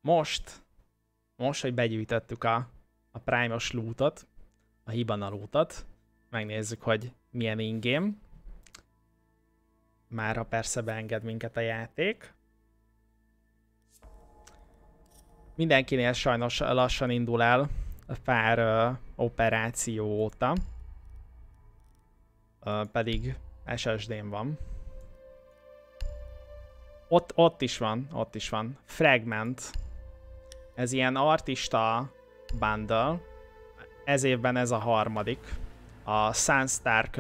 Most, hogy begyűjtöttük a Prime-os lootot, a Hibana lootot, megnézzük, hogy milyen in-game. Mára persze beenged minket a játék. Mindenkinél sajnos lassan indul el a pár operáció óta. Pedig SSD-n van. Ott is van. Fragment. Ez ilyen artista bundle. Ez évben ez a harmadik. A Sunstark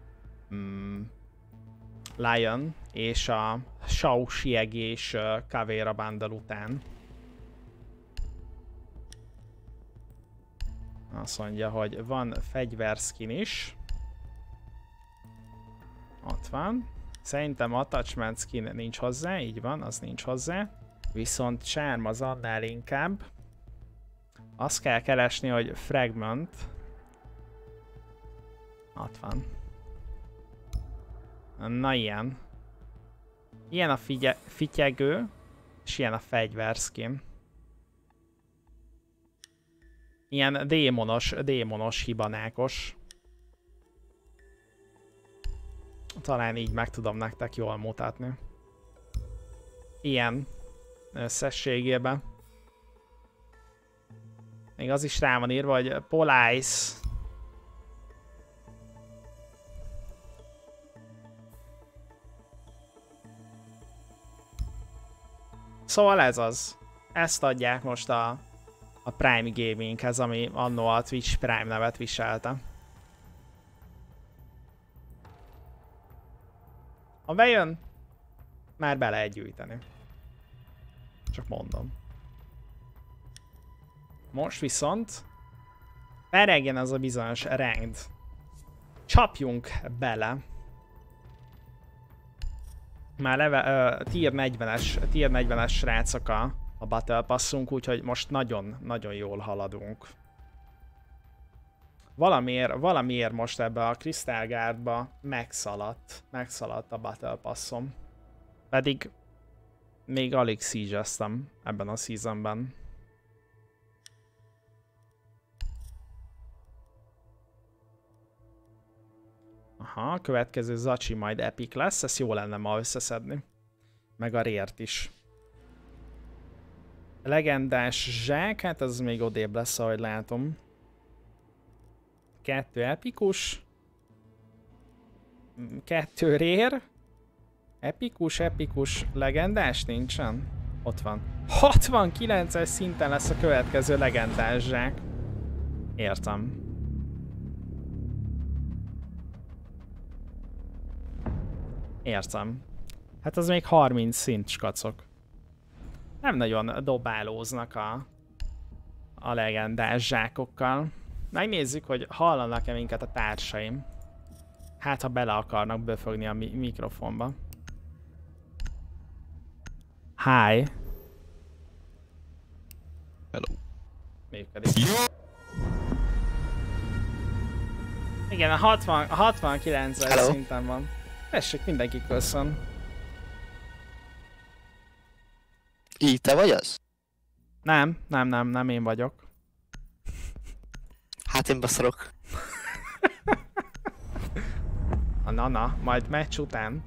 Lion és a Shao Xieg és Caveira bundle után. Azt mondja, hogy van fegyverskin is. Ott van. Szerintem attachment skin nincs hozzá, így van, az nincs hozzá. Viszont charm az annál inkább. Azt kell keresni, hogy fragment. Ott van. Na ilyen. Ilyen a fityegő, és ilyen a fegyverskin. Ilyen démonos hibanákos. Talán így meg tudom nektek jól mutatni. Ilyen összességében. Még az is rá van írva, hogy Police. Szóval ez az. Ezt adják most a Prime Gaminghez, ami annó a Twitch Prime nevet viselte. Ha bejön, már be lehet gyűjteni. Csak mondom. Most viszont peregjen az a bizonyos ranked. Csapjunk bele. Már tier 40-es srácok a Battle Passunk, úgyhogy most nagyon jól haladunk. Valamiért most ebbe a Crystal Guardba megszaladt a Battle Passom. Pedig még alig siege-eztem ebben a seasonben. Aha, a következő Zacsi majd epic lesz, ezt jó lenne ma összeszedni. Meg a rért is. Legendás zsák, hát az még odébb lesz, ahogy látom. 2 epikus. 2 rér. Epikus, legendás nincsen? Ott van. 69-es szinten lesz a következő legendás zsák. Értem. Értem. Hát az még 30 szint, skacok. Nem nagyon dobálóznak a legendás zsákokkal. Megnézzük, hogy hallanak-e minket a társaim. Hát, ha bele akarnak befogni a mikrofonba. Hi. Hello. Működik. Igen, a 69-es szinten van. Tessék, mindenki köszön. Így te vagy az? Nem én vagyok. Hát én beszarok. Na, majd meccs után.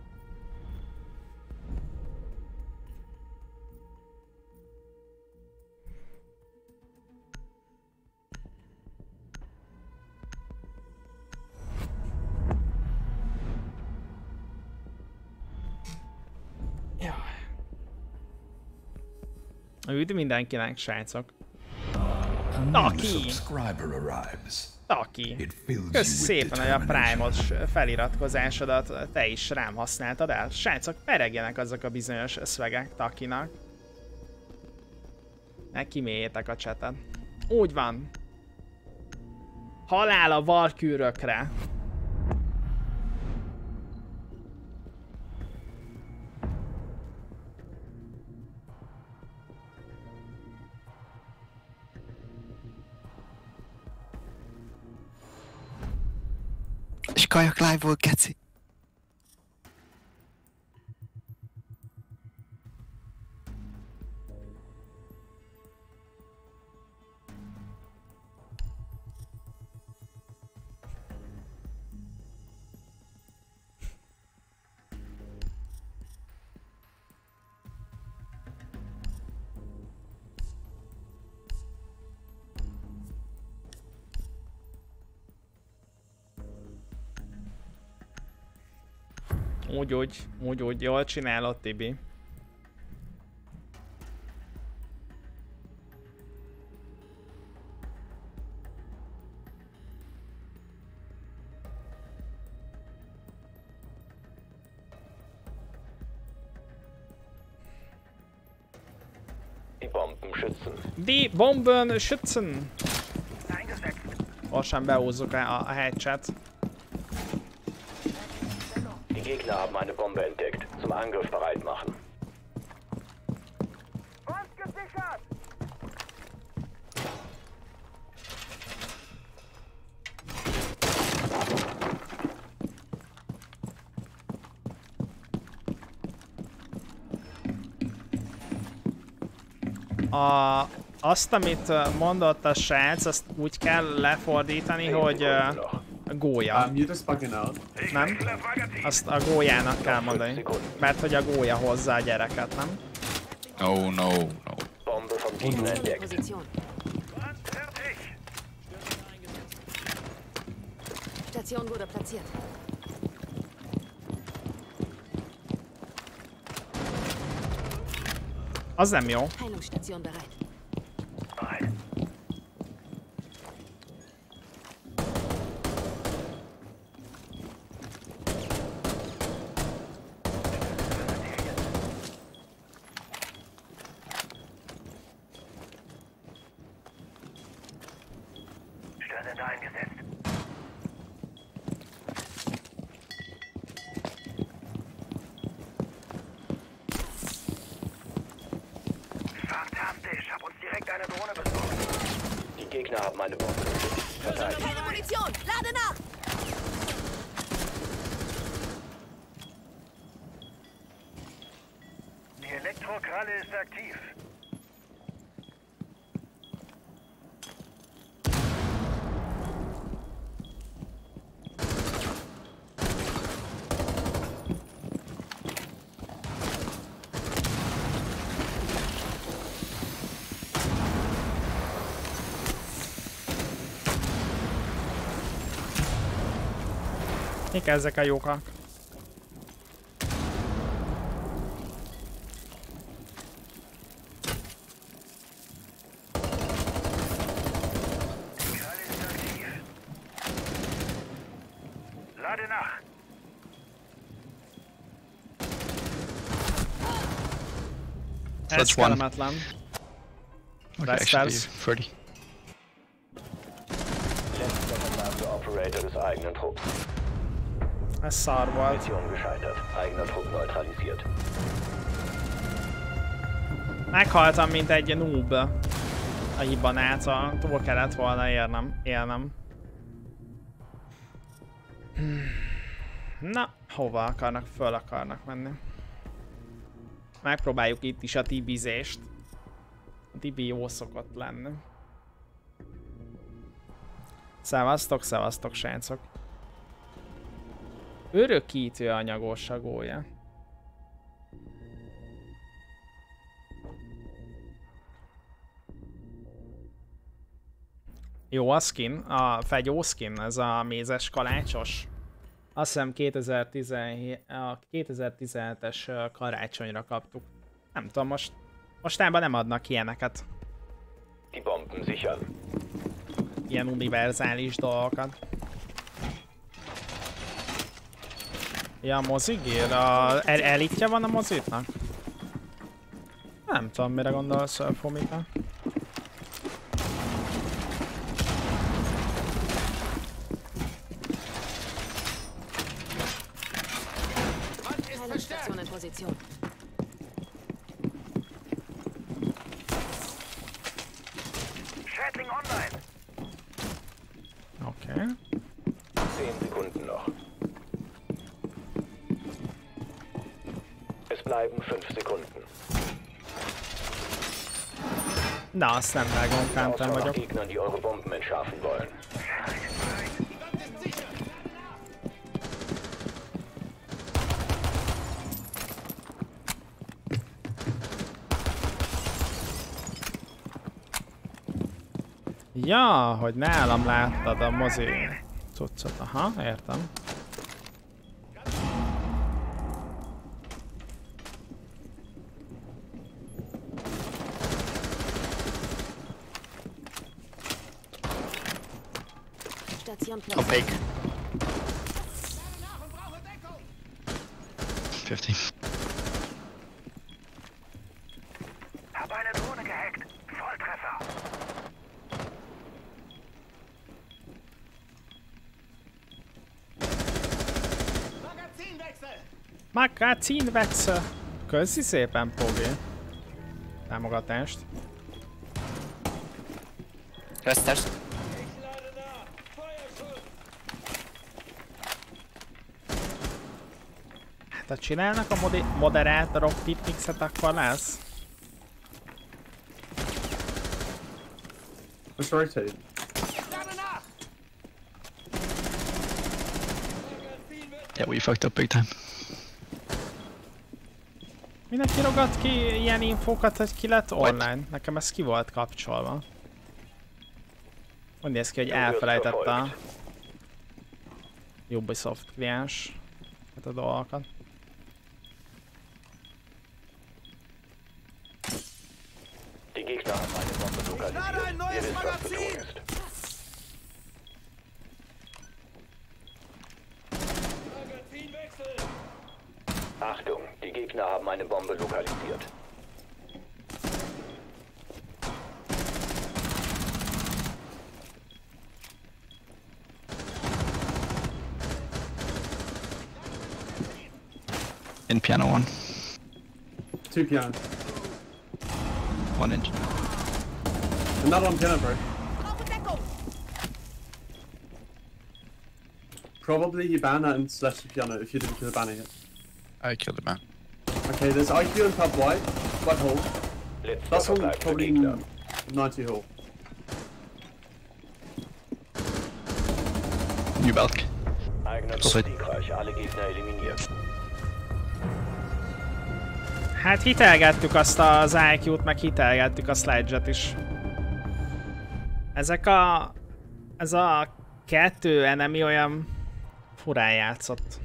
Üdv mindenkinek, srácok. Taki! Köszi szépen, hogy a Prime-os feliratkozásodat te is rám használtad el. Srácok, peregjenek azok a bizonyos szvegek Takinak. Ne kiméljétek a csetet. Úgy van. Halál a valkűrökre. És kajak live volt, geci. Úgy, jól csinálod, Tibi. Die Bomben schützen! Gyorsan behúzzuk a hatchet. Die Gegner haben eine Bombe entdeckt. Zum Angriff bereit machen. Uns gesichert! Azt, amit mondott a srác, azt úgy kell lefordítani, hogy gólya. Nem? Azt a gólyának kell mondani. Mert hogy a gólya hozza a gyereket, nem? No. Bombe vom Gegner entdeckt. Position. Station wurde platziert. Az nem jó. Heilungsstation bereit. Störende eingesetzt. Fantastisch, hab uns direkt eine Drohne besorgt. Die Gegner haben eine Bombe. Verteidigt. Keine Munition! Lade nach! Die Elektrokralle ist aktiv. Mik ezek a jókak? Die Kralle ist aktiv. Lade nach. Ez That's one. kellemetlen. Okay, That's actually, fast. 30. Letzter verbleibender Operator des eigenen Trupps. Ez szar volt. Mission gescheitert. Eigener Trupp neutralisiert. Meghaltam, mint egy noob. A hibanától. Túl kellett volna élnem. Na, hova akarnak? Föl akarnak menni. Megpróbáljuk itt is a tibizést. A tibi jó szokott lenni. Szevasztok, srácok. Örökítő anyagos a gólya. Jó a skin, a fegyó skin, ez a mézes kalácsos. Azt hiszem 2017-es karácsonyra kaptuk. Nem tudom, mostában nem adnak ilyeneket. Die Bomben sichern. Ilyen univerzális dolgokat. Ja, mozigér? Elitje van a mozitnak? Nem tudom, mire gondolsz, Fomika. Heilungsstation in Position. Schädling online. Oké. 10 Sekunden noch. Es bleiben 5 Sekunden. Na, azt nem vágom, kántán Ausschau nach vagyok. Gegnern, die eure Bomben entschärfen wollen. Ja, hogy nálam láttad a mozi cuccot. Aha, értem. Station Top platziert. fake. 50. Hab eine Drohne gehackt. Volltreffer. Magazinwechsel! Köszi szépen, Pogi. Támogatást. Resztes. Hát ha csinálnak a moderátorok tipmixet, akkor lesz. Let's rotate. Yeah, we fucked up big time. Mindenki rogat ki ilyen infókat, hogy ki lett online. Nekem ez ki volt kapcsolva. Úgy néz ki, hogy elfelejtette a Ubisoft kliens a dolgokat. Die Gegner haben eine Bombe lokalisiert. Ihr wisst, was zu tun ist. Achtung, die Gegner haben eine Bombe lokalisiert. In piano 1. 2 piano. 1 inch. Another on piano, bro. Probably you ban that and slash the piano if you didn't kill the banner yet. I killed the man. Okay, there's IQ and pub white hole. Letzter That's all verbleibender probably Gegner. 90 hole. New bulk. Eigener Perfekt. siegreich, alle Gegner eliminiert. Hát hitelgettük azt az IQ-t, meg hitelgettük a Sledge-et is. Ez a kettő enemy olyan furán játszott.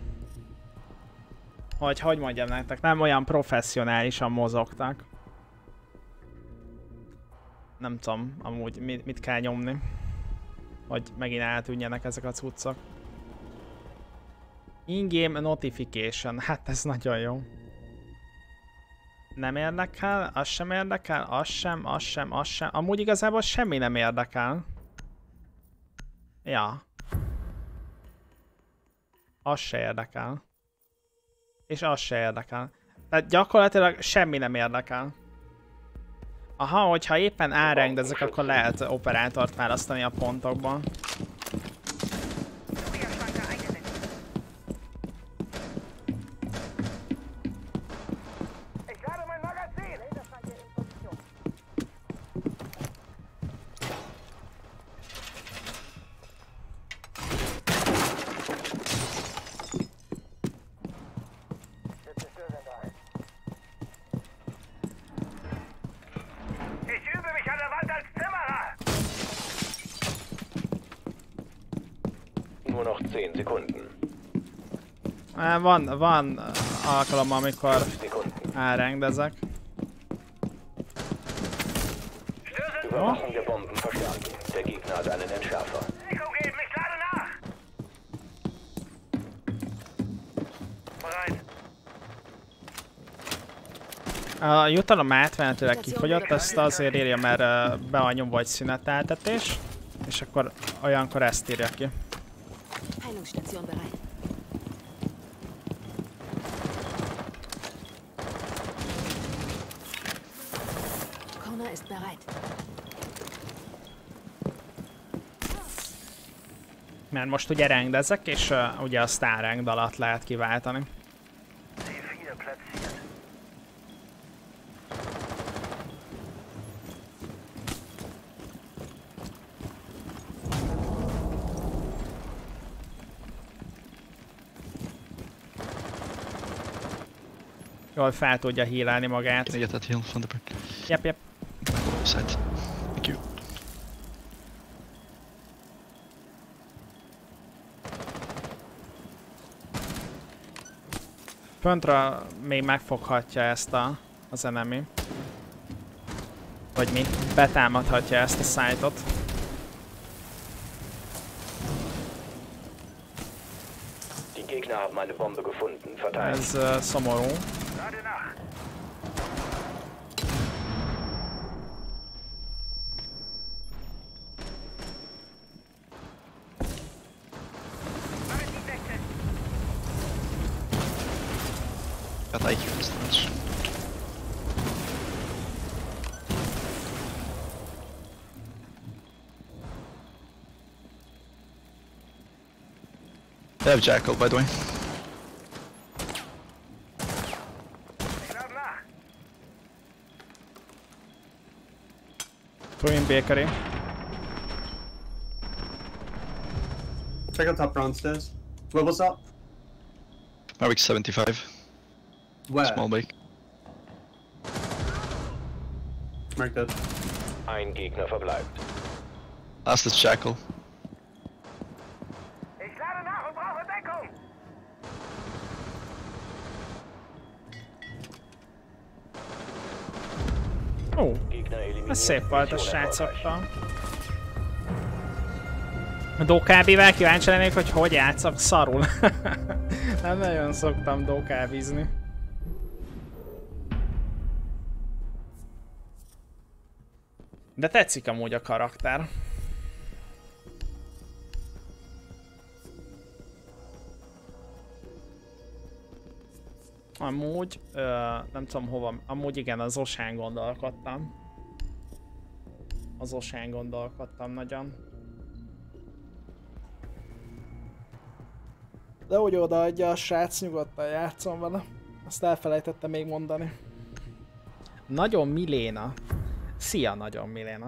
Hogy mondjam nektek, nem olyan professzionálisan mozogtak. Nem tudom, amúgy mit kell nyomni. Hogy megint eltűnjenek ezek a cuccok. In-game notification, hát ez nagyon jó. Nem érdekel, az sem érdekel, az sem. Amúgy igazából semmi nem érdekel. Ja. Az se érdekel. És az se érdekel. Tehát gyakorlatilag semmi nem érdekel. Aha, hogyha éppen elrendezek, akkor lehet operátort választani a pontokban. Ich lade mein Magazin. Ich übe mich an der Wand als Zimmerer. Nur noch 10 Sekunden. Van alkalom, amikor 5 Sekunden. elrendezek. Überwachung der Bomben verstärken. Der Gegner hat einen Entschärfer. Deckung geben, ich lade nach. Bereit. A jutalom átmenetileg kifogyott, ezt azért írja, mert be van nyomva egy szüneteltetés, és akkor olyankor ezt írja ki. Heilungsstation bereit. Corner ist bereit. Mert most ugye rendezek, és ugye a Star Ranked alatt lehet kiváltani. C4 platziert. Jól fel tudja healálni magát. Can I get that heal from the back? Yep. Side. Thank you. Föntra még megfoghatja ezt az enemy. Vagy mi? Betámadhatja ezt a site-ot. haben eine Bombe gefunden. Verteidigt. Ez szomorú. Lade nach. Magazinwechsel. Got IQ distance. They have Jackal, by the way. Ich lade nach. Twin Bakery. Check out top downstairs. Where was that? Mavic 75. Where? Small bake. Mark that. Ein Gegner verbleibt. Last is Jackal. Ich lade nach und brauche Deckung. Ó, Gegner eliminiert. ez szép volt a Mission erfolgreich. srácoktól. A Dokkábivel kíváncsi lennék, hogy játszok szarul. Nem nagyon szoktam dokkábizni. De tetszik amúgy a karakter. Amúgy, nem tudom hova, amúgy igen, az Osán gondolkodtam. Az Osán gondolkodtam nagyon. De hogy odaadja a srác, nyugodtan játszom vele. Azt elfelejtettem még mondani. Nagyon Miléna. Szia, nagyon Miléna.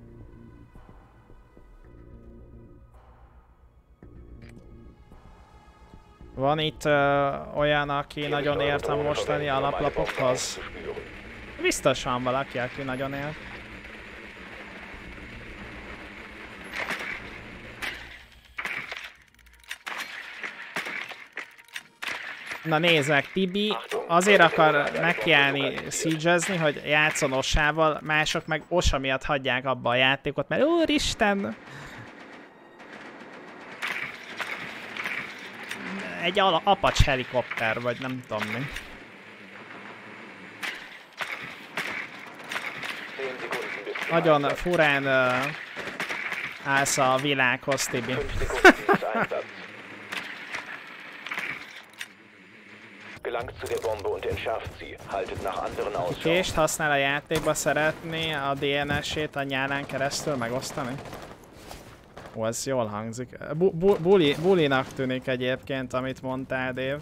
Van itt olyan, aki nagyon ért a mostani alaplapokhoz? Biztos van valaki, aki nagyon ért. Na nézd meg, Tibi azért akar nekiállni siege-ezni, hogy játszon Osával, mások meg Osa miatt hagyják abba a játékot, mert úristen! Egy Apache helikopter, vagy nem tudom mi. Nagyon furán állsz a világhoz, Tibi. Gelangt zu der Bombe und entschärft sie. Haltet nach anderen Ausschau. Kést használ a játékba, szeretné a DNS-ét a nyálán keresztül megosztani? Ó, ez jól hangzik. Bulinak tűnik egyébként, amit mondtál, Dave.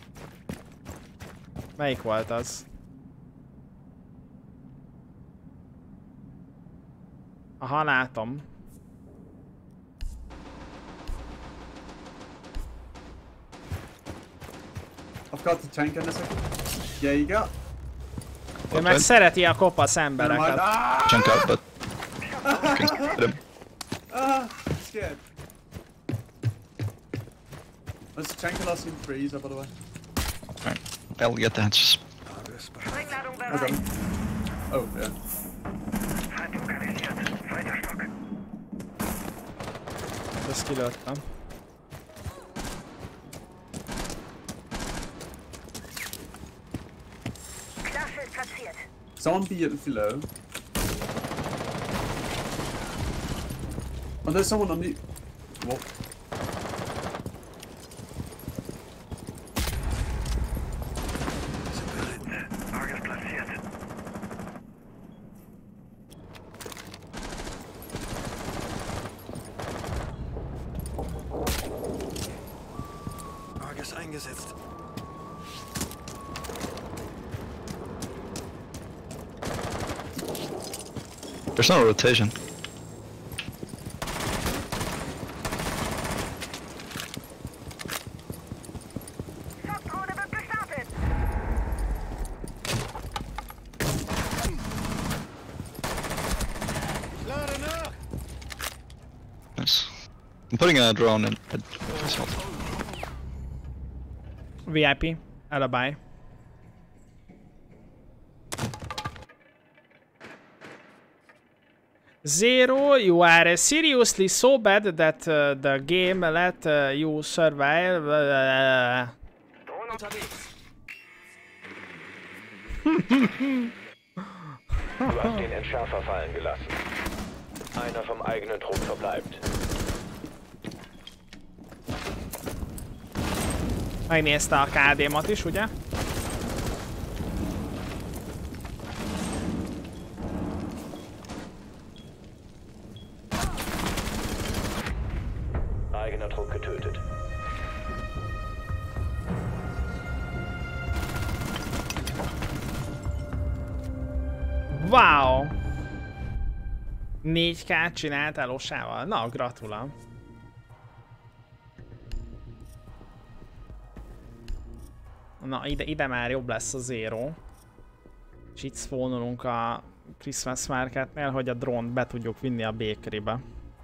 Melyik volt az? Aha, látom. I've got the tank in a second. Yeah, you go. Ő meg szereti a kopasz embereket. Junk out, but hit him. Scared. Let's tank lost in freezer, by the way. Alright, I'll get the hatches. Sprengladung I bereit. got him. Oh, yeah. Feind lokalisiert. Zweiter Stock. Ezt kilőttem. Klarschild platziert. Zombie at below. Oh, there's someone on the. What? Argus platziert. Argus eingesetzt. There's no rotation. Schockdrohne wird gestartet. Lade nach! Nice. I'm putting a drone in at assault. VIP, alibi. Zero, you are seriously so bad that the game let you survive. Du hast den Entschärfer fallen gelassen. Einer vom eigenen Trupp verbleibt. Megnézte a KD-mat is, ugye? Eigener Trupp getötet. Wow! 4K-t csináltál Osával? Na, gratulál. Na, ide már jobb lesz a zero. És itt spawnolunk a Christmas Marketnél, hogy a drónt be tudjuk vinni a bakerybe.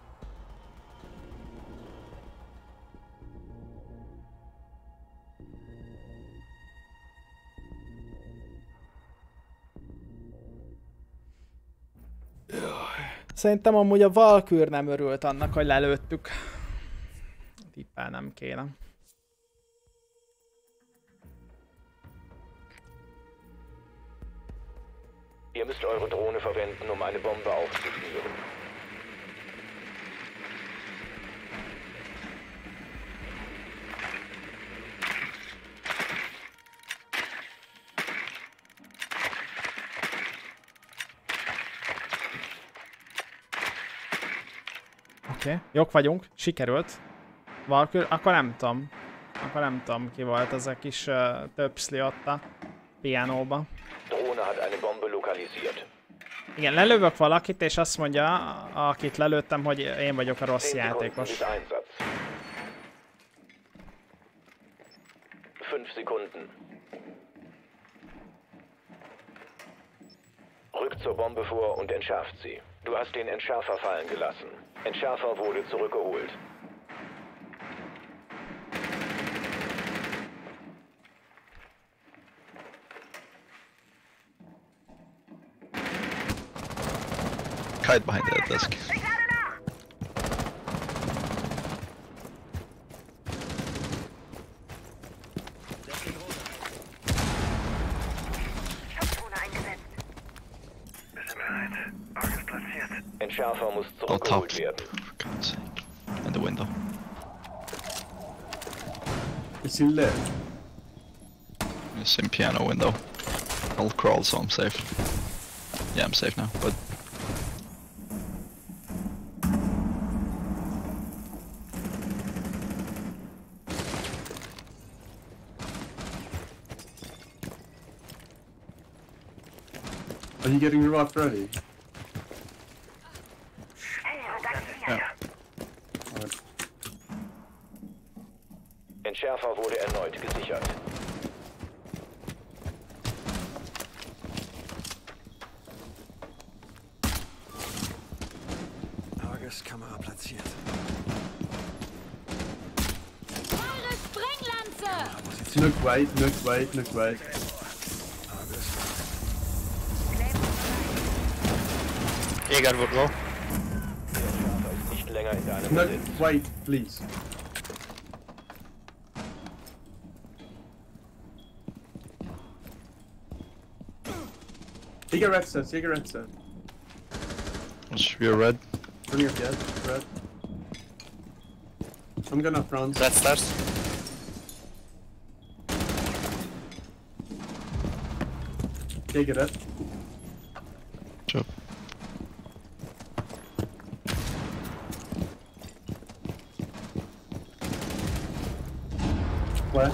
Szerintem amúgy a Valkür nem örült annak, hogy lelőttük. Tippelnem kéne. Ihr müsst eure Drohne verwenden, um eine Bombe aufzuspüren. Oké, jók vagyunk, sikerült. Valkür, akkor nem tudom. Akkor nem tudom, ki volt ez a kis töpszli ott a pianóba. Drohne hat eine Bombe lokalisiert. Igen, lelövök valakit, és azt mondja, akit lelőttem, hogy én vagyok a rossz játékos. 5 Sekunden. Rückt zur Bombe vor und entschärft sie. Du hast den Entschärfer fallen gelassen. Entschärfer wurde zurückgeholt. Hide behind that desk. Schutzdrohne eingesetzt. Wir sind bereit. Argus platziert. Entschärfer muss On top. zurückgeholt werden. For God's sake. And the window. Is he lit? It's in piano window. I'll crawl so I'm safe. Yeah, I'm safe now, but Are you getting revived ready? Hey, verdammt hier. yeah. Alright. Entschärfer wurde erneut gesichert. Argus-Kamera platziert. Eure Sprenglanze! Nook wait, Nook wait, Nook wait. Argus. Jäger wird low. Der Entschärfer ist nicht länger in deinem Nook Besitz. wait, please. Cigarette set, cigarette set. Should be a red. Bring up, yeah, red. I'm gonna front. Red stairs. Cigarette. Sure. Where?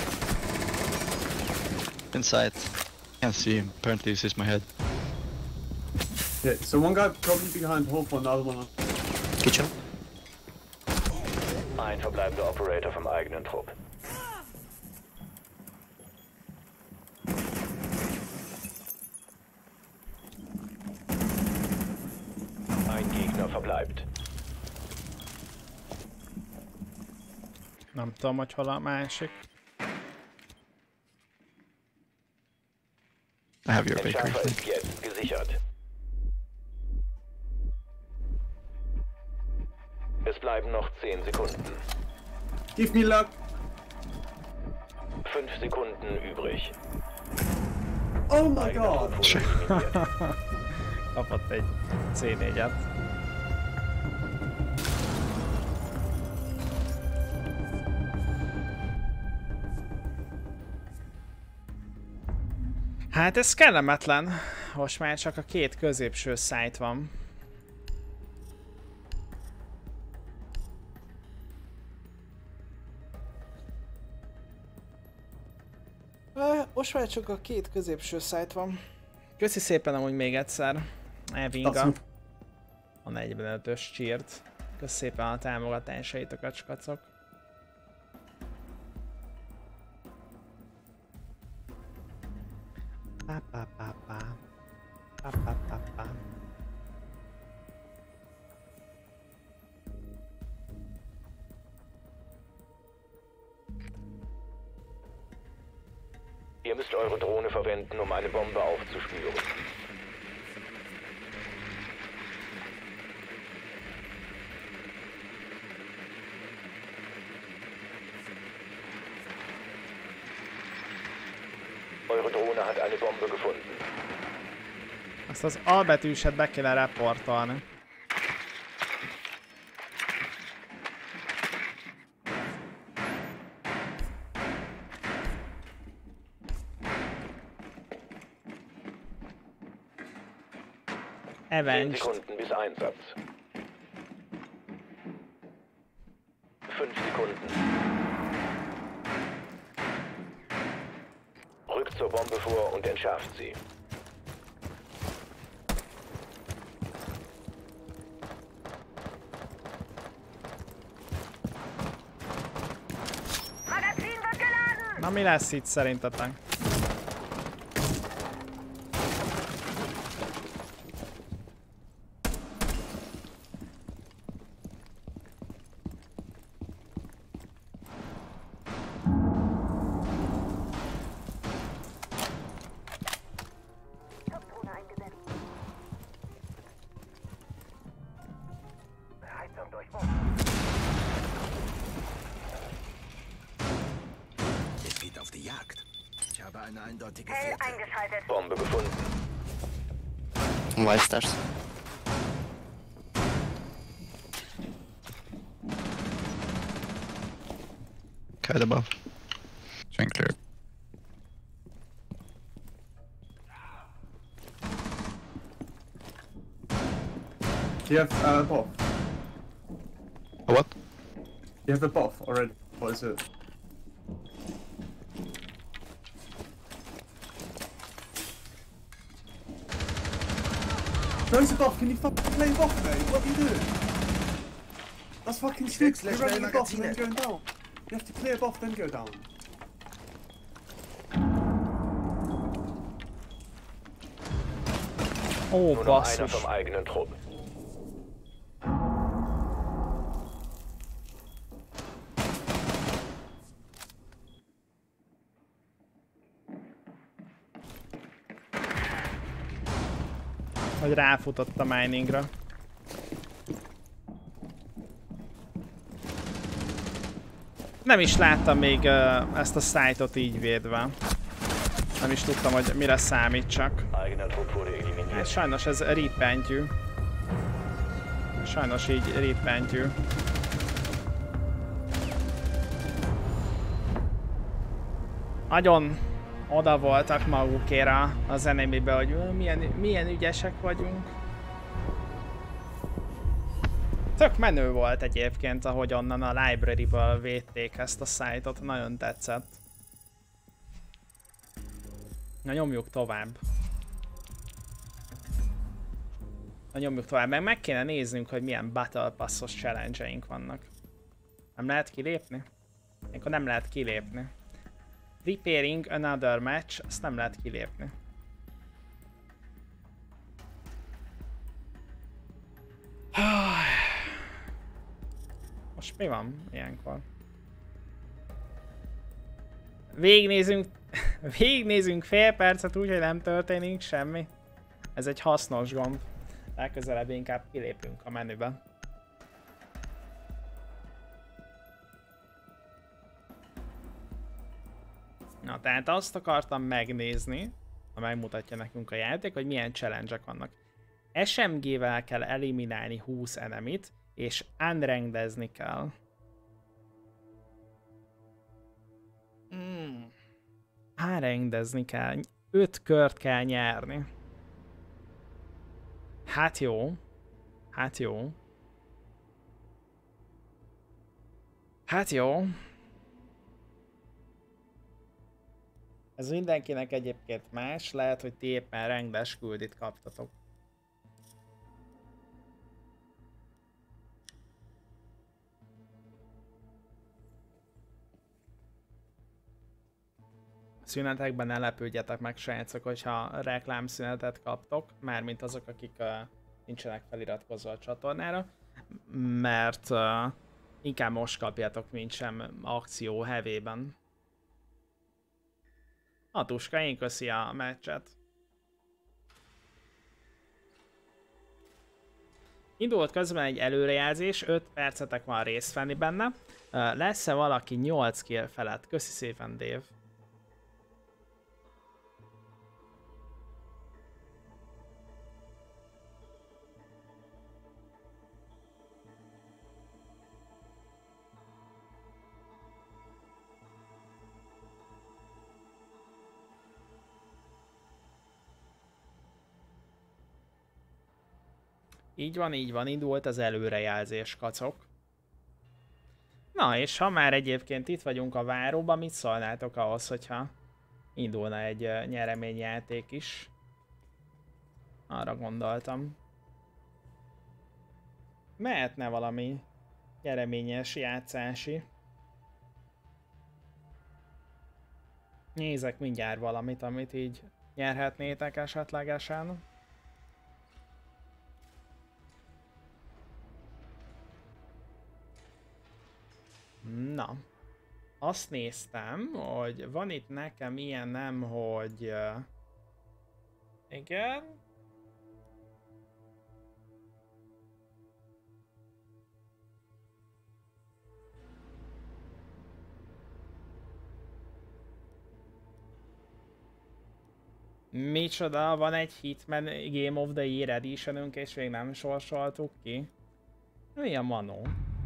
Inside. Can't see him. Apparently he sees my head. Yeah, so one guy probably behind Hope and the other one on. Kitchen. Ein verbleibender Operator vom eigenen Trupp. Ein Gegner verbleibt. Nem tudom, hogy hol a másik. I have your bakery. Entschärfer ist jetzt gesichert. Es bleiben noch 10 Sekunden. Give me luck! 5 Sekunden übrig. Oh my Eigene god! Truppe eliminiert. Kapott egy C4-et. Hát ez kellemetlen. Most már csak a két középső szájt van. Most már csak a két középső szájt van. Köszi szépen amúgy még egyszer. Evinga. A 45-ös cheert. Köszi szépen a támogatásaitokat, skacok. Ihr müsst eure Drohne verwenden, um eine Bombe aufzuspüren. Eure Drohne hat eine Bombe gefunden. Azt az A betűset be kéne reportolni. Avenged. 10 Sekunden bis Einsatz. 5 Sekunden. Rückt zur Bombe vor und entschärft sie. Magazin wird geladen! Na mi lesz itt szerintetek? Drohne eingesetzt. Heizung durchbrochen. Es geht auf die Jagd. Ich habe eine eindeutige Hell Fährte. eingeschaltet. Bombe gefunden. White stars. Kite above. Swing clear. Do you have buff? A what? You have a buff already. What is it? Throws a buff, can you fucking play buff, mate? What are you doing? That's fucking stupid. You're running a buff and then going down. You have to clear buff, then go down. Ó, Nur noch einer basszus. vom eigenen Trupp. Hogy ráfutott a miningra. Nem is láttam még ezt a szájtot így védve. Nem is tudtam, hogy mire számítsak. Eigener Trupp wurde eliminiert. Hát sajnos ez ripentyű. Sajnos így ripentyű. Nagyon oda voltak magukére a zenébe, hogy milyen ügyesek vagyunk. Tök menő volt egyébként, ahogy onnan a library-ből védték ezt a szájtot, nagyon tetszett. Na nyomjuk tovább. Meg kéne néznünk, hogy milyen Battle Pass-os challenge-eink vannak. Nem lehet kilépni? Akkor nem lehet kilépni. Preparing another match, azt nem lehet kilépni. Most mi van ilyenkor? Végignézünk fél percet úgy, hogy nem történik semmi. Ez egy hasznos gomb. Legközelebb inkább kilépünk a menübe. Na, tehát azt akartam megnézni, ha megmutatja nekünk a játék, hogy milyen challenge-ek vannak. SMG-vel kell eliminálni 20 enemit, és unrankedezni kell. Unrankedezni kell. 5 kört kell nyerni. Hát jó. Hát jó. Hát jó. Ez mindenkinek egyébként más, lehet, hogy ti éppen rendes küldit kaptatok. Szünetekben ne lepődjetek meg, srácok, hogyha reklámszünetet kaptok, mármint azok, akik nincsenek feliratkozva a csatornára, mert inkább most kapjátok, mint sem akció hevében. Hatuska, én köszi a meccset. Indult közben egy előrejelzés, 5 percetek van részt venni benne. Lesz-e valaki 8 kill felett? Köszi szépen, Dave. Így van, indult az előrejelzés, kacok. Na, és ha már egyébként itt vagyunk a váróban, mit szólnátok ahhoz, hogyha indulna egy nyereményjáték is? Arra gondoltam. Mehetne valami nyereményes játszási. Nézek mindjárt valamit, amit így nyerhetnétek esetlegesen. Na, azt néztem, hogy van itt nekem ilyen nem, hogy... igen. Micsoda, van egy Hitman Game of the Year Editionünk, és még nem sorsoltuk ki? Mi a manó?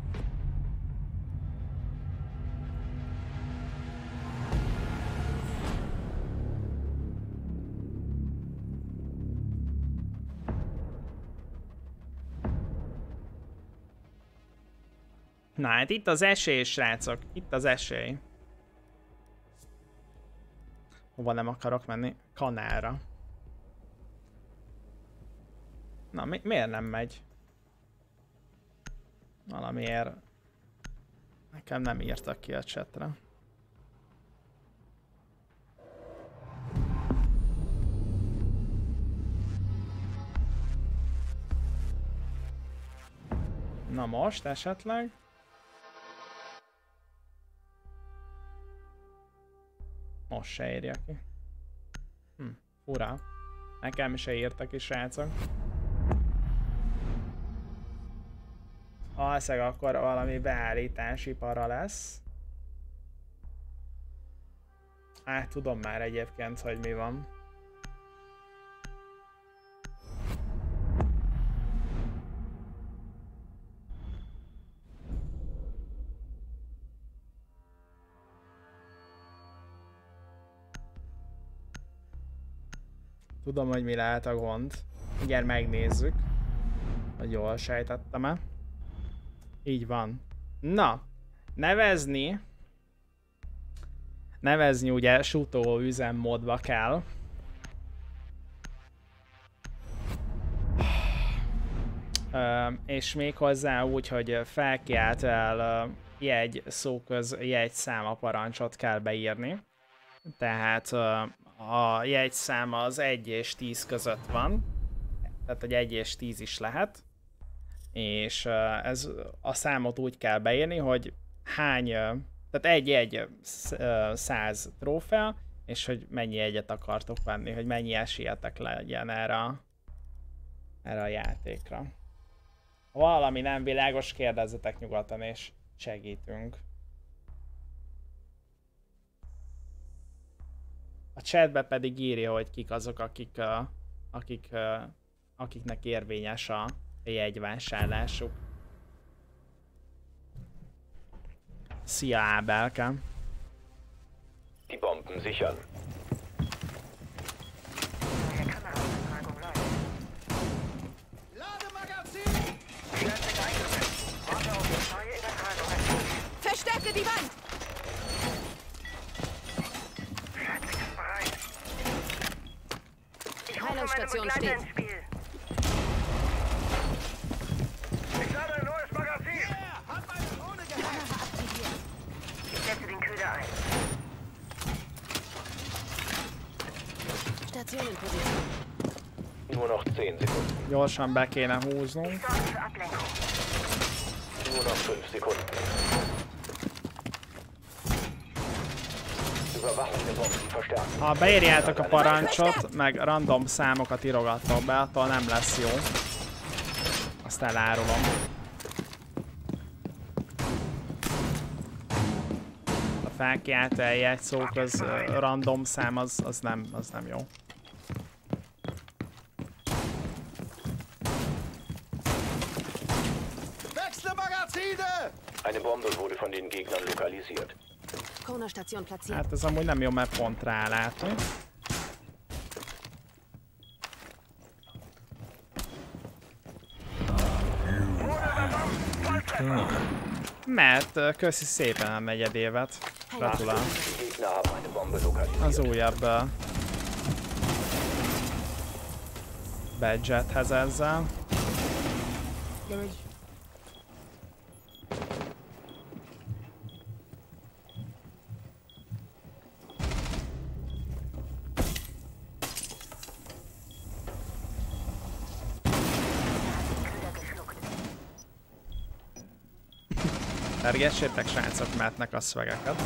Na hát itt az esély, srácok. Itt az esély. Hova nem akarok menni? Kanálra. Na, miért nem megy? Valamiért... nekem nem írtak ki a chatre. Na most esetleg? Most se írja ki. Fura. Nekem se írtak ki, srácok. Valószínűleg akkor valami beállítási para lesz. Hát tudom már egyébként, hogy mi van. Tudom, hogy mi lehet a gond. Mindjárt megnézzük, hogy jól sejtettem-e. Így van. Na, nevezni ugye sutó üzemmódba kell. És még hozzá úgy, hogy felkiáltál jegyszóköz jegyszáma parancsot kell beírni. Tehát a jegyszáma az 1 és 10 között van. Tehát, hogy 1 és 10 is lehet. És ez a számot úgy kell beírni, hogy hány, tehát egy 100 trófea, és hogy mennyi egyet akartok venni, hogy mennyi esélyetek legyen erre a játékra. Ha valami nem világos, kérdezzetek nyugodtan, és segítünk. A chatbe pedig írja, hogy kik azok, akiknek érvényes a jegyvásárlásuk. Szia Ábelke! Die Bomben sichern. Neue Kameraübertragung läuft. Lademagazin! Stürzling eingesetzt. Warte auf die neue Übertragung aktiv. Verstärke die Wand! Stürzling ist bereit. Ich rufe meine Heilungsstation Begleiter steht. ins Spiel. Ich lade ein neues Magazin. Hat meine Drohne gehackt! Ich setze den Köder ein. Station in Position. Nur noch 10 Sekunden. Gyorsan be kéne húznunk. Ich sorge für Ablenkung. Nur noch 5 Sekunden. Überwachung der Bomben verstärken. Ha beírjátok a parancsot, meg random számokat írogattok be, attól nem lesz jó. Azt elárulom. A felkiáltó eljegyszó köz random szám az nem jó. Wechsle Magazine! Eine Bombe wurde von den Gegnern lokalisiert. Kona Station platziert. Hát ez amúgy nem jó, mert pont rálátunk. Mert köszi szépen a negyedévet. Gratulál. Die Gegner haben eine Bombe lokalisiert. Az újabb badge-ethez ezzel. Tergessétek srácok, mehetnek a szvegeket.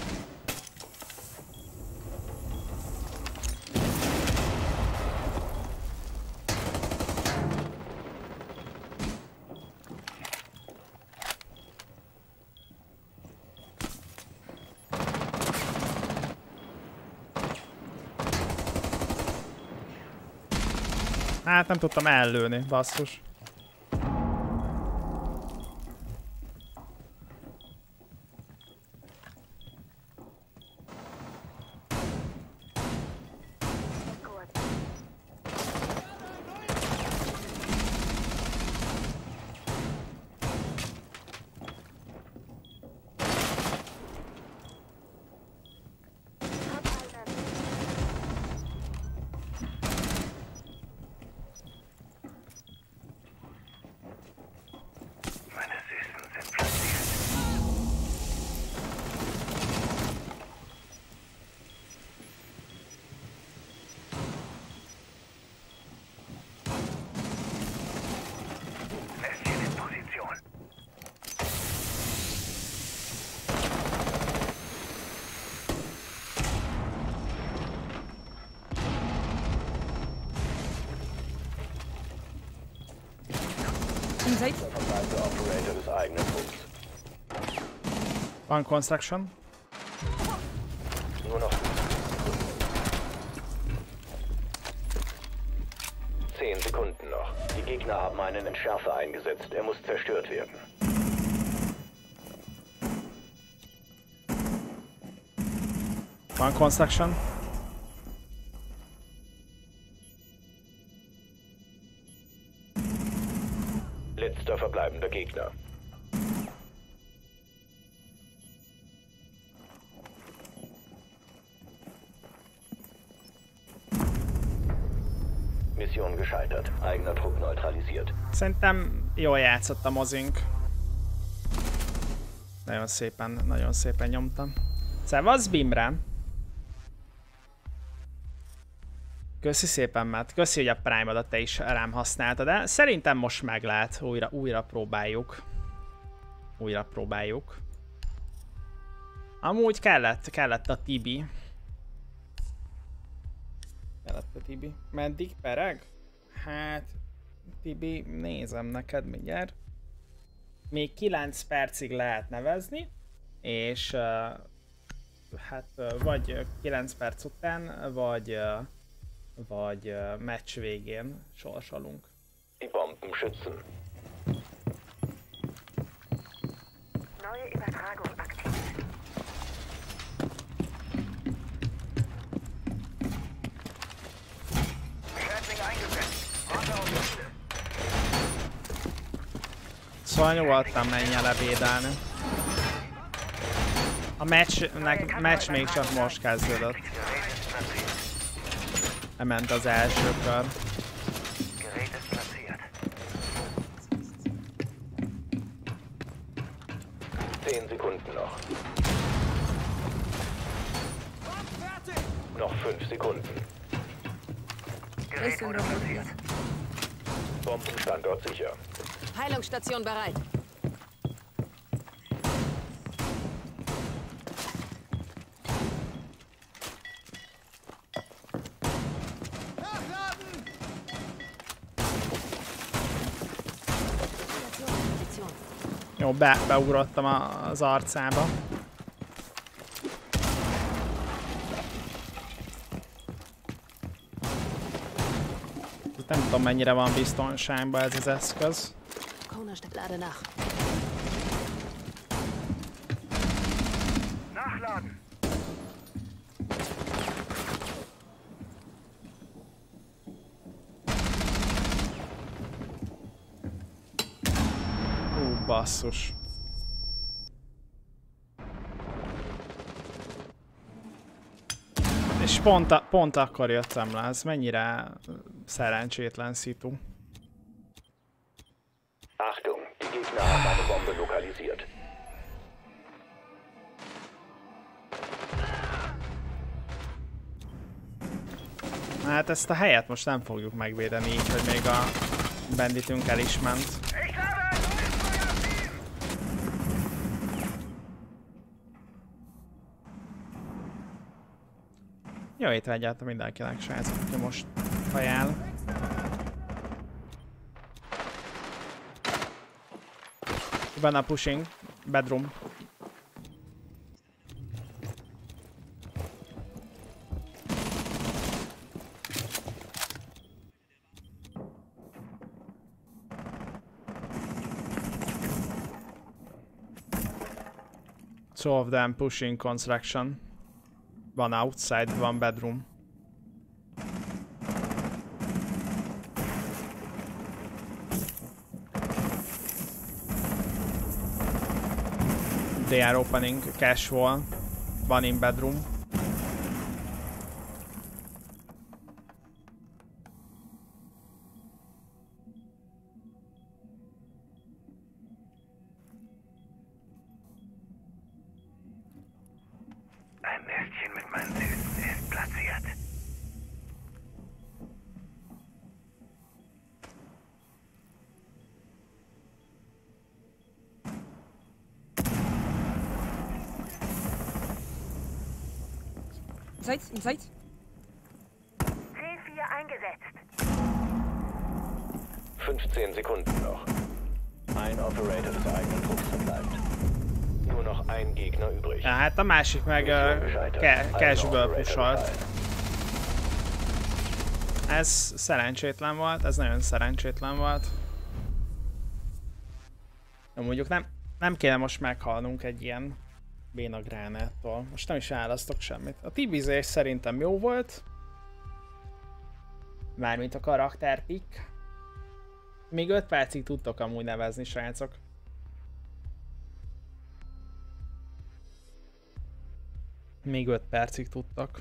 Hát nem tudtam ellőni, basszus. Meine Süßen sind platziert. Männchen in Position. Verbleibende Operator des eigenen Rumpfs. Van construction. Nur noch 10 Sekunden noch. Die Gegner haben einen Entschärfer eingesetzt. Er muss zerstört werden. Van construction. Letzter verbleibender Gegner. Mission gescheitert. Eigener Trupp neutralisiert. Szerintem jól játszott a mozink. Nagyon szépen nyomtam. Szevasz Bimre! Köszi szépen, Matt. Köszi, hogy a Prime-odat te is rám használtad, de szerintem most meg lehet. Újra próbáljuk. Amúgy kellett a Tibi. Meddig pereg? Hát, Tibi, nézem neked mindjárt. Még 9 percig lehet nevezni, és hát vagy 9 perc után, vagy meccs végén sorsolunk. Die Bomben schützen. Neue Übertragung aktiv. Schädling eingesetzt. Warte auf Ziele. Szóval nyugodtan menj el lebédelni. A meccs még csak most kezdődött. Lement az első kör. Gerät ist platziert. 10 Sekunden noch. Noch 5 Sekunden. Gerät wurde platziert. Bombenstandort sicher. Heilungsstation bereit. Jó, beugrottam az arcába. Nem tudom, mennyire van biztonságban ez az eszköz. Nachladen. Basszus. És pont akkor jöttem le, ez mennyire szerencsétlen szitu. Achtung, die Gegner haben eine Bombe lokalisiert. Hát ezt a helyet most nem fogjuk megvédeni így, hogy még a banditünk el is ment. Jó étvágyát mindenkinek, srácok, aki most kajál. Benne a pushing, bedroom. Two of them pushing construction. One outside, one bedroom. They are opening cash wall. One in bedroom. Ein Nestchen mit meinen Süßen ist platziert. Inside. C4 eingesetzt. 15 Sekunden noch. Ein Operator des eigenen Trupps verbleibt. Nur noch ein Gegner übrig. Ja, hát a másik meg cashből pusholt. Ez szerencsétlen volt, ez nagyon szerencsétlen volt. De mondjuk nem kéne most meghalnunk egy ilyen béna gránáttól. Most nem is választok semmit. A tibizés szerintem jó volt. Mármint a karakterpick. Még 5 percig tudtok amúgy nevezni, srácok. Még 5 percig tudtak.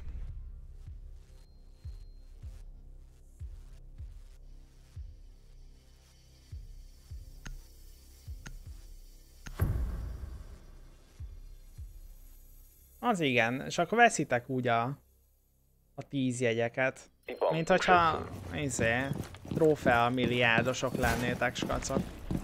Az igen, és akkor veszitek úgy a 10 jegyeket. Mint hogyha trófea milliárdosok lennétek, skacok.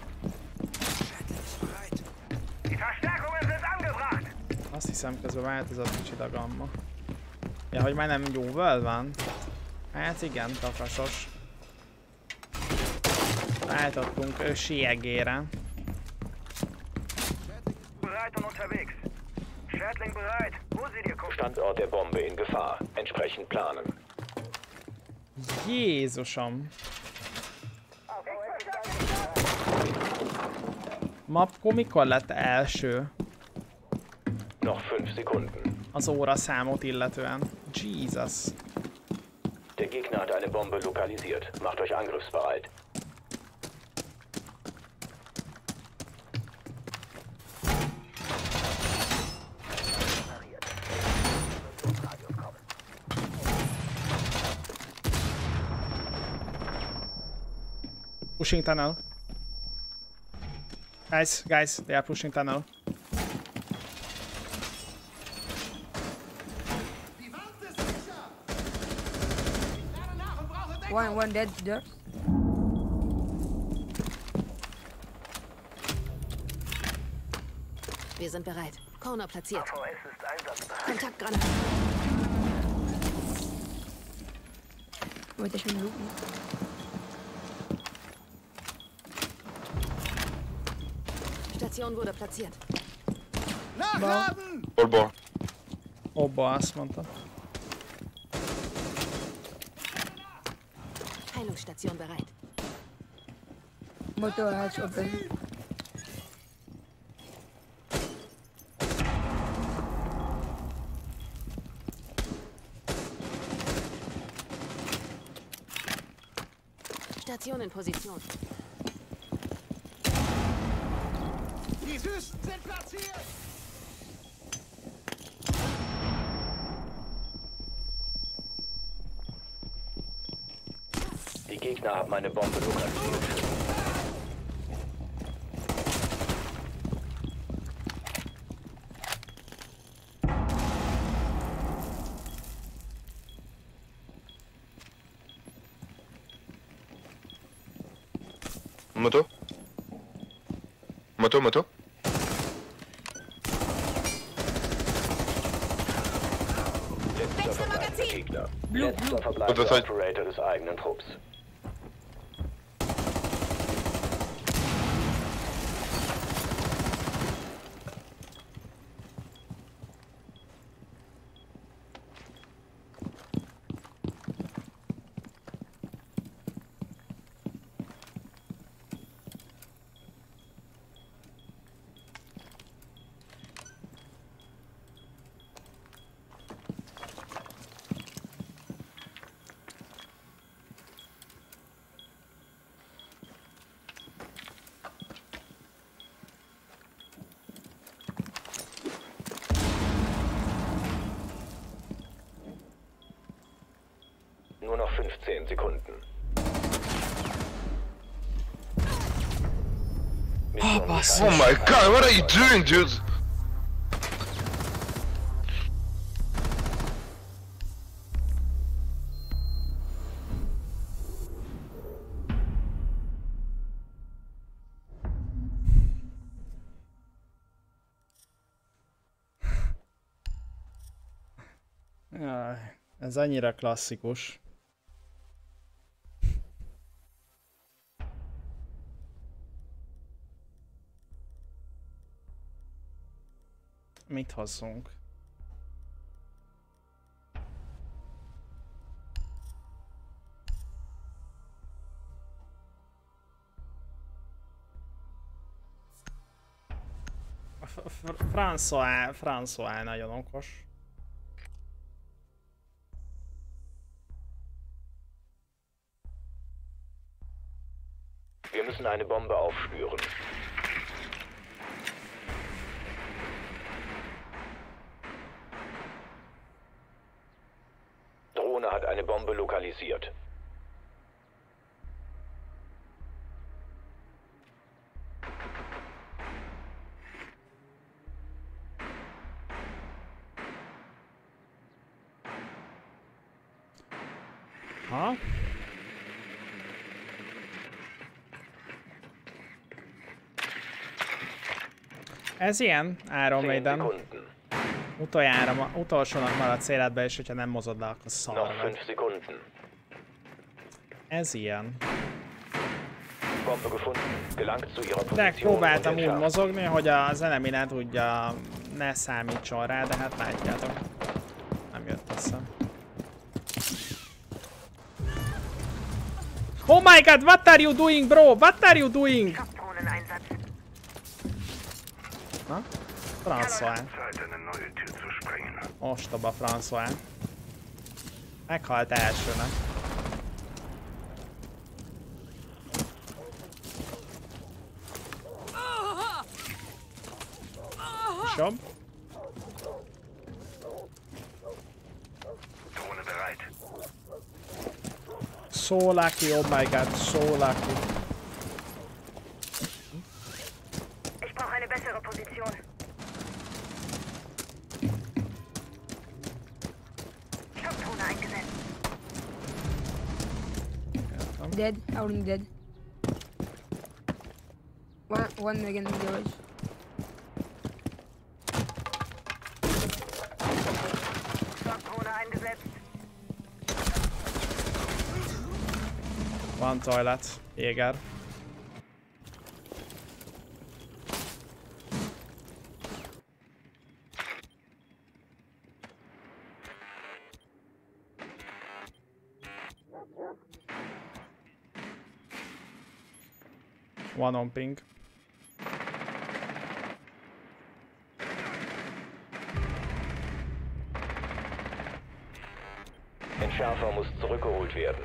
Azt hiszem, közben változott kicsit a gamma. Ja, hogy már nem jó world van? Hát igen, takasos. Váltottunk siegére. Bereit und unterwegs. Schwertling bereit. Wo sie dir gucken. Standort der Bombe in Gefahr. Entsprechend planen. Jézusom. Akkor mikor lett első? Noch 5 Sekunden. Az óraszámot illetően. Jesus. Der Gegner hat eine Bombe lokalisiert. Macht euch angriffsbereit. Pushing tunnel. Guys, they are pushing tunnel. One dead there. Wir sind bereit. Corner platziert. AVS ist einsatzbereit. Kontaktgranate. Wollte ich schon looten. Station wurde platziert. Borba. Obba, azt mondta. Heilungsstation bereit. Motor hatch open. Station in Position. Die Süßen sind platziert! Die Gegner haben eine Bombe lokalisiert. Moto? Moto? Letzter verbleibender Gegner. Letzter Und verbleibender das heißt- Operator des eigenen Trupps. Nur noch 15 Sekunden. Mission Oh my god, what are you doing, dude? Jaj, ez annyira klasszikus. Mit hozzunk? François nagyon okos. Wir müssen eine Bombe aufspüren. Drohne hat eine Bombe lokalisiert. Ha? Ez ilyen, Iron 10 Maiden. Sekunden. Utolsónak maradsz életbe, és hogyha nem mozod le, akkor szar Noch vagy. 5 Sekunden. Ez ilyen. Bombe gefunden. Gelangt zu ihrer De Position. próbáltam und úgy entschärft. mozogni, hogy az enemy ne tudja ne számítson rá, de hát látjátok. Nem jött össze. Oh my god, what are you doing, bro? What are you doing? Kampfdrohneneinsatz. Na? François. Zeit, eine neue Tür zu sprengen. Ostoba François. Meghalt elsőnek. Jobb. Drohne bereit. So lucky, oh my god, so lucky. Ich brauche eine bessere Position. Kampfdrohne eingesetzt. Dead, Howling dead. One again in the village. Kampfdrohne eingesetzt. Van toilet, Jäger. One on ping. Entschärfer muss zurückgeholt werden.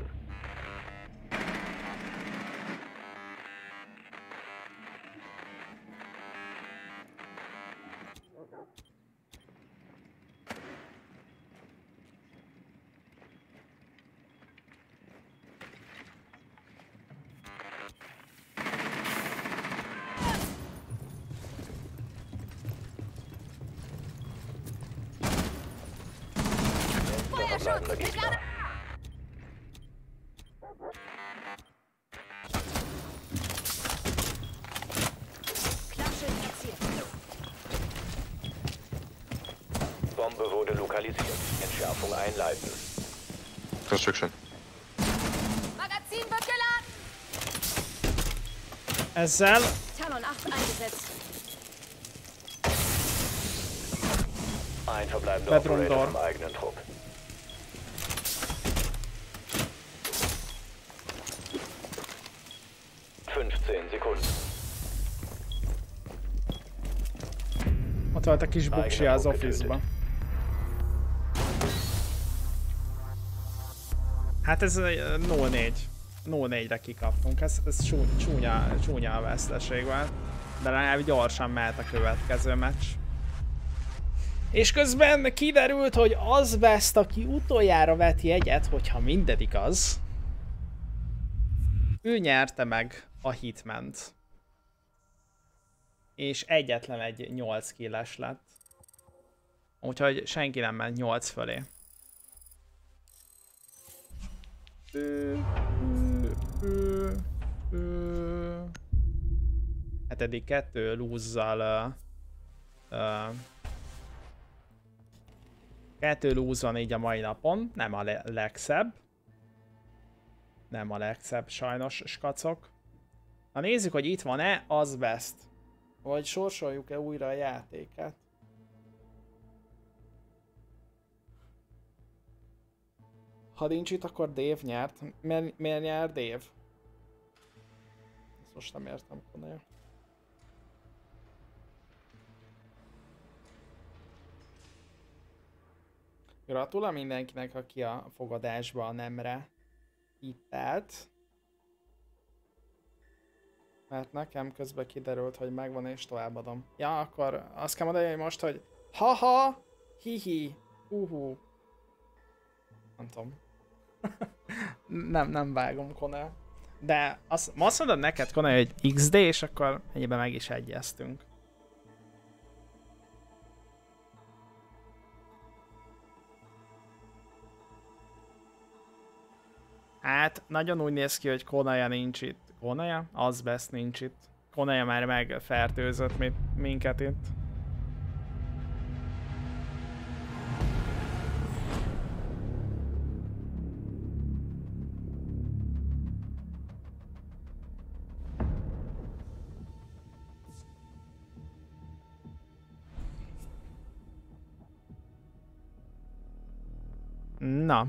Verbleibender Gegner. Klappschild platziert. Bombe wurde lokalisiert. Entschärfung einleiten. Construction. Magazin wird geladen. Ezzel Talon 8 eingesetzt. Ein verbleibender Bedroom Operator door. im eigenen Trupp. ott volt a kis buksi az office-ba. Hát ez 0-4. 0-4-re kikaptunk, ez csúnya a veszteség volt. De legalább gyorsan mehet a következő meccs. És közben kiderült, hogy az Best, aki utoljára vett jegyet, hogyha minden igaz, ő nyerte meg a Hitment. És egyetlen egy 8 killes lett. Úgyhogy senki nem ment 8 fölé. Hát eddig 2 lose-zal 2 lose van így a mai napon, nem a legszebb. Nem a legszebb sajnos, skacok. Na nézzük, hogy itt van-e az Best. Vagy sorsoljuk-e újra a játéket. Ha nincs itt, akkor Dave nyert. Miért nyer Dave? Ezt most nem értem komolyan. Gratulál mindenkinek, aki a fogadásba a nemre tippelt. Mert nekem közben kiderült, hogy megvan és továbbadom. Ja, akkor azt kell mondani, hogy most, hogy haha, hihi, uhu. Nem tudom. nem vágom, Conor. De azt mondod neked, Conor, hogy XD, és akkor egyébben meg is egyeztünk. Hát, nagyon úgy néz ki, hogy Konaja nincs itt. Konaja? Az Best nincs itt. Konaja már megfertőzött minket itt. Na.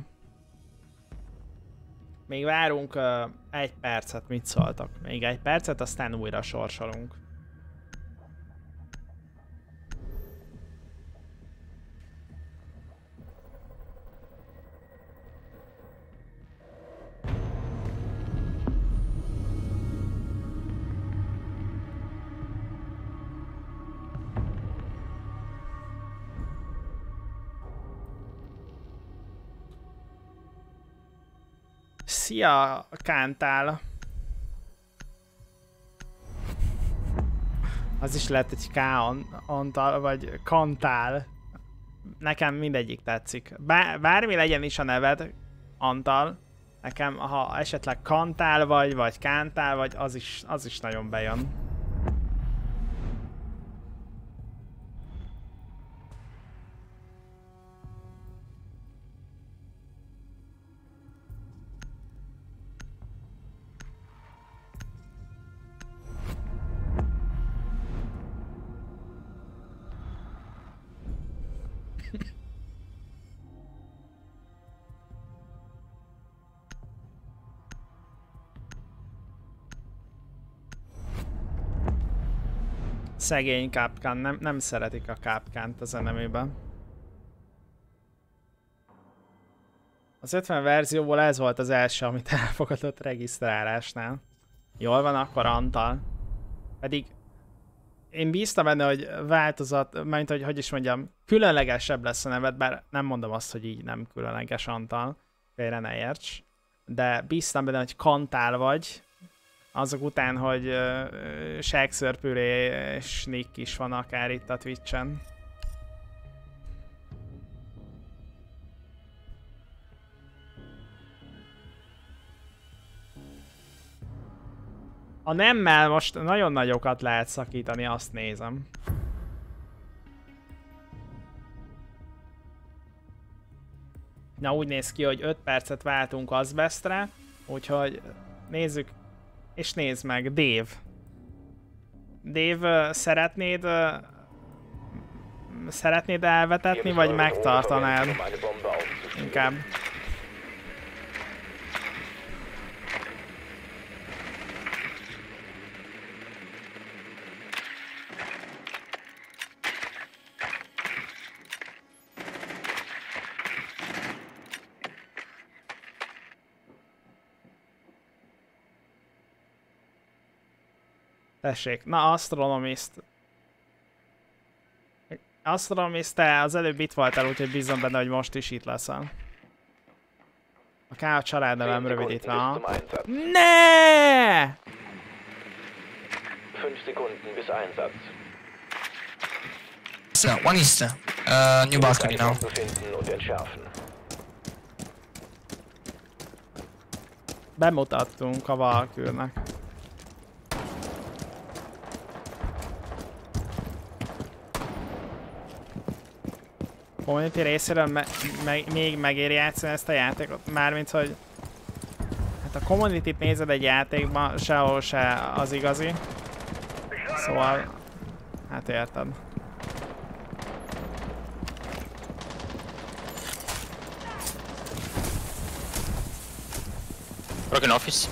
Még várunk 1 percet, mit szóltak? Még 1 percet, aztán újra sorsolunk. Szia, Kántál! Az is lehet egy K-antal, vagy Kantál. Nekem mindegyik tetszik. Bármi legyen is a neved, Antal. Nekem, ha esetleg Kantál vagy Kántál vagy, az is nagyon bejön. Szegény Kapkán, nem szeretik a Kapkánt a zenemében. Az 50 verzióból ez volt az első, amit elfogadott regisztrálásnál. Jól van akkor, Antal. Pedig én bíztam benne, hogy változat, mert hogy is mondjam, különlegesebb lesz a neved, bár nem mondom azt, hogy így nem különleges, Antal. Félre ne érts. De bíztam benne, hogy Kantál vagy. Azok után, hogy Shakespeare és Nick is van akár itt a Twitch-en. A nemmel most nagyon nagyokat lehet szakítani, azt nézem. Na, úgy néz ki, hogy 5 percet váltunk azbestre, úgyhogy nézzük. És nézd meg, Dave. Dave, szeretnéd elvetetni, vagy megtartanád? Inkább. Tessék, na Astronomist. Astronomist, te az előbb itt voltál, úgyhogy bízom benne, hogy most is itt leszel. A K a családnevem rövidítve, ha? Ne! 5 Sekunden bis Einsatz. So, one is new balcony now. Bemutattunk a Valkürnek. Community részéről még megéri játszani ezt a játékot, mármint hogy hát a community-t nézed egy játékban, sehol se az igazi. Szóval, hát érted. Broken office.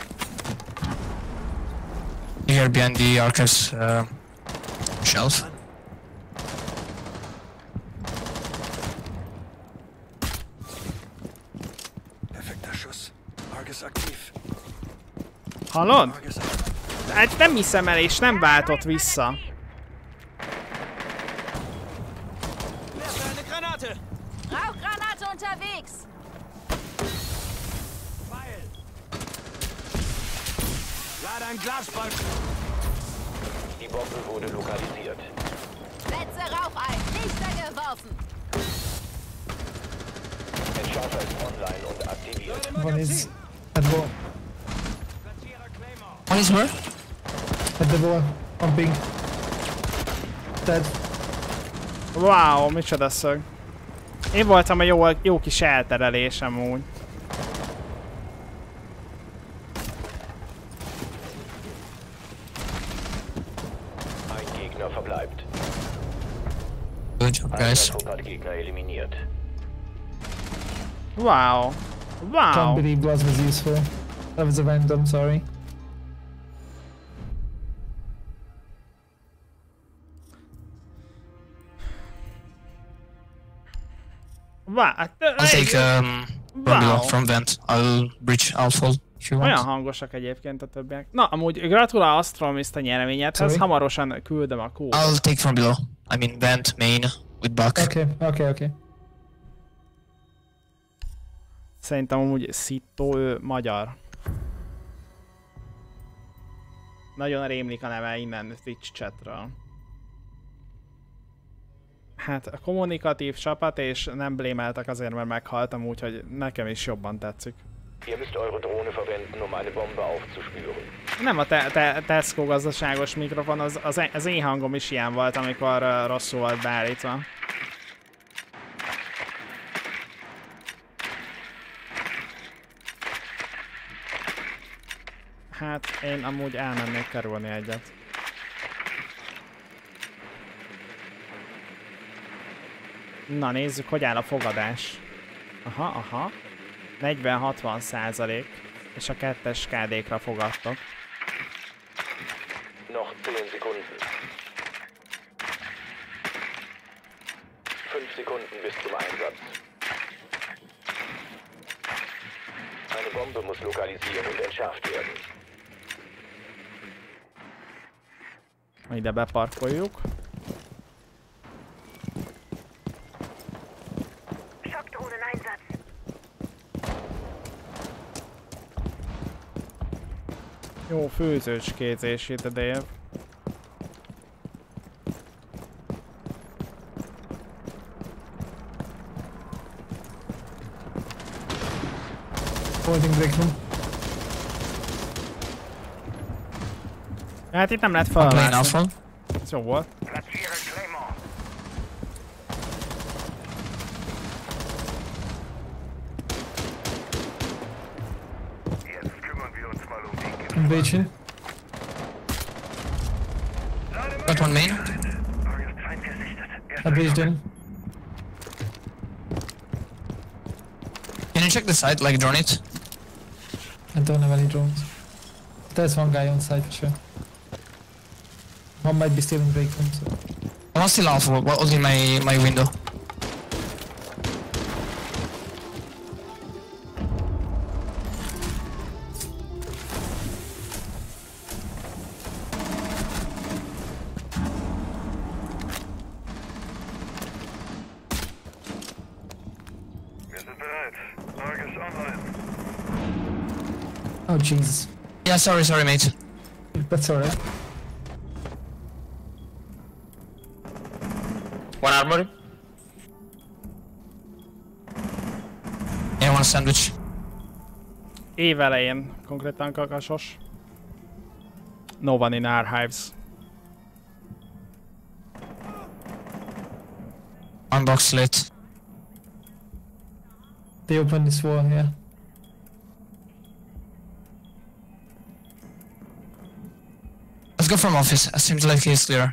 Here behind the Arcus shelf. Hallod? Hát nem hiszem el, és nem váltott vissza. Rauchgranate unterwegs. Die Bombe wurde lokalisiert. Setze Rauch ein. Lichter geworfen. Entschärfer ist online und aktiviert. One is at the wall. One is where? At the wall. On ping. Dead. Wow, micsoda szög. Én voltam a jó kis elterelésem úgy. Ein Gegner verbleibt. Good job, guys. Gegner eliminiert. Wow. Wow. Can't believe Blaz was useful. That was a random, sorry. Wow. I'll take from vent. I'll breach Alpha if you want. Olyan hangosak egyébként a többiek. Na, amúgy gratulál Astromist a nyereményedhez, hamarosan küldöm a kódot. I'll take from below. I mean vent, main, with Buck. Okay. Szerintem amúgy Szitto, ő magyar. Nagyon rémlik a neve innen Twitch chatről. Hát a kommunikatív csapat, és nem blémeltek azért, mert meghaltam, úgyhogy nekem is jobban tetszik. Nem a Tesco gazdaságos mikrofon, az én hangom is ilyen volt, amikor rosszul volt beállítva. Hát én amúgy elmennék kerülni egyet. Na nézzük, hogy áll a fogadás. Aha. 40-60%. És a 2-es KD-kra fogadtok. Noch 10 Sekunden. 5 Sekunden bis zum Einsatz. Eine Bombe muss lokalisiert und entschärft werden. Ide beparkoljuk. Jó főzőskézés itt a Dave. Holding breakroom. Hát itt nem lehet felmászni. Ez jó volt. I'm breaching. Got one main. I breached in. Can you check the side, like drone it? I don't have any drones. There's one guy on site for sure. One might be still in break room, so. One still Alpha, what was in my window? Oh Jesus. Yeah, sorry mate. That's alright. One armor. Yeah, one sandwich. Év elején konkrétan kakasos. No one in archives. One box lit. They opened this wall here. Let's go from office. It seems like it's clear.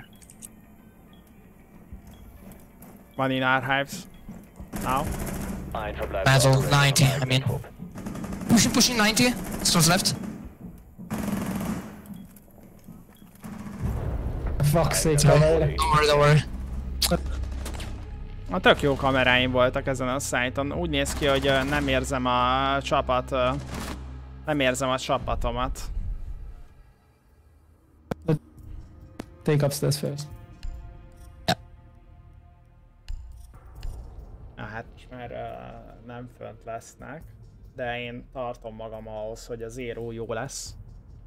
One in archives. Now. Battle 90, I mean. Pushing 90. Stones left. Fuck's sake, Don't worry. A tök jó kameráim voltak ezen a szájton. Úgy néz ki, hogy nem érzem a csapat... Nem érzem a csapatomat. Take upstairs first. Hát most már nem fönt lesznek, de én tartom magam ahhoz, hogy a zero jó lesz.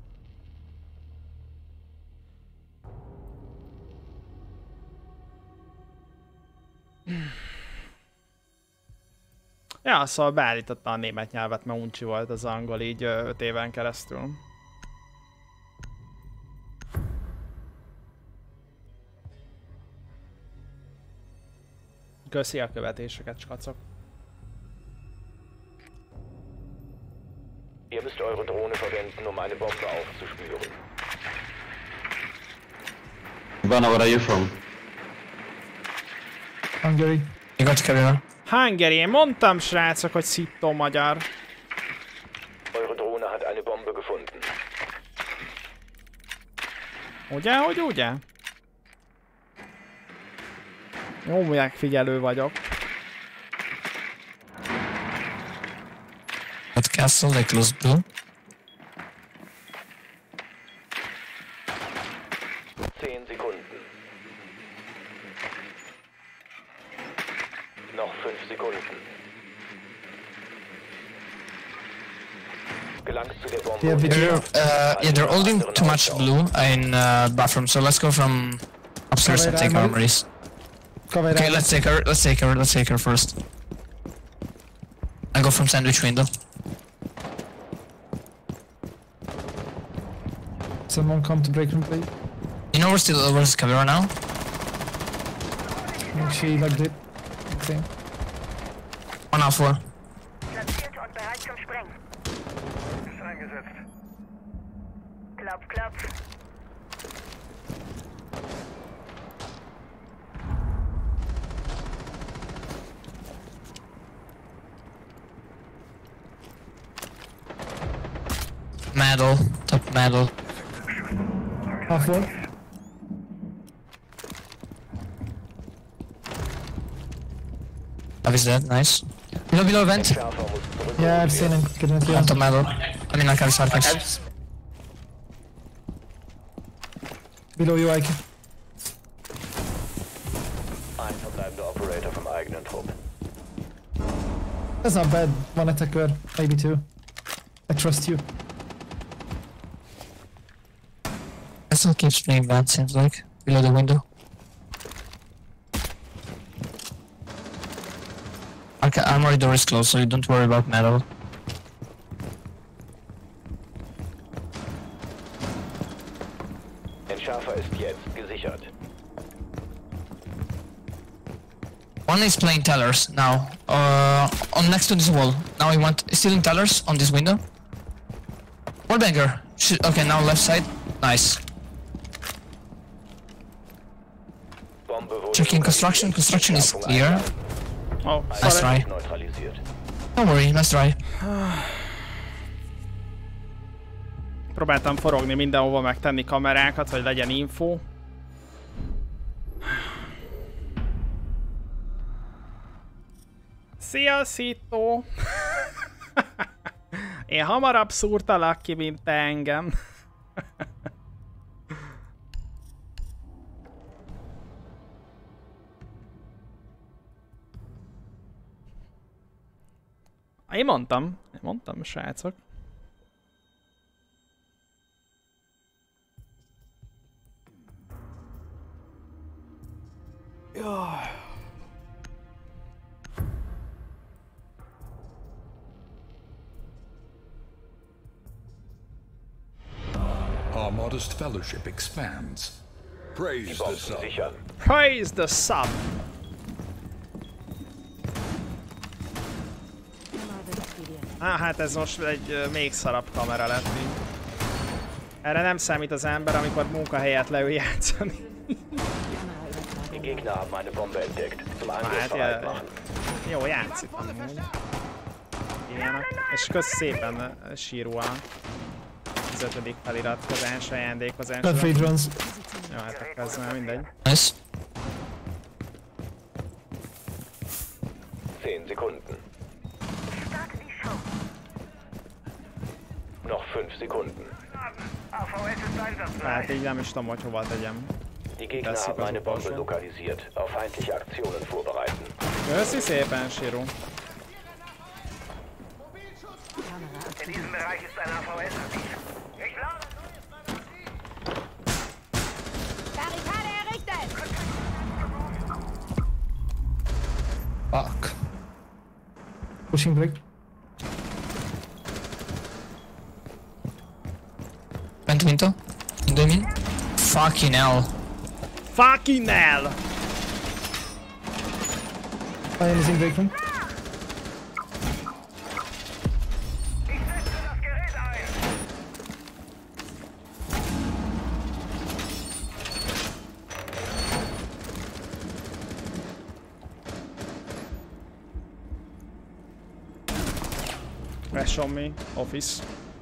Ja, szóval beállította a német nyelvet, mert uncsi volt az angol így 5 éven keresztül. Köszi a követéseket, skacok. Ihr müsst eure Drohne verwenden, um eine Bombe aufzuspüren. Ivana, where are you from? Hungary. You got to carry on. Hungary, én mondtam, srácok, hogy szittó magyar. Eure Drohne hat eine Bombe gefunden. Ugye, hogy ugye? Jó, megfigyelő vagyok. At castle, they close blue. Noch 5 Sekunden. Gelangst zu der Bombe. Yeah, they're holding too much blue in bathroom, so let's go from upstairs and take armories. Okay, let's take her first. I'll go from sandwich window. Someone come to break room, please. You know where's Caveira now? She like it. Okay. 1 out 4. Platziert und bereit zum Sprengen. Ist eingesetzt. Klopf, klopf. Medal, top medal. Half one. Is dead, nice. Below vent. Yeah, I've seen him. On top medal. I mean, like, I have sarcasm. Below you, Ike. Ein verbleibender Operator vom eigenen Trupp. That's not bad. 1 attacker, maybe 2. I trust you. I still keep playing vent, seems like. Below the window. Okay, armory door is closed, so you don't worry about metal. Entschärfer ist jetzt gesichert. One is playing tellers now. On next to this wall. Now he want still in tellers on this window. Wallbanger. Okay, now left side. Nice. Checking construction. Construction is clear. Oh, nice try. Don't worry, nice try. Próbáltam forogni mindenhova, megtenni kamerákat, hogy legyen info. Szia, Szító! Én hamarabb szúrtalak ki, mint te engem. Én mondtam, srácok. Jaj. Our modest fellowship expands. Praise the sun. Praise the sun. Hát ez most egy még szarabb kamera lett. Erre nem számít az ember, amikor munkahelyet leül játszani. Hát jó, játszik amúgy. Ilyenek. És kösz szépen sírva az 5. feliratkozás, ajándékozás. Jó, hát akkor ez már mindegy. Nice. 10 Sekunden. Noch 5 Sekunden. Hát így nem is tudom, hogy hova tegyem. Die Gegner haben eine Bombe lokalisiert. Auf feindliche Aktionen vorbereiten. Köszi szépen, Siru. In diesem Bereich ist ein AVS aktiv. Ich lade Barrikade errichtet! Fuck. Pushing break. Vent window. Window in. Fucking hell. Fucking hell! I am using break room. Crash on me, office.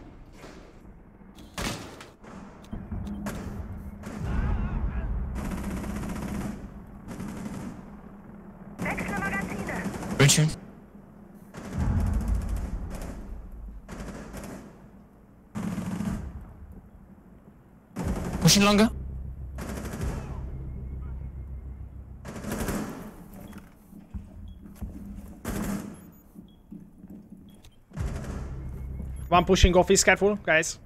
Breaching. Pushing longer. One pushing office, careful, guys.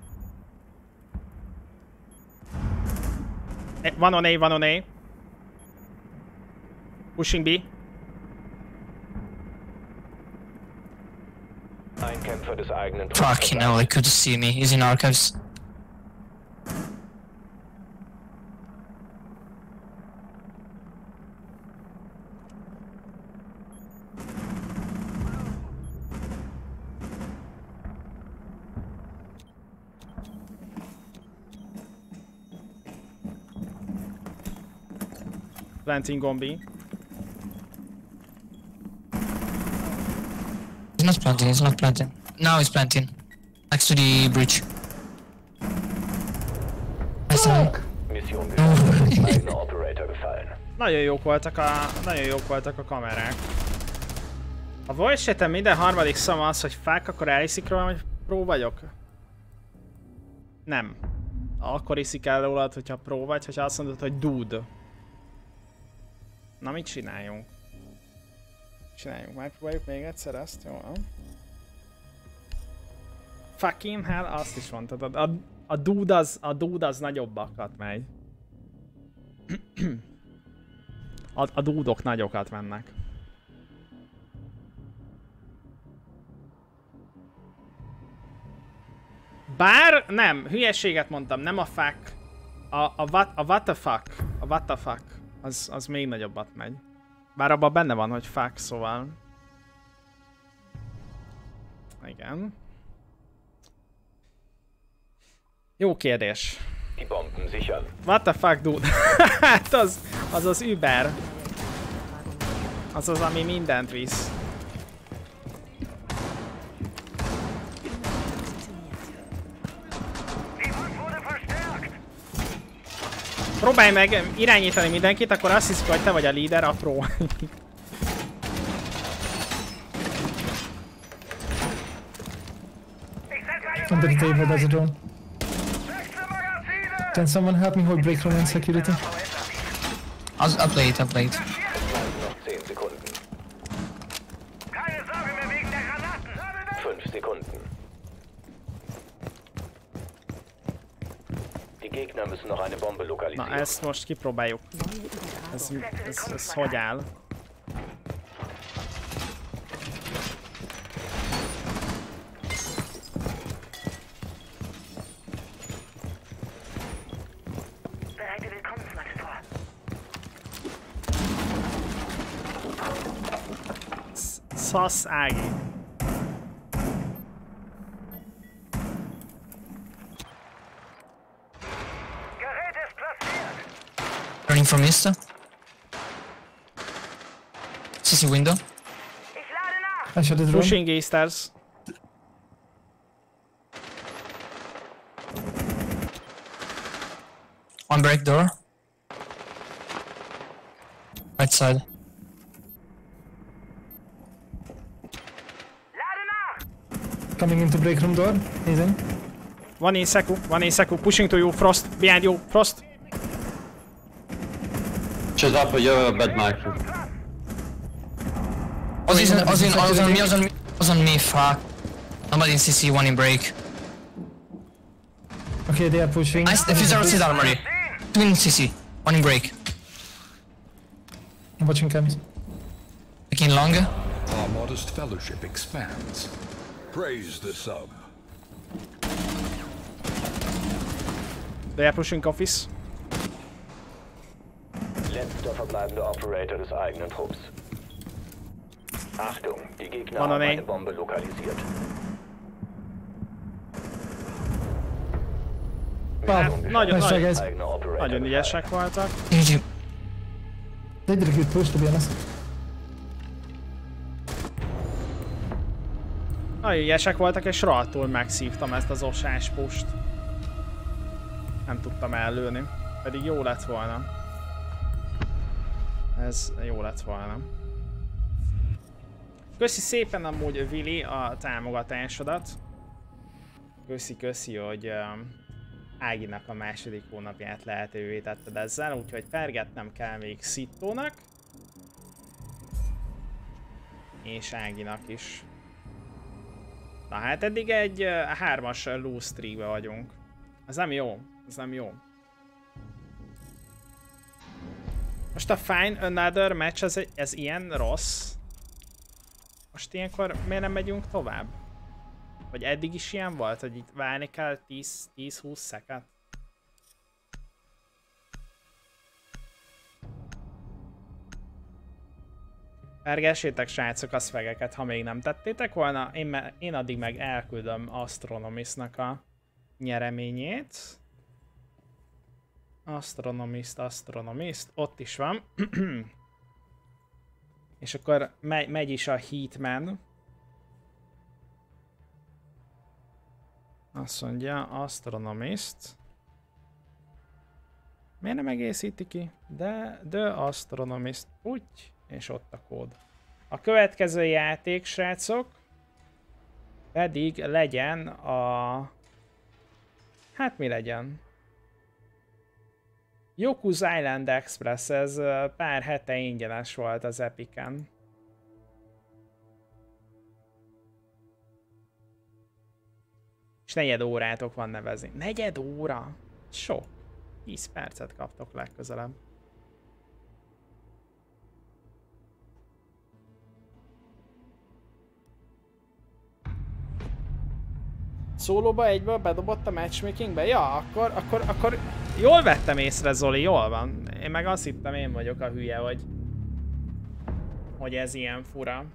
One on A, one on A. Pushing B. Ein Kämpfer des eigenen Trupps. Fucking hell, he could see me. He's in archives. Planting on B. He's not planting, he's not planting. Now he's planting. Next to the bridge. Nice time. Mission gescheitert. Eigener Operator gefallen. Nagyon jók voltak a kamerák. A voice chaten minden harmadik szava az, hogy fák, akkor elhiszik rólam, hogy pro vagyok? Nem. Akkor hiszik el rólad, hogyha pro vagy, hogyha azt mondod, hogy dude. Na mit csináljunk? Megpróbáljuk még egyszer ezt, jó? Fucking hell, azt is mondtad. A dude az nagyobbakat megy. A dúdok nagyokat mennek. Bár nem, hülyeséget mondtam, nem a fuck. A what the fuck. A what the fuck. Az még nagyobbat megy. Bár abban benne van, hogy fuck, szóval... Igen. Jó kérdés. Die Bomben sichern. What the fuck, dude? Hát az Uber. Az, ami mindent visz. Próbálj meg irányítani mindenkit, akkor azt hiszik, hogy te vagy a líder, a pro. Under the table, there's a drone. Can someone help me hold break room and security? I'll play it, I'll play it. Noch 10 Sekunden. Keine Sorge mehr wegen der Granaten. 5 Sekunden. Die Gegner müssen noch eine Bombe lokalisieren. Na, ezt most kipróbáljuk. Ez hogy áll? Bereite Willkommensmatte vor. Szasz Ági. Running from East. CC window. I shot the drone. Pushing A stairs. One break door. Right side. Coming into break room door. He's in. One in Seku, pushing to you, Frost, behind you, Frost. She's up, you're a bad mark. Oz on me, fuck. Nobody in CC, one in break. Okay, they are pushing. Nice, defuse outside armory. Two in CC, one in break. I'm watching cams. Taking long. Our modest fellowship expands. Praise the sub. They are pushing office. Letzter verbleibender Operator des eigenen Trupps. Achtung, die Gegner haben eine Bombe lokalisiert. Nagyon ügyesek voltak. They did a good push, to be honest. Nagyon ügyesek voltak, és rohadtul megszívtam ezt az osás pust. Nem tudtam ellőni. Pedig jó lett volna. Ez jó lett volna. Köszi szépen amúgy, Vili, a támogatásodat. Köszi, hogy Áginak a második hónapját lehetővé tetted ezzel, úgyhogy pergetnem kell még Szittónak. És Áginak is. Na hát eddig egy 3-as lose streakbe vagyunk. Ez nem jó, ez nem jó. Most a Find Another match, ez ilyen rossz? Most ilyenkor miért nem megyünk tovább? Vagy eddig is ilyen volt, hogy itt várni kell 10-20 szeket? Pergessétek srácok a szvegeket, ha még nem tettétek volna. Én addig meg elküldöm Astronomistnak a nyereményét. Astronomist, ott is van. És akkor megy is a Heatman. Azt mondja, Astronomist. Miért nem egészíti ki? De The Astronomist. Úgy. És ott a kód. A következő játék, srácok, pedig legyen a... Hát mi legyen? Yoku's Island Express, ez pár hete ingyenes volt az Epicen. És 4 órátok van nevezni. 4 óra? Sok. 10 percet kaptok legközelebb. Szólóba egyből bedobott a matchmakingbe? Ja, akkor jól vettem észre, Zoli, jól van. Én meg azt hittem, én vagyok a hülye, hogy ez ilyen fura.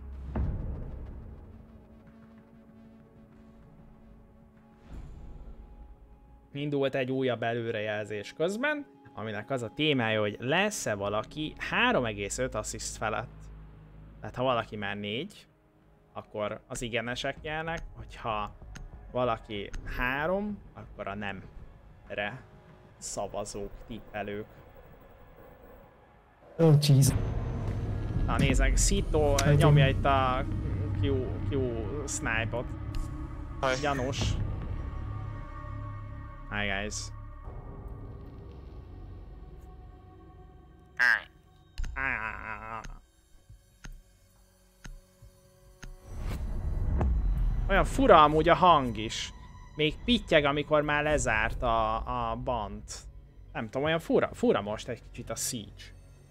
Indult egy újabb előrejelzés közben, aminek az a témája, hogy lesz-e valaki 3,5 assziszt felett. Tehát ha valaki már 4, akkor az igenesek jelnek, hogyha valaki 3, akkor a nemre szavazók, tippelők. Oh, jeez. Na nézzek, Szito nyomja itt a Q snipe-ot. Gyanús. Hi guys. Olyan fura amúgy a hang is. Még pittyeg, amikor már lezárt a bant. Nem tudom, olyan fura most egy kicsit a Siege.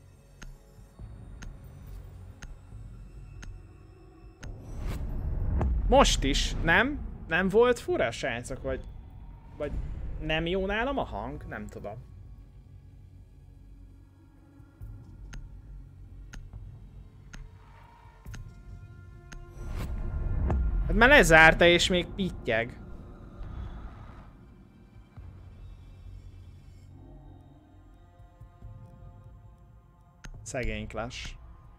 Most is, nem? Nem volt fura, srácok? Vagy nem jó nálam a hang? Nem tudom. Hát már lezárta és még pittyeg. Szegény Clash.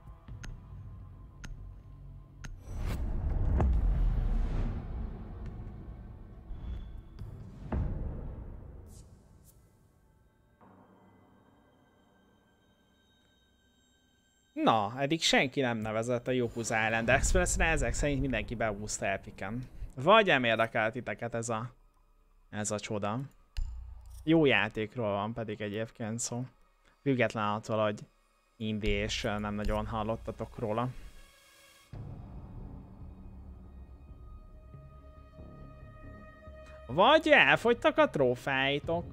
Na, eddig senki nem nevezett a Yoku's Island Expressre, ezek szerint mindenki beúszta Epicen. Vagy nem érdekelt titeket ez a csoda. Jó játékról van pedig egyébként szó. Független attól, hogy indie és nem nagyon hallottatok róla. Vagy elfogytak a trófáitok.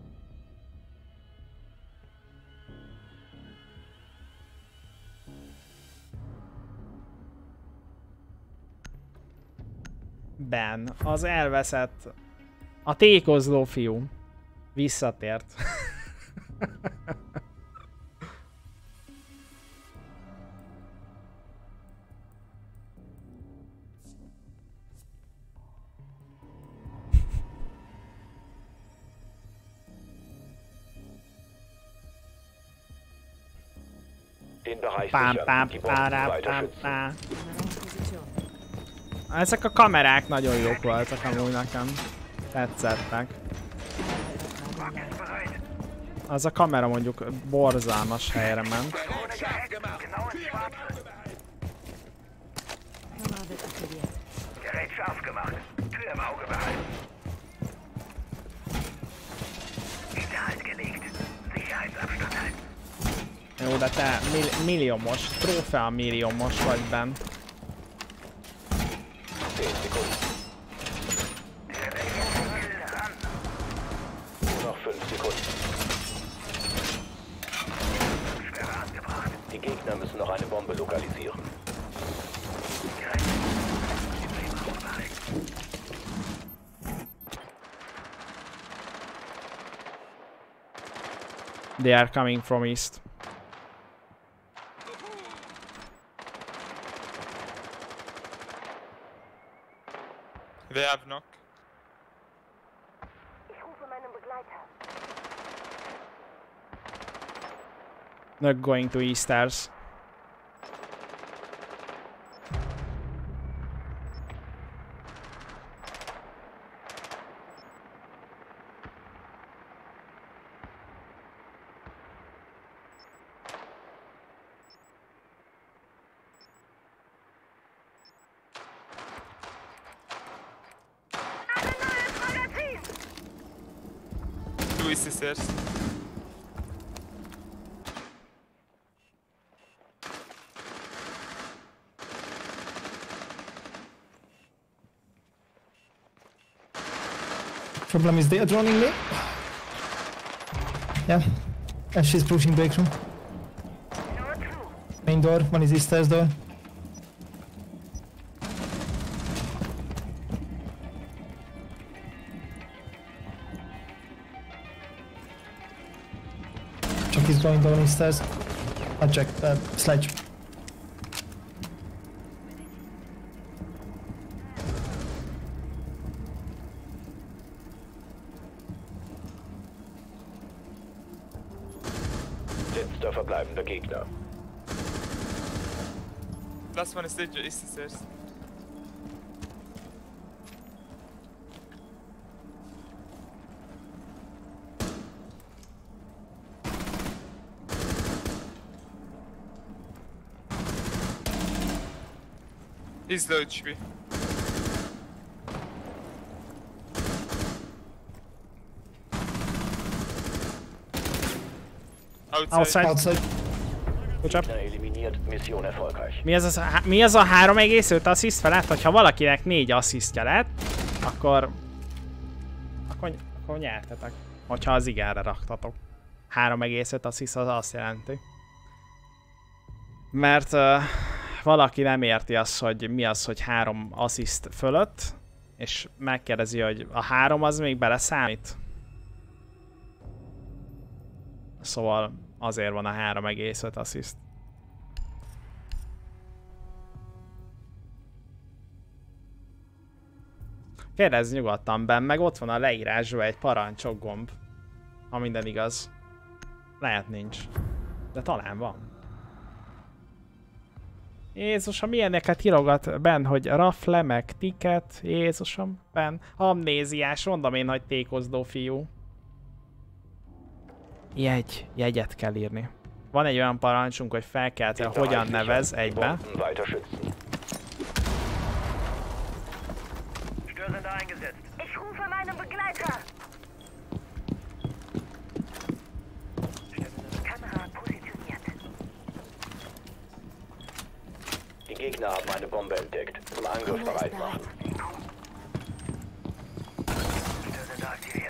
Ben, az elveszett, a tékozló fiú visszatért. Den Bereich sichern. Die Bomben weiter schützen. Ezek a kamerák nagyon jók voltak amúgy nekem. Tetszettek. Az a kamera mondjuk borzalmas helyre ment. Gerät scharf gemacht. Tür im Auge behalten. Hinterhalt gelegt. Sicherheitsabstand halten. Jó, de te milliómos, trófea milliómos vagy benn. 10 Sekunden. Nur noch 5 Sekunden. Die Gegner müssen noch eine Bombe lokalisieren. They are coming from east. They have knock. Ich rufe meinen Begleiter. Not going to east stairs. Two easy stairs. Problem is they are droning me. Yeah. And she's pushing breakthrough. Main door, one is east stairs door. Chuck is going down east stairs. I'll check sledge. Letzter verbleibender Gegner. Last one is the easy stairs. He's low HP. Outside. Good job. Eliminiert, Mission erfolgreich. Mi az a 3,5 assziszt felett? Hogyha valakinek 4 asszisztja lett, akkor nyertetek. Hogyha az igenre raktatok. 3,5 assziszt az azt jelenti. Mert valaki nem érti azt, hogy mi az, hogy 3 assziszt fölött, és megkérdezi, hogy a 3 az még beleszámít. Szóval azért van a 3,5 assziszt. Kérdezz nyugodtan, benn, meg ott van a leírásban egy parancsok gomb. Ha minden igaz. Lehet nincs. De talán van. Jézusom, milyeneket írogat benn, hogy rafle, meg ticket. Jézusom, benn. Amnéziás, mondom én, hogy tékozdó fiú. Jegyet kell írni. Van egy olyan parancsunk, hogy felkeltve hogyan nevez egybe. Störsender eingesetzt. Ich rufe meinen Begleiter. Kamera positioniert. Die Gegner haben eine Bombe entdeckt. Zum Angriff bereit machen. Störsender aktiviert.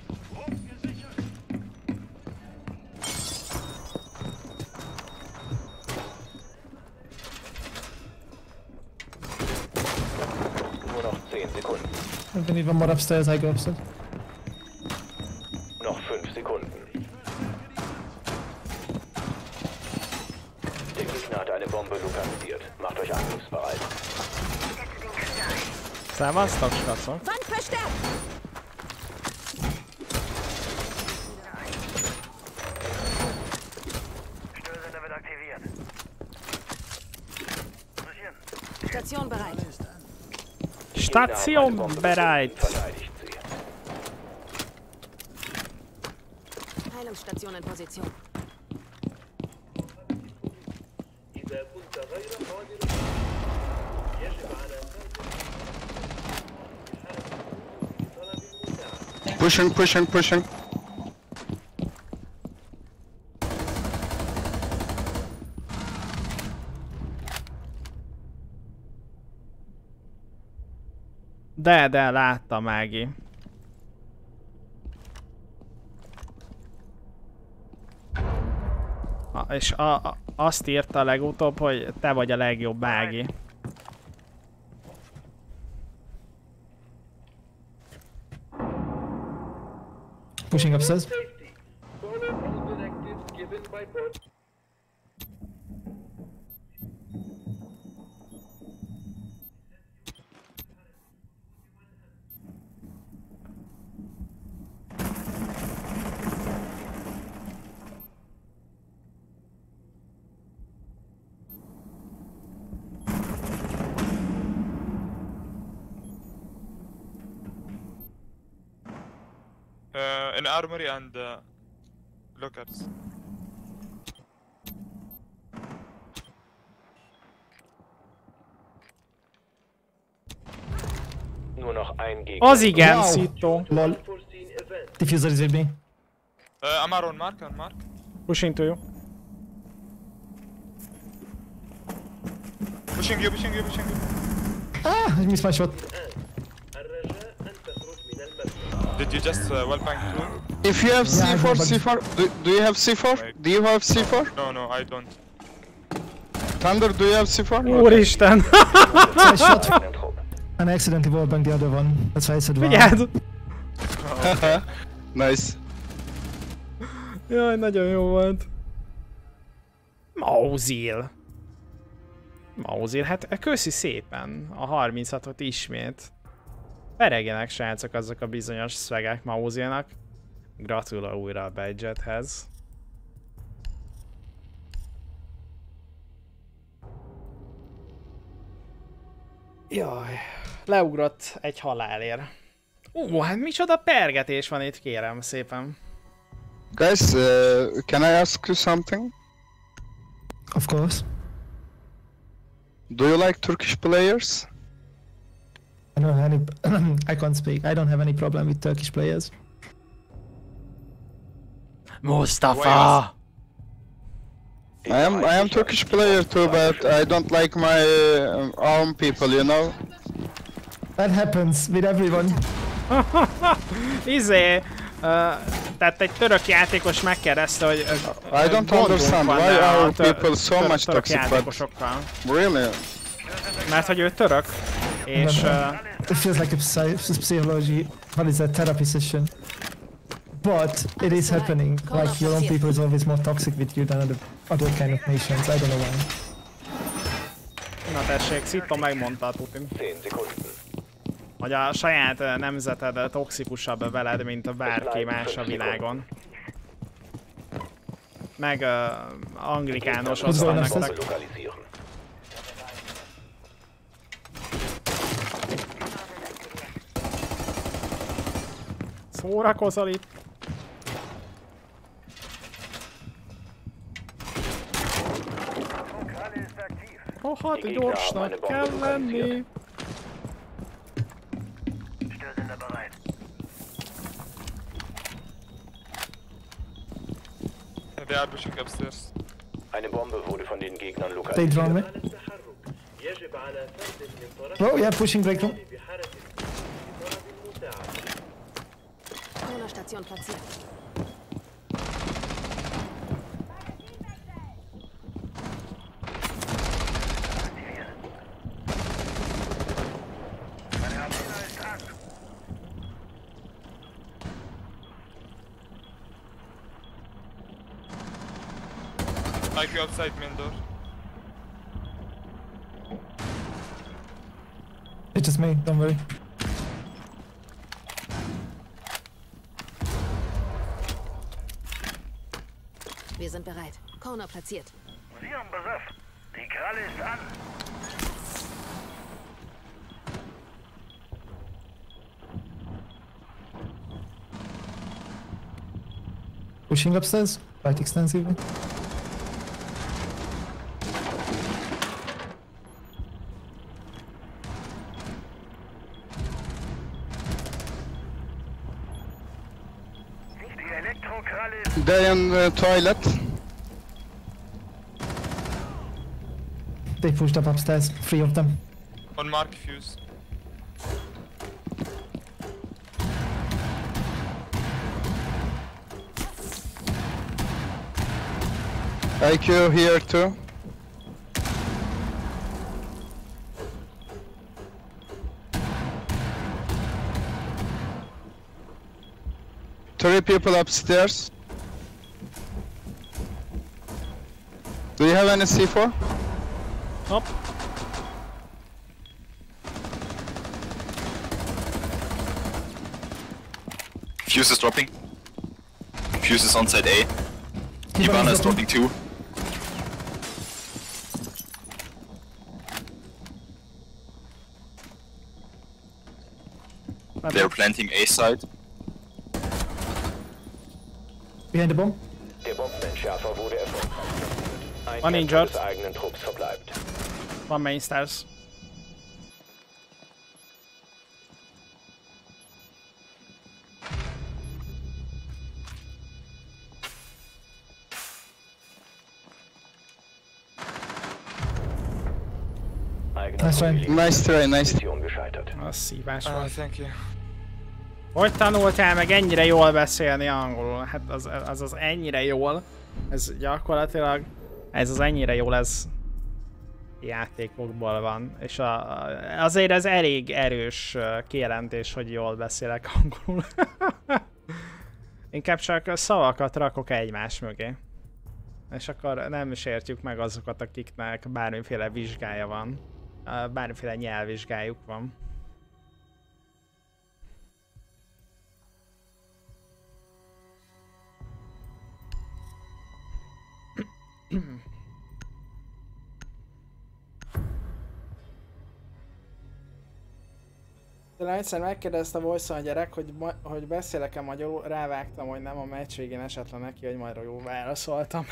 Nur noch 10 Sekunden. And we need one more upstairs, I go upstairs. Noch 5 Sekunden. Der Gegner hat eine Bombe lokalisiert. Macht euch angriffsbereit. Szevasztok, srácok! Wand verstärkt! Störsender wird aktiviert. Position. Station bereit. Station bereit. Heilungsstation in Position. Pushing, pushing, pushing. De, látta Mági. És azt írta legutóbb, hogy te vagy a legjobb, Mági. Pushing upstairs. In armory and lockers. Nur noch ein Gegner. Az igen, Szito. Lol. Diffuser is with me. I'm on mark, on mark. Pushing to you. Pushing you, pushing you, pushing you. Ah, I missed my shot. Did you just wellbang too? If you have C4, C4, do you have C4? Wait. Do you have C4? No, I don't. Thunder, do you have C4? Úristen! I shot and I accidentally wallbanged the other one. That's why I said wow. Figyeld! Nice. Jaj, nagyon jó volt. Mauzil. Mauzil, hát köszi szépen a 36-ot ismét. Peregjenek srácok azok a bizonyos szvegek Mauzilnak. Gratulál újra a budgethez. Jaj, leugrott egy halálér. Hát micsoda pergetés van itt, kérem szépen. Guys, can I ask you something? Of course. Do you like Turkish players? I don't have any. I can't speak. I don't have any problem with Turkish players. Mustafa! I am Turkish player too, but I don't like my own people, you know? That happens with everyone. Tehát egy török játékos megkérdezte, hogy I don't understand why our people so much toxic, but really? Mert hogy ő török, és... It feels like a psychology, what is that, therapy session. But it is happening, like your own people is always more toxic with you than other kind of nations, I don't know why. Na tessék, Szitto megmondta a Putin. Hogy a saját nemzeted toxikusabb veled, mint bárki más a világon. Meg anglikános osztal nektek. Szórakozol itt? Hát gyorsnak kell lenni. They are pushing upstairs. Eine Bombe wurde von den Gegnern They lokalisiert. drawn me. Oh yeah, pushing breakthrough. Corona-Station platziert. Like you outside main door. It's just me, don't worry. Wir sind bereit. Corner platziert. Sie haben Besatz. Die Kralle ist an. Pushing upstairs, quite extensively. They're in the toilet. They pushed up upstairs, 3 of them. On mark fuse. IQ here too. Three people upstairs. Do you have any C4? Nope. Fuse is dropping. Fuse is on side A. Ivana is dropping too. They're planting A side. Behind the bomb. Der Bombenentschärfer wurde erfunden. Ein One Kämpfer injured. des eigenen Trupps verbleibt. One main stairs. Nice try. Nice try, nice try. Mission gescheitert. Az szívás volt. Thank you. Hogy tanultál meg ennyire jól beszélni angolul? Hát az ennyire jól. Ez gyakorlatilag... Ez az ennyire jól, ez... játékokból van. És azért ez elég erős kijelentés, hogy jól beszélek angolul. Inkább csak szavakat rakok egymás mögé. És akkor nem is értjük meg azokat, akiknek bármiféle vizsgája van. Bármiféle nyelvvizsgájuk van. De egyszer megkérdezte a Voice-on a gyerek, hogy beszélek-e magyarul, rávágtam, hogy nem, a meccs végén esetlen neki, hogy magyarul válaszoltam.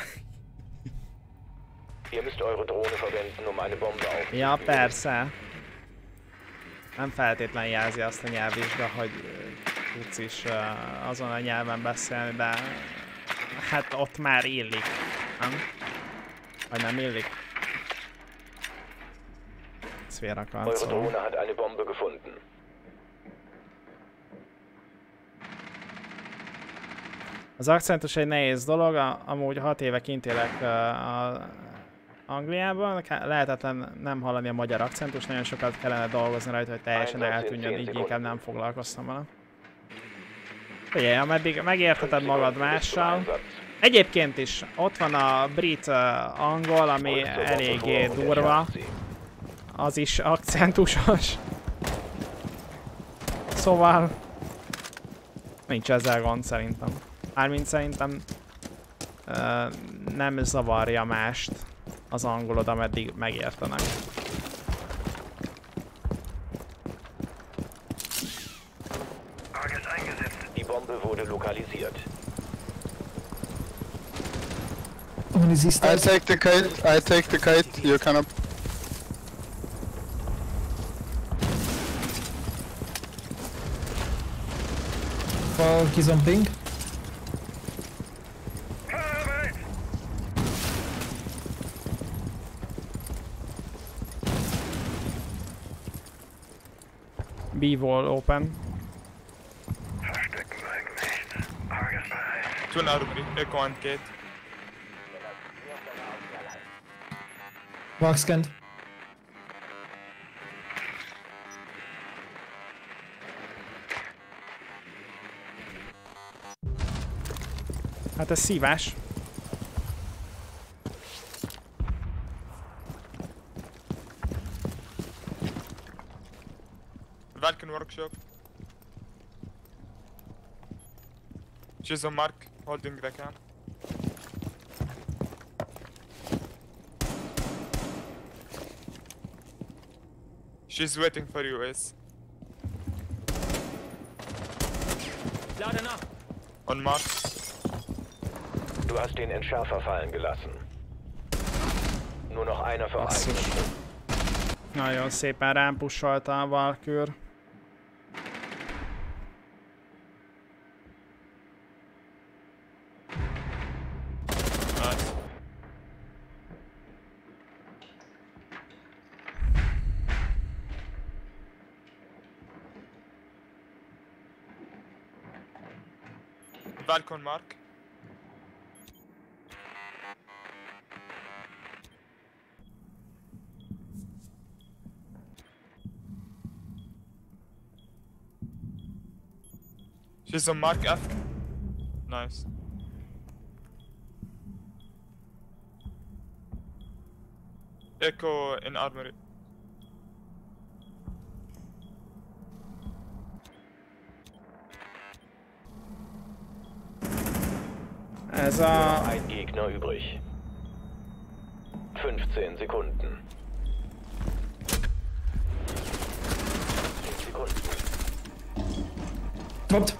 Ihr müsst eure Drohne verwenden, um eine Bombe aufzunehmen. Ja, persze. Nem feltétlen jelzi azt a nyelvvizsga, hogy tudsz is azon a nyelven beszélni, de hát ott már illik, nem? Vagy nem illik? Szféra Eure Drohne hat eine Bombe gefunden. Az akcentus egy nehéz dolog, amúgy 6 éve kint élek Angliában, lehetetlen nem hallani a magyar akcentus, nagyon sokat kellene dolgozni rajta, hogy teljesen eltűnjön, így inkább nem foglalkoztam vele. Figyelj, ameddig megértheted magad mással. Egyébként is ott van a brit angol, ami eléggé durva. Az is akcentusos. Szóval... nincs ezzel gond szerintem. Mármint szerintem... nem zavarja mást az angolod, ameddig megértenek. Die Bombe wurde lokalisiert. I take the kite, you can up. Falk is on ping. B-wall open. Two armory, Echo and Gate. Mark scanned. Hát ez szívás. Vulcan workshop. She's on mark, holding the can. She's waiting for you, Ace. Loud enough. On mark. Du hast den Entschärfer fallen gelassen. Nur noch einer vereignet. Nagyon szépen rám pusolta a Valkyr. Balcon mark. She's on mark F. Nice. Echo in armory. Ez a... Ein Gegner übrig. 15 Sekunden. 10 Sekunden. Dropped.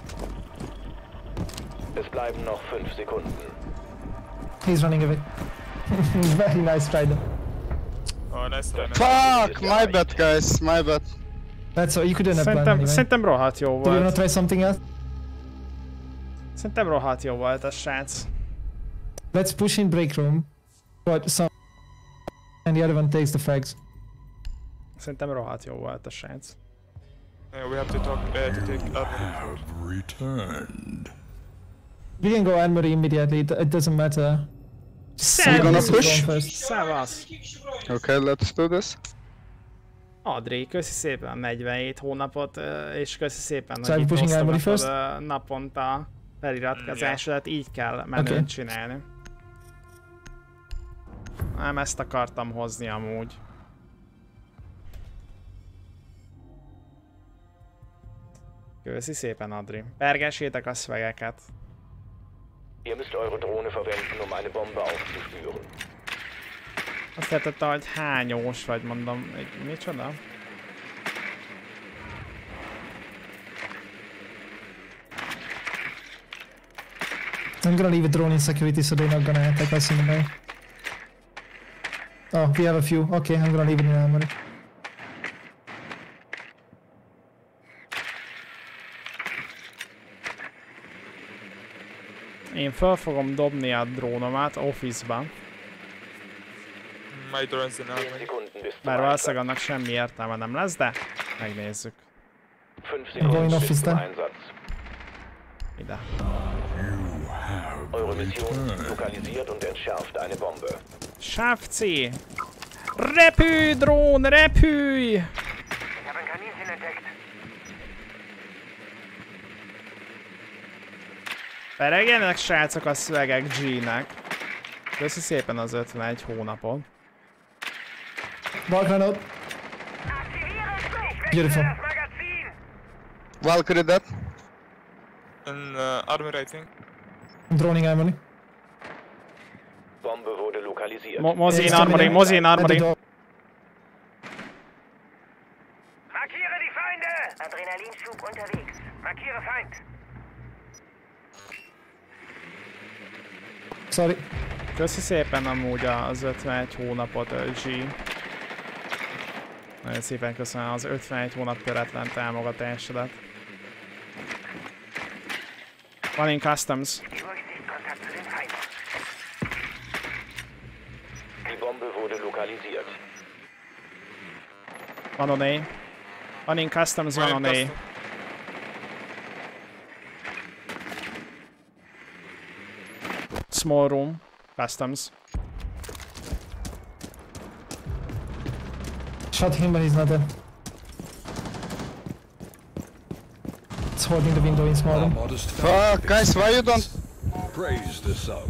Es bleiben noch 5 Sekunden. He's running away. Very nice try though. Oh, nice try. Fuck! My bad, guys. My bad. That's all. You couldn't have planned anyway. Szerintem rohadt jó volt. Do you wanna try something else? Szerintem rohadt jó volt a srác. Let's push in break room. But some... And the other one takes the frags. Szerintem rohadt jó volt a srác. Yeah, we have to talk to take have returned. We can go armory immediately. It doesn't matter. We're gonna push. Szevasz. Okay, let's do this. Adri, köszi szépen 47 hónapot, és köszi szépen, So hogy itt osztogatod naponta feliratkozásodat, így kell menőt csinálni. Nem ezt akartam hozni amúgy. Köszi szépen, Adri. Pergessétek a szvegeket. Ihr müsst eure Drohne verwenden, um eine Bombe aufzuspüren. Azt hittette, hogy hányós vagy, mondom. Micsoda? I'm gonna leave a drone in security so they're not gonna attack us in the bay. Oh, we have a few. Okay, I'm gonna leave it in armory. Én fel fogom dobni a drónomat office-ba. My drone's in armory. Bár valószínűleg annak semmi értelme nem lesz, de megnézzük. 5 Sekunden bis zum Einsatz. Ide. Eure Mission lokalisiert und entschärft eine Bombe. Sávci! Repülj, drón, repülj! Ich habe ein Kaninchen entdeckt. Peregjenek, srácok, a szövegek G-nek. Köszi szépen az 51 hónapot. Valkyrie out. Beautiful. Valkyrie dead. In armory, I think. I'm droning armory. Bombe wurde lokalisiert. Mozi in armory, Mozi in armory. Markiere die Feinde! Adrenalinschub unterwegs. Markiere Feind. Sorry. Köszi szépen amúgy az 51 hónapot, G. Nagyon szépen köszönöm az 51 hónap töretlen támogatásodat. Van in customs. Die Bombe wurde lokalisiert. Van on A. Van in customs, van on A. Small room. Customs. Shot him, but he's not dead. It's holding the window in small room. Fuck, guys, why you don't... Praise the sub.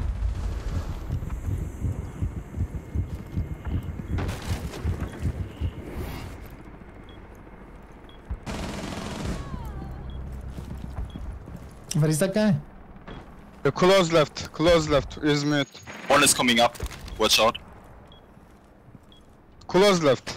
Where is that guy? Close left, is mute. One is coming up, watch out. Close left.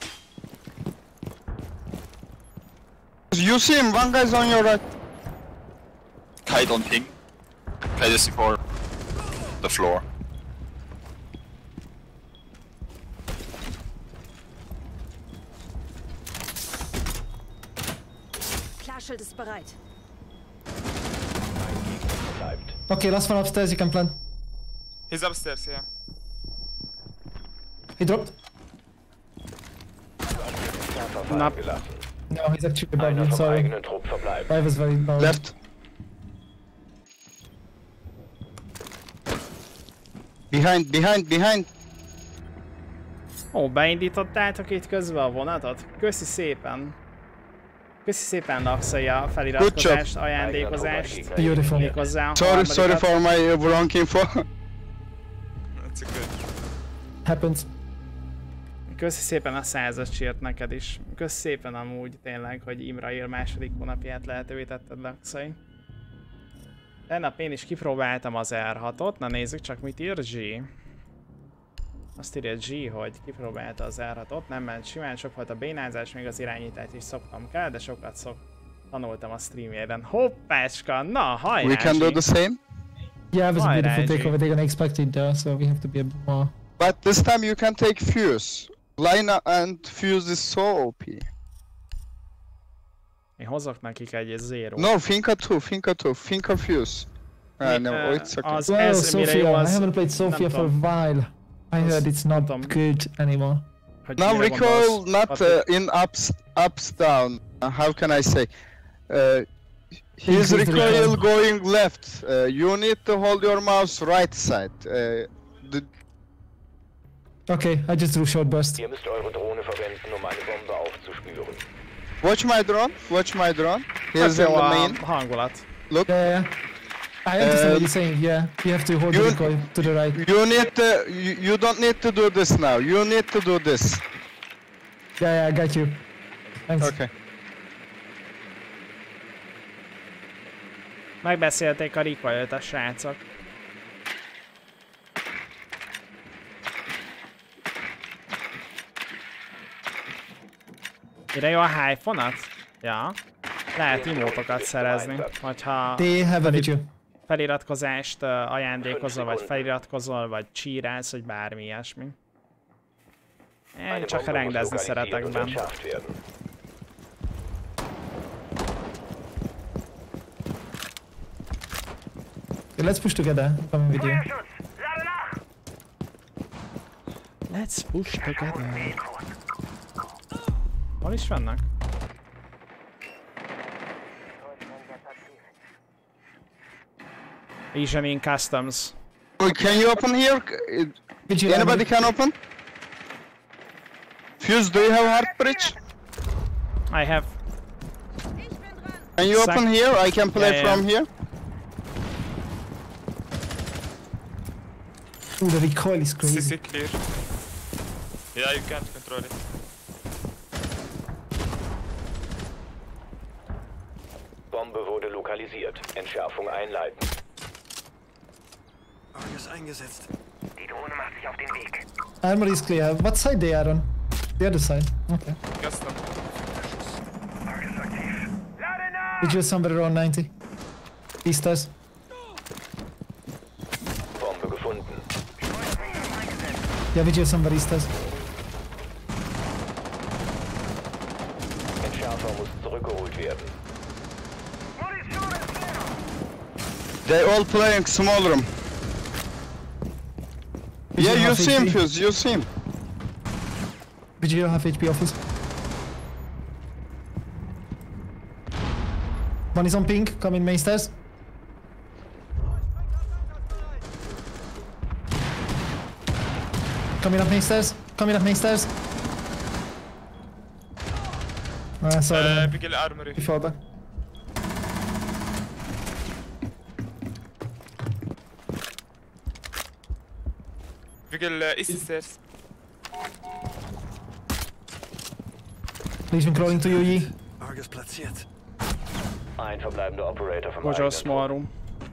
You see him, one guy's on your right. Kite on ping. Kite is C4. the floor. Klarschild ist bereit. Okay, last one upstairs, you can plant. He's upstairs, yeah. He dropped? Nope. No, he's actually above you, sorry. I was very low. Left. Behind. Ó, beindítottátok itt közben a vonatot? Köszi szépen. Köszi szépen, Laxai, a feliratkozást, ajándékozást. Beautiful. Sorry for my wrong info. It's good. Happens. Köszi szépen a 100-as cheert neked is. Köszi szépen amúgy tényleg, hogy Imrail második hónapját lehetővé tetted, Laxai. Tegnap én is kipróbáltam az R6-ot, na nézzük csak mit ír G. Azt írja G, hogy kipróbálta az R6-ot, nem ment simán, sok volt a bénázás, még az irányítást is szoktam kell, de sokat tanultam a streamjében. Hoppácska, na hajrá! We can do the same? Yeah, it was a beautiful takeover, they're gonna expect it there, so we have to be a bit more... But this time you can take Fuse. Line and Fuse is so OP. Én hozok nekik egy zero. No, Finka 2, Finka Fuse. No, it's okay. Well, Sophia, I haven't played Sophia for a while. I heard it's not good anymore. Now recoil not in ups down. How can I say? His recoil going left. You need to hold your mouse right side. Okay, I just drew short burst. Ihr müsst eure Drohne verwenden, eine Bombe aufzuspüren. Watch my drone. Here's in the main. Hangulat. Look. Yeah. I understand what you're saying, yeah. You have to hold the recoil to the right. You need to, you don't need to do this now. You need to do this. Yeah, I got you. Thanks. Okay. Megbeszélték a recoilt a srácok. Ide jó a Hyphonat? Ja. Lehet imótokat szerezni, hogyha feliratkozást ajándékozol, vagy feliratkozol, vagy csírálsz, vagy bármi ilyesmi. Én csak rendezni szeretek benne. Let's push together. Come with you. Let's push together. Hol is vannak? Asian in customs. Can you open here? Anybody can open? Fuse, do you have hard bridge? I have. Can you open here? I can play from here. Ooh, the recoil is crazy. CC clear. Yeah, you can't control it. Bombe wurde lokalisiert. Entschärfung einleiten. Argus eingesetzt. Die Drohne macht sich auf den Weg. Armory is clear. What side they are on? The other side. Okay. Custom. Argus aktiv. Lade nach! Did you somewhere around 90? Easters. Bombe gefunden. Yeah, we somebody easters. Entschärfer muss zurückgeholt werden. They all playing small room. Yeah, you see him, Fuse, you see him. Vigil half HP office. One is on pink, coming main stairs. Coming up main stairs, sorry. Bigel armory. Before that. Bigel east stairs. Legion crawling to you, Yi. Argus platziert. Ein verbleibender Operator vom Bocsánat, small room.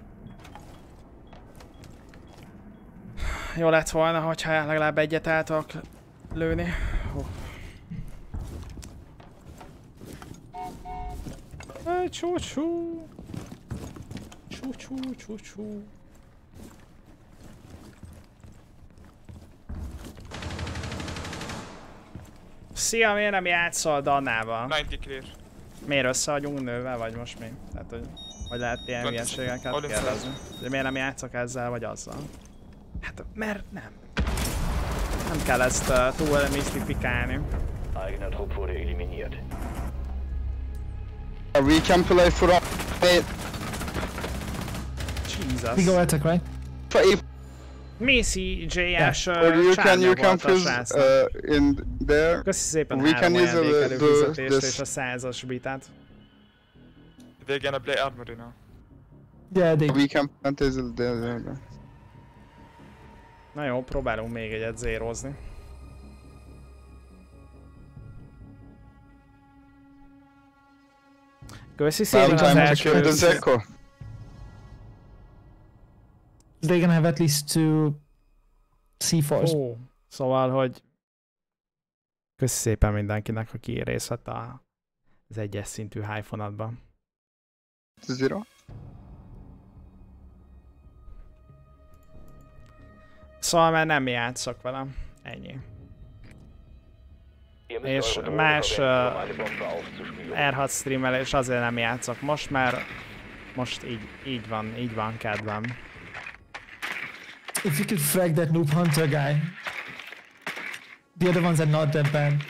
Jó lett volna, hogyha legalább egyet el tudok lőni. Csúcsú. Csúcsú. Szia, miért nem játszol Dannával? 90 clear. Miért össze vagyunk nővel, vagy most mi? Tehát, hogy lehet ilyen hülyeségeket kérdezni. De miért nem játszok ezzel, vagy azzal? Hát, mert nem. Nem kell ezt túl misztifikálni. Eigener Trupp wurde eliminiert. We can play for a... Jesus. We go attack, right? Macy JS Or you can fuse in there. Köszi szépen we can use előfizetést és a 100-as bitát. They're gonna play armory now. Yeah, we can plant there. Na jó, próbálunk még egyet zérozni. Köszi szépen az első... They're gonna have at least 2 C4s. Ó, szóval, hogy... Köszi szépen mindenkinek, aki részt vett az egyes szintű Hyphonatban. 0. Szóval már nem játszok velem. Ennyi. És más R6 streamelés azért nem játszok most, mert most így van kedvem. If you could frag that noob hunter guy. The other ones are not that bad.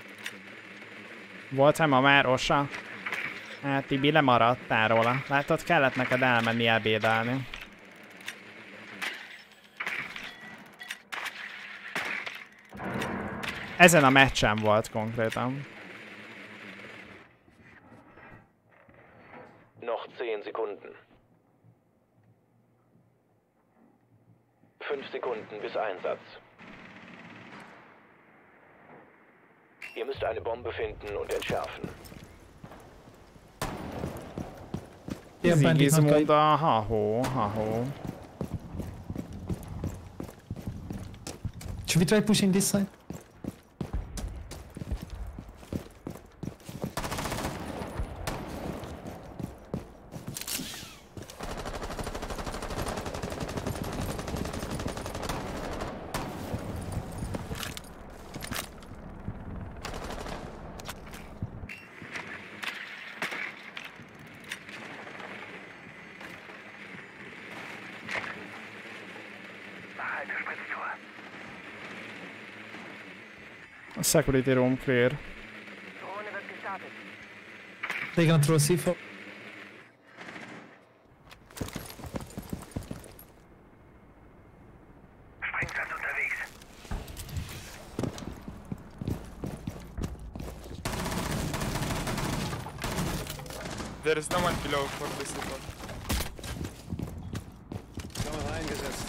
Volt-e ma már Osa? Hát Tibi, lemaradtál róla. Látod, kellett neked elmenni ebédelni. Ezen a meccsen volt konkrétan. Noch 10 Sekunden. 5 Sekunden bis Einsatz. Ihr müsst eine Bombe finden und entschärfen. Zigizmunda, ha-ho. Should we try pushing this side? Security room clear. They're gonna throw C4. Sprengplatz unterwegs. There is no one below for this report. Kamera eingesetzt.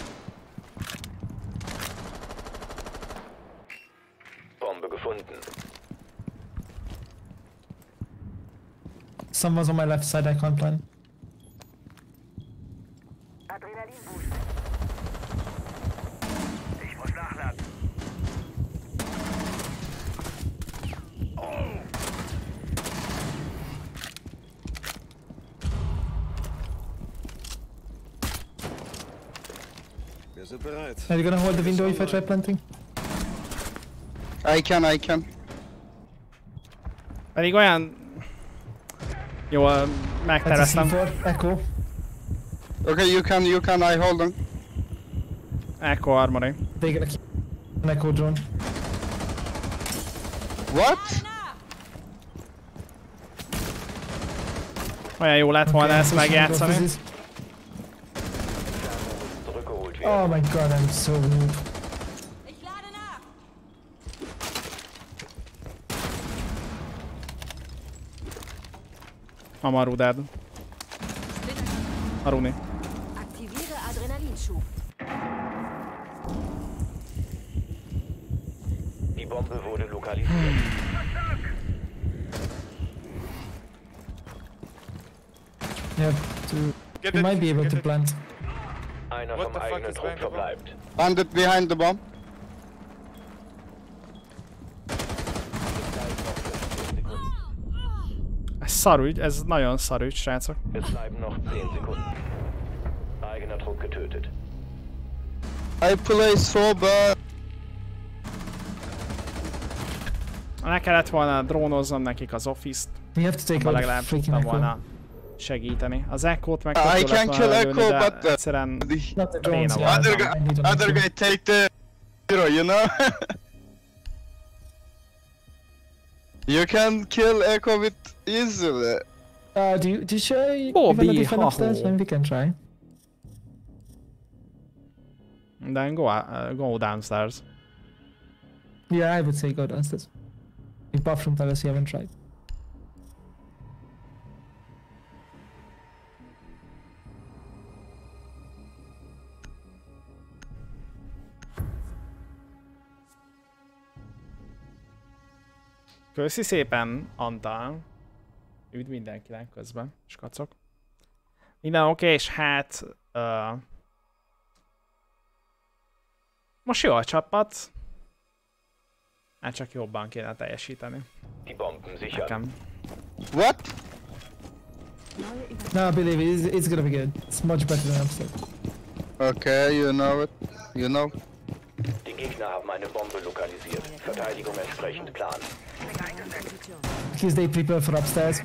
Bombe gefunden. Someone's on my left side, I can't plan. Adrenalinboost. Ich muss nachladen. Wir sind bereit. Are you gonna hold the window if I try planting? I can. Pedig olyan... Jól megtereztem. C4, echo. Okay, you can, I hold them. Echo armory. They're gonna keep an echo drone. What? Olyan jó lett volna ezt pushing megjátszani. across this. Oh my god, I'm so noob. Amaru dead. Aruni. Aktiviere Adrenalinschub. Die Bombe wurde lokalisiert. Yeah, you might be able to plant. Einer vom eigenen Trupp verbleibt. Bandit behind the bomb. Ez szarügy, ez nagyon szarügy, srácok. Es bleiben noch 10 Sekunden. Eigener Trupp getötet. I play so bad. Le kellett volna drónoznom nekik az office-t. Abban legalább tudtam volna segíteni. Az Echo-t meg I can kill Echo, but egyszerűen other guy take the hero, you know? You can kill Echo with easily. Do you show Bobby, even defend upstairs? Maybe we can try. Then go downstairs. Yeah, I would say go downstairs. Apart from Palace, you haven't tried. Köszi szépen, Antal. Üdv mindenkinek közben, skacok. Minden oké, és hát... most jó a csapat. Hát csak jobban kéne teljesíteni. Nekem. What? No, believe it, it's gonna be good. It's much better than upstairs. Okay, you know it. You know. Die Gegner haben eine Bombe lokalisiert. Verteidigung entsprechend planen. Because they prepare for upstairs.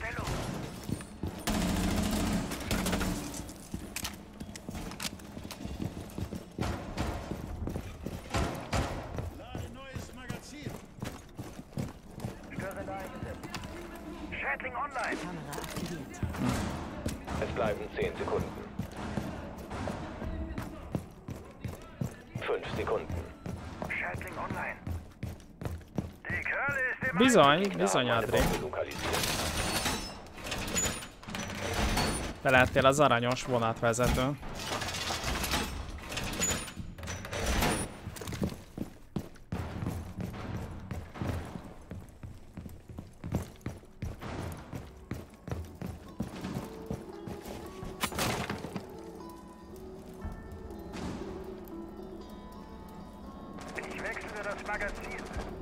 Schädling online. Es bleiben 10 Sekunden. 5 Sekunden. Schädling online. Die Kerle ist im Bizony, Adri. Te lettél az aranyos vonatvezető. Ich wechsle das Magazin.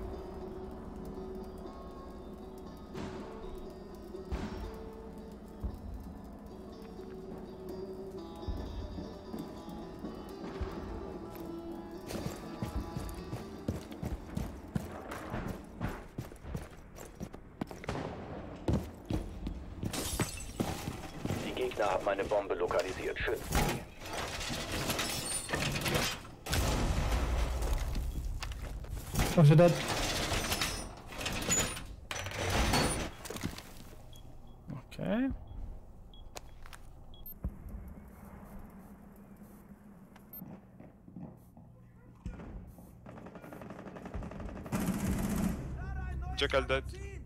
Die Gegner haben eine Bombe lokalisiert. Schön. Oh, you're dead. Okay. Jackal dead.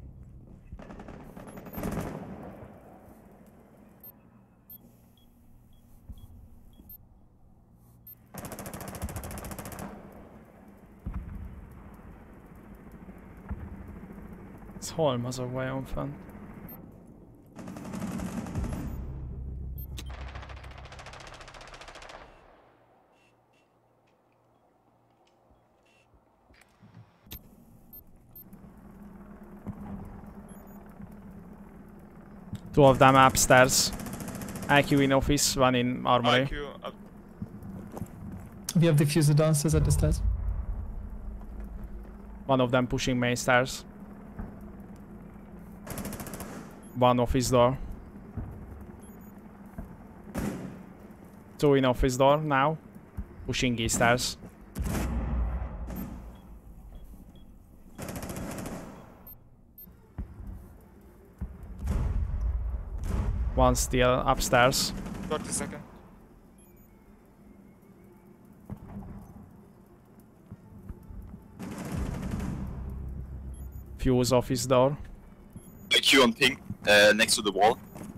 Ez hol mozog vajon fenn? Two of them upstairs. IQ in office, one in armory. We have diffuser downstairs at the stairs. One of them pushing main stairs. One office door. Two in office door now. Pushing east stairs. One still upstairs. 30 seconds. Fuse office door. IQ on ping, next to the wall.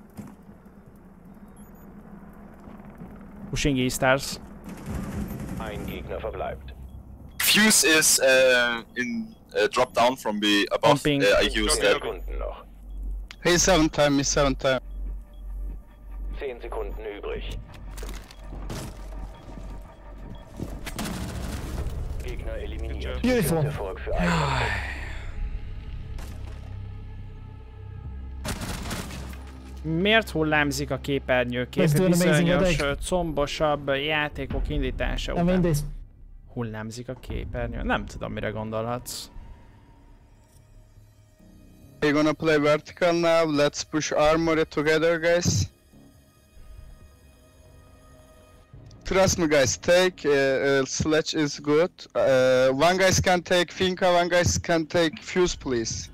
Pushing east stairs. Ein Gegner verbleibt. Fuse is in drop down from the above. IQ is dead. He's 7 time, he's 7 time. 10 Sekunden übrig. Gegner eliminiert. Beautiful. Erfolg für einen. Miért hullámzik a képernyő? Bizonyos combosabb játékok indítása után. Hullámzik a képernyő. Nem tudom, mire gondolhatsz. We're gonna play vertical now. Let's push armory together, guys. Trust me, guys. Take Sledge is good. One guys can take Finka, one guys can take Fuse, please.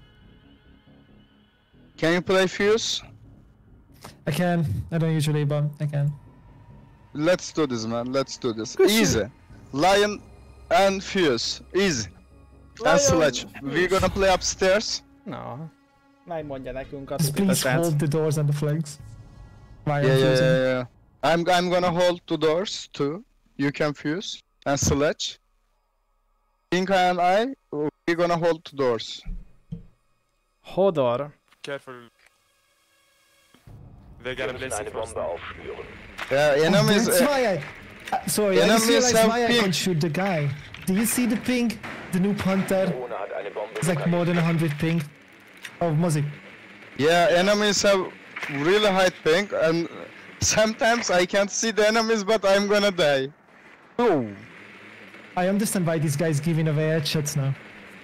Can you play Fuse? I can. I don't usually, but I can. Let's do this, man. Let's do this. Easy. Lion and Fuse. Easy. And Sledge. We're gonna play upstairs. No. Megmondja nekünk a Just tutit a please srác. hold the doors and the flags. Yeah. I'm gonna hold two doors too. You can Fuse and Sledge. Finka and I, we're gonna hold two doors. Hodor. Careful. They got a place in first. Yeah, enemies. That's why sorry, I just enemies realized have why I ping. can't shoot the guy. Do you see the ping? The new Panther? It's like more than 100 ping. Oh, Mozzie. Yeah, enemies have really high ping, and sometimes I can't see the enemies, but I'm gonna die. Oh. I understand why this guy's giving away headshots now.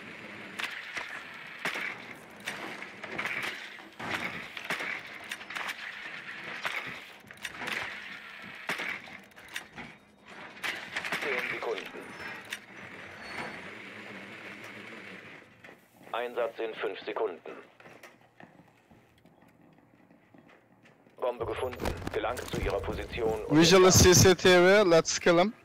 Einsatz in 5 Sekunden. Bombe gefunden. Gelangt zu ihrer Position. Und Visual CCTV, let's kill him.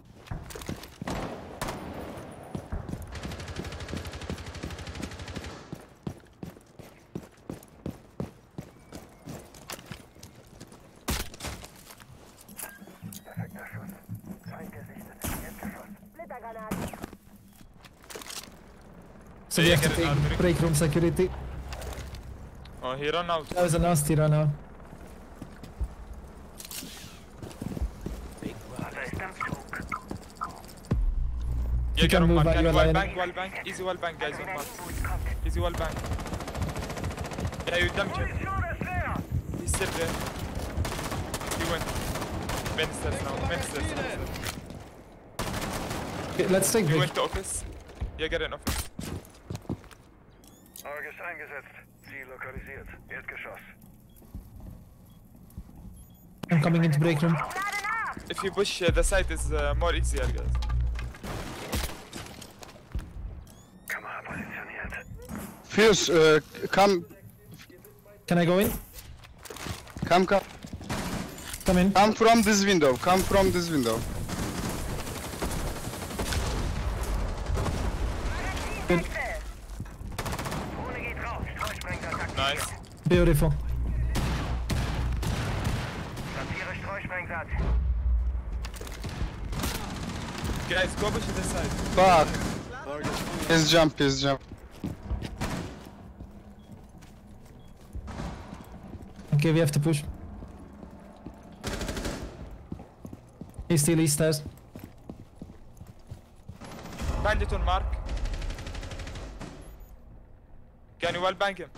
So we have to take break room security. Oh, he ran out. That was a nasty run out. You can move back, you're lying. wall bang. Easy wall bang, guys. On mark. Easy wall bang. Yeah, you dumped him. He's still there. He went. Main stairs now. Main stairs. Okay, let's take He break. went to office. Yeah, get in office. Argus eingesetzt. Ziel lokalisiert. Erdgeschoss. I'm coming into break room. If you push the site is more easier, guys. Kamera positioniert. Fuse, come. Can I go in? Come. Come in. Come from this window. Come from this window. Good. Nice. Beautiful. Platziere Streusprengsatz. Guys, go push to the side. Fuck. He's jump. Okay, we have to push. He's still east stairs. Bandit on mark. Can you well bank him?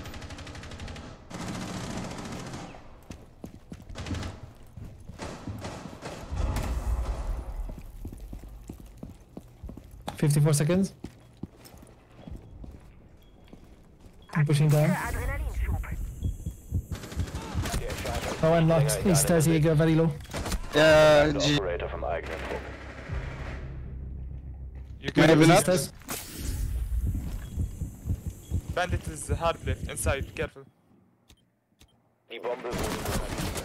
$54 seconds. I'm pushing down. Oh, I'm locked. East stairs, Jäger, very low. G. Operator vom eigenen Trupp. You Maybe can not. East stairs. Bandit is hard left inside. Careful. Die Bombe wurde detonatet.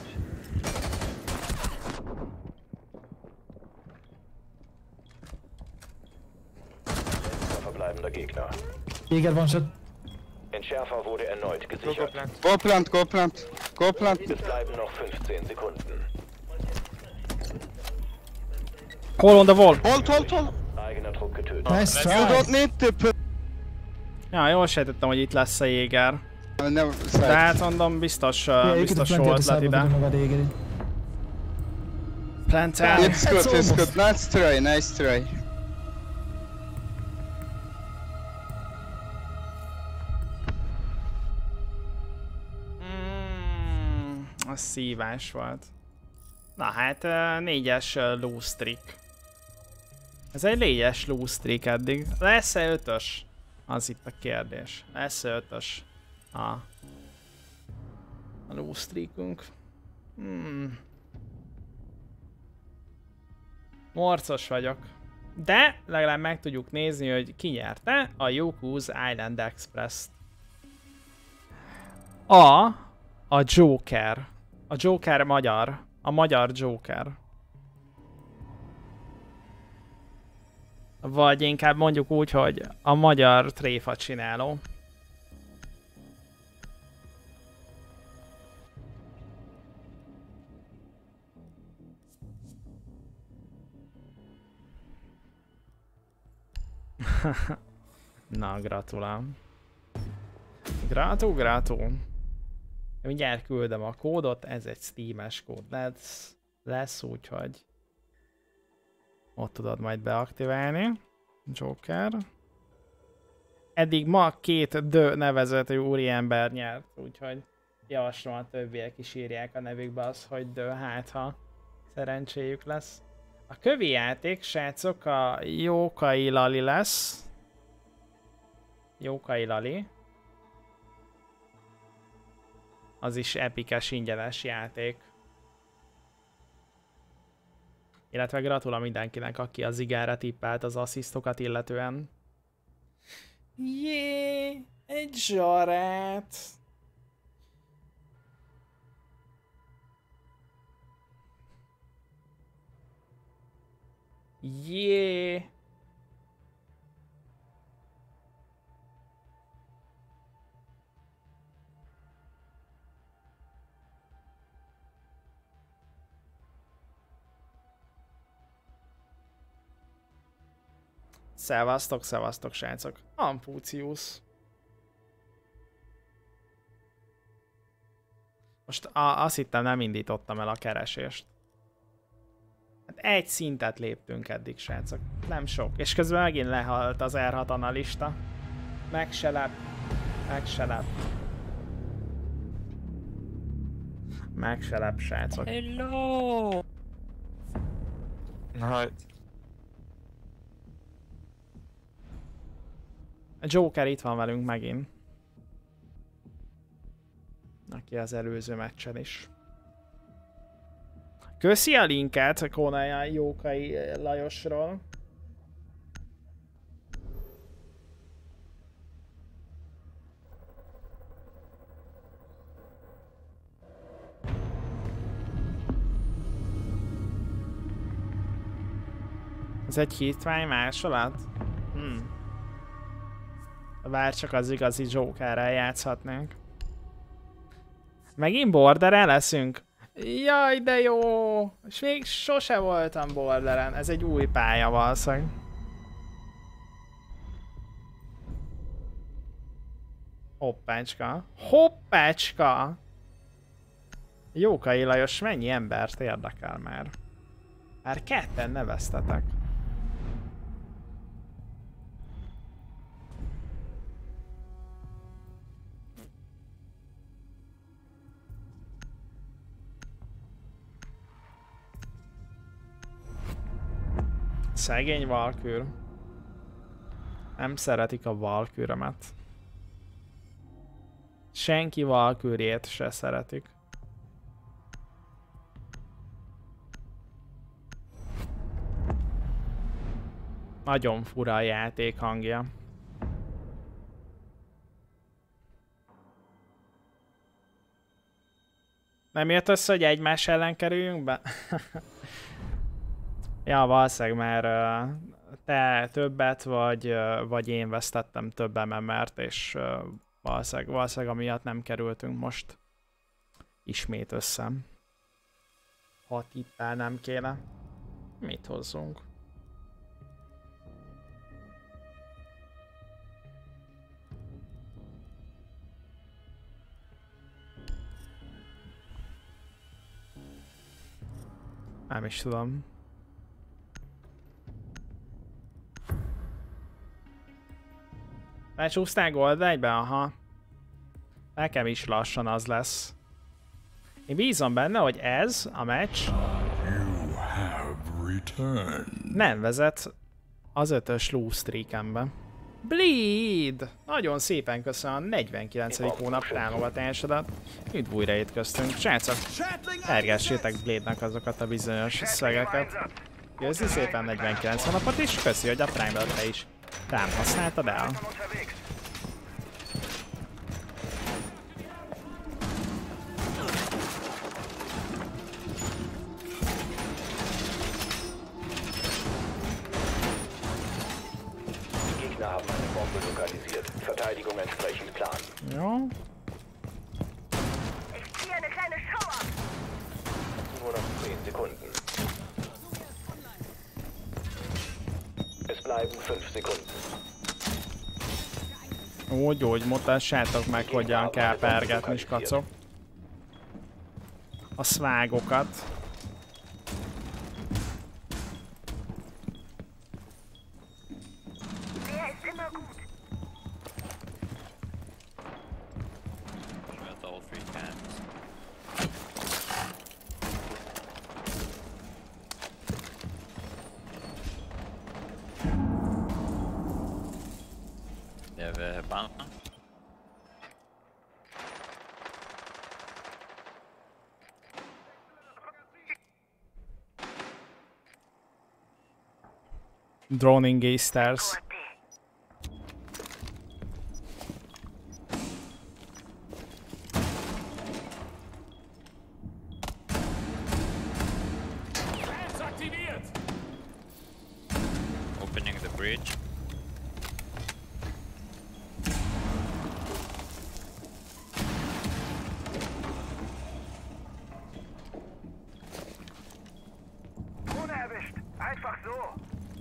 Letzter verbleibender Gegner. Jäger, one shot. Entschärfer wurde erneut gesichert. Go plant. Es bleiben noch 15 Sekunden. Call on the wall. Hold. Eigener Trupp getötet. Nice try. You don't need to put. Ja, jól sejtettem, hogy itt lesz a Jéger. Never De hát mondom, biztos jó ötlet ide. Plantel. It's good. Nice try. Az szívás volt. Na hát, 4-es low streak. Ez egy 4-es low streak eddig. Lesz-e 5-ös? Az itt a kérdés. Lesz 5-ös a low streakünk. Morcos vagyok. De legalább meg tudjuk nézni, hogy ki nyerte a Yoku's Island Express-t. A Joker. A Joker magyar. A magyar Joker. Vagy inkább mondjuk úgy, hogy a magyar tréfa csináló. Na, gratulálom. Gratulál. Mindjárt küldöm a kódot, ez egy Steam-es kód lesz, úgyhogy ott tudod majd beaktiválni. Joker. Eddig ma 2 nevezetű úriember nyert, úgyhogy javaslom a többiek is írják a nevükbe azt, hogy hát ha szerencséjük lesz. A kövi játék, srácok, a Jókai Lali lesz. Jókai Lali. Az is epikes ingyenes játék. Illetve gratulálok mindenkinek, aki az igára tippelt az asszisztokat illetően. Jé, egy zsarát! Jé! Szevasztok, srácok. Ampúciusz. Most azt hittem, nem indítottam el a keresést. Hát egy szintet léptünk eddig, srácok. Nem sok. És közben megint lehalt az R6 analista. Meg se lep. Meg se lep, srácok. Hello! Right. A Joker itt van velünk megint. Aki az előző meccsen is. Köszi a linket Kónája Jókai Lajosról. Ez egy hitvány másolat? Vár csak az igazi Jokerrel játszhatnánk. Megint Borderen leszünk? Jaj, de jó! És még sose voltam Borderen. Ez egy új pálya valószínűleg. Hoppácska. Hoppácska! Jókai Lajos, mennyi embert érdekel már? Már ketten neveztetek. Szegény Valkür. Nem szeretik a Valkürömet. Senki Valkürjét se szeretik. Nagyon fura a játék hangja. Nem jött össze, hogy egymás ellen kerüljünk be? Ja, valószínűleg, mert te többet, vagy én vesztettem több MMR-t, és valószínűleg amiatt nem kerültünk most ismét össze. Ha tippel nem kéne. Mit hozzunk? Nem is tudom. Lecsúsztál Gold 1-be? Aha. Nekem is lassan az lesz. Én bízom benne, hogy ez a meccs nem vezet az 5-ös lose streakembe. Bleed! Nagyon szépen köszönöm a 49. hónap támogatásodat. Üdv újra itt köztünk. Srácok, pergessétek Blade-nak azokat a bizonyos szövegeket. Köszi szépen 49 hónapot, és köszi, hogy a Prime-t te is rám használtad el. Haben eine Bombe lokalisiert. Verteidigung entsprechend plan. Ja. Ich ziehe eine kleine Schauer. Nur noch 10 Sekunden. Es bleiben 5 Sekunden. Úgy, mutassátok meg, hogyan kell pergetni, skacok. A szvágokat. Droning gay stars. Opening the bridge. Ohne erwischt. Einfach so.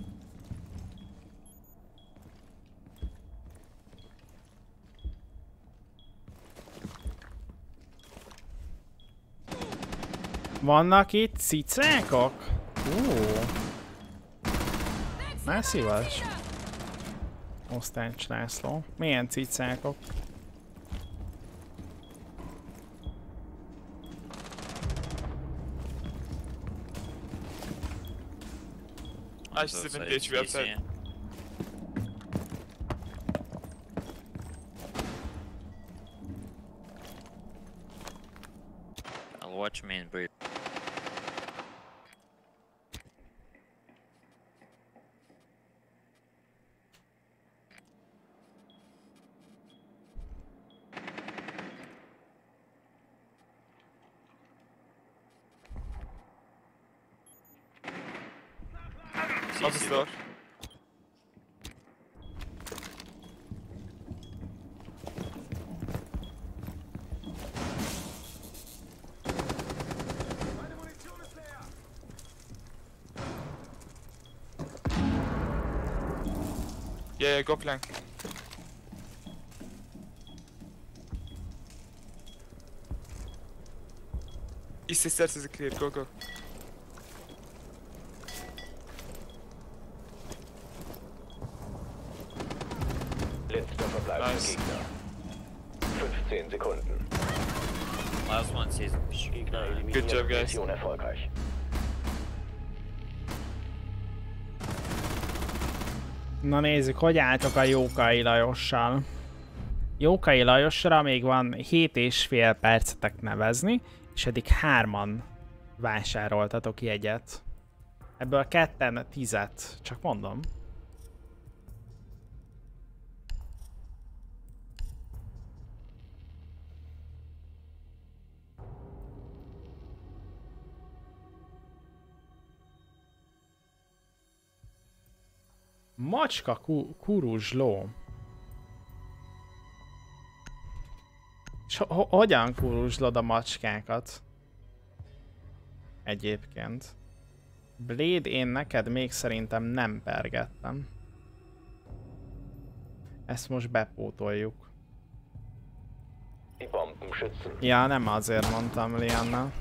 Vannak itt cicákok? Már szíves. Osztálycs László. Milyen cicákok? I just didn't get you outside. I'll watch me in brief. Other door. Yeah, go plank. East stairs is clear, go. Letzter verbleibender Gegner. 15 Sekunden. Last one season. Gegner eliminiert. Good job, guys. Mission erfolgreich. Na nézzük, hogy álltok a Jókai Lajossal. Jókai Lajosra még van 7,5 percetek nevezni, és eddig 3-an vásároltatok jegyet. Ebből 2-en 10-et, csak mondom. Macska kuruzsló. És hogyan kuruzslod a macskákat? Egyébként. Blade, én neked még szerintem nem pergettem. Ezt most bepótoljuk. Ja, nem azért mondtam Lianna.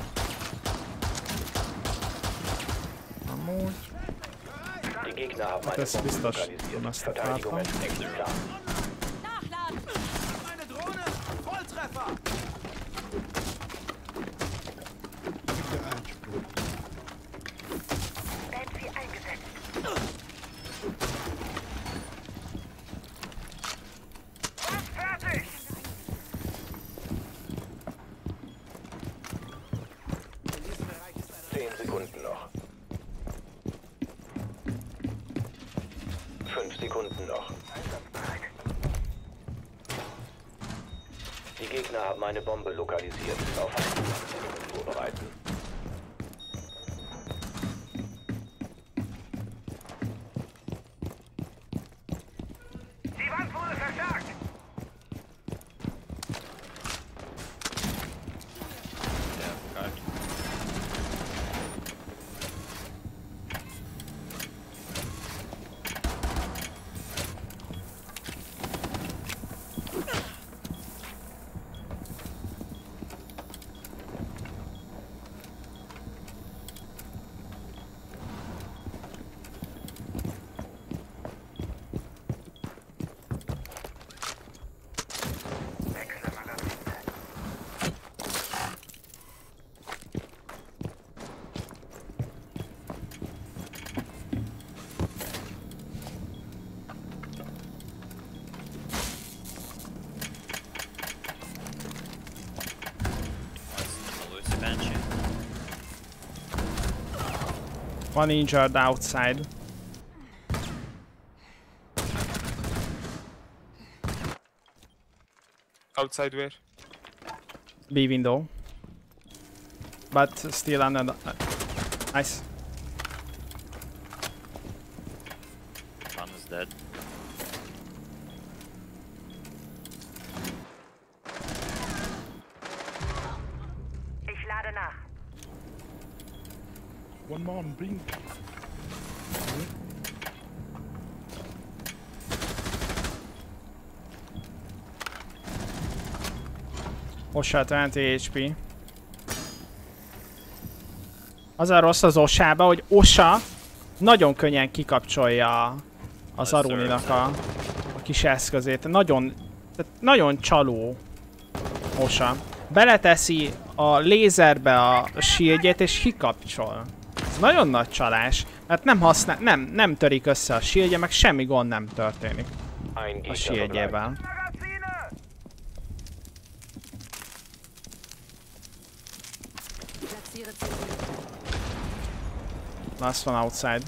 Amúgy. Hát ez biztos nem ezt akartam. Sekunden noch. Die Gegner haben eine Bombe lokalisiert. Auf Einsatzaktionen vorbereiten. Die Wand wurde verstärkt! One injured outside. Outside where? B window. But still under the... nice. One is dead. Ich lade nach. One more on blink. Osa 20 HP. Az a rossz az Osába, hogy Osa nagyon könnyen kikapcsolja az Aruninak a kis eszközét. Nagyon csaló Osa. Beleteszi a lézerbe a shieldjét és kikapcsol. Ez nagyon nagy csalás, mert nem törik össze a shieldje, meg semmi gond nem történik a shieldjével. Last one outside.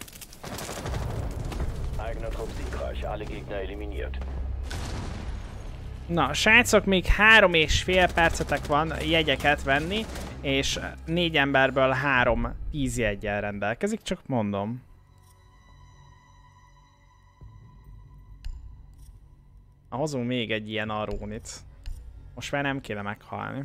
Eigener Trupp siegreich, alle Gegner eliminiert. Na, srácok, még 3,5 percetek van jegyeket venni, és 4 emberből 3 10 jeggyel rendelkezik, csak mondom. Hozunk még egy ilyen Arunit. Most már nem kéne meghalni.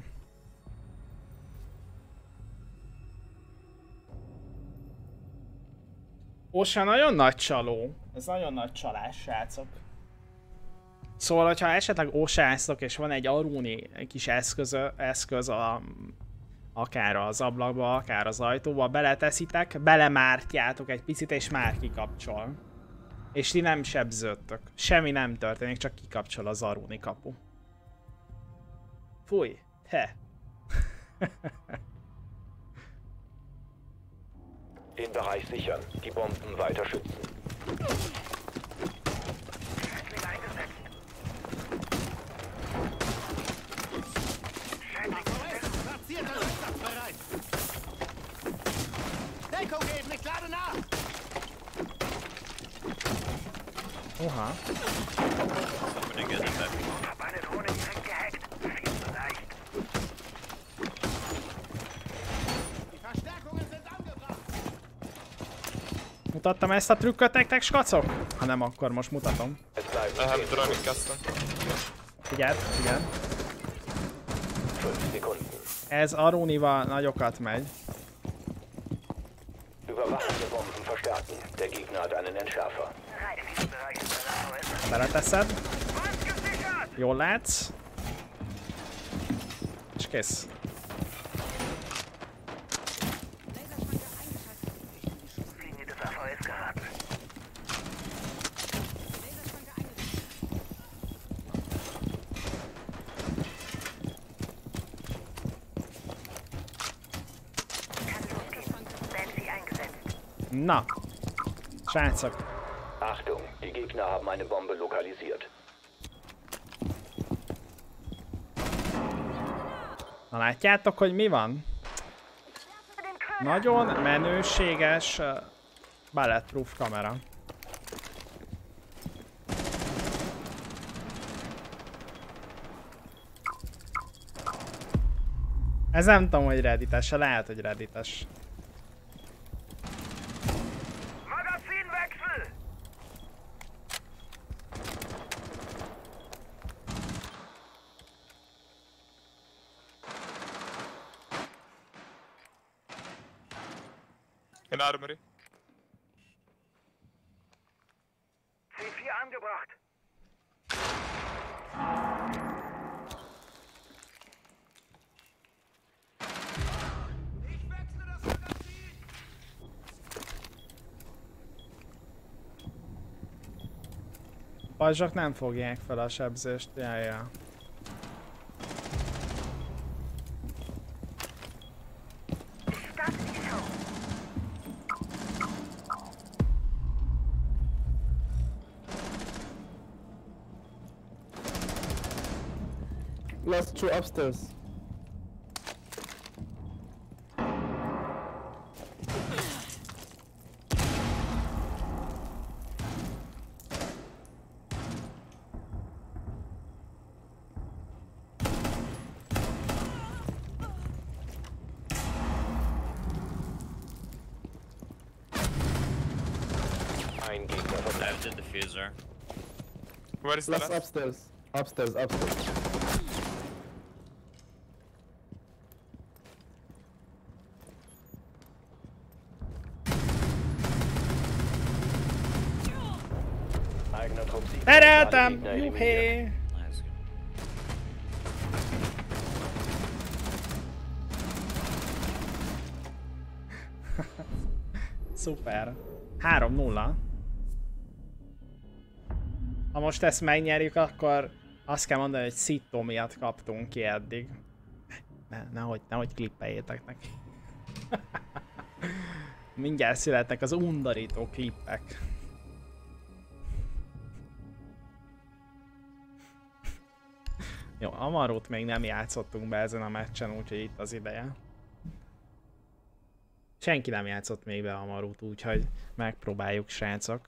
Osa nagyon nagy csaló. Ez nagyon nagy csalás, srácok. Szóval, hogyha esetleg osáztok és van egy Aruni kis eszköz akár az ablakba, akár az ajtóba, beleteszitek, belemártjátok egy picit és már kikapcsol. És ti nem sebződtök. Semmi nem történik, csak kikapcsol az Aruni kapu. Fúj, te! Den Bereich sichern, die Bomben weiter schützen. Deckung geben, ich lade nach! Oha. Somebody get him back. Ich hab eine Drohne direkt gehackt. Viel zu leicht. Die Verstärkungen sind angebracht! Mutattam ezt a trükköt nektek, skacok? Ha nem, akkor most mutatom. Figyeld, figyeld. Ez Arunival nagyokat megy. Überwachende Bomben verstärken. Der Gegner hat einen Entschärfer. Beleteszed. Jól látsz. És kész. Na, srácok. Achtung, die Gegner haben eine Bombe lokalisiert. Na látjátok, hogy mi van? Nagyon menőséges bulletproof kamera. Ez nem tudom, hogy reddites, lehet, hogy reddites. Magazinwechsel! In armory. C4 angebracht. Pajzsok nem fogják fel a sebzést, jajja. Last two upstairs. I have the diffuser. Where is the Last last? upstairs. Upstairs. Eigener Trupp siegt. Tereltem! Alle Gegner Juhé! eliminiert. Szuper. 3-0. Ha most ezt megnyerjük, akkor azt kell mondani, hogy Szitó miatt kaptunk ki eddig. Nehogy klippeljétek neki. Mindjárt születnek az undorító klippek. Jó, Amarót még nem játszottunk be ezen a meccsen, úgyhogy itt az ideje. Senki nem játszott még be Amarót, úgyhogy megpróbáljuk, srácok.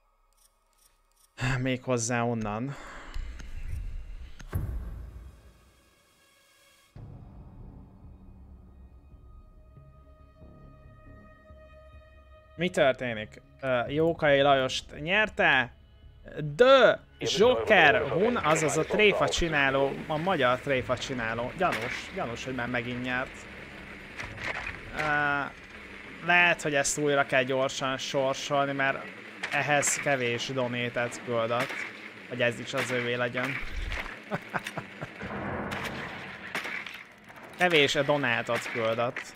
Még hozzá onnan. Mi történik? Jókai Lajost nyerte? De Joker Hun, azaz a tréfa csináló, a magyar tréfa csináló. Gyanús, hogy már megint nyert. Lehet, hogy ezt újra kell gyorsan sorsolni, mert ehhez kevés donétet küldött, hogy ez is az övé legyen. Kevés donátot küldött.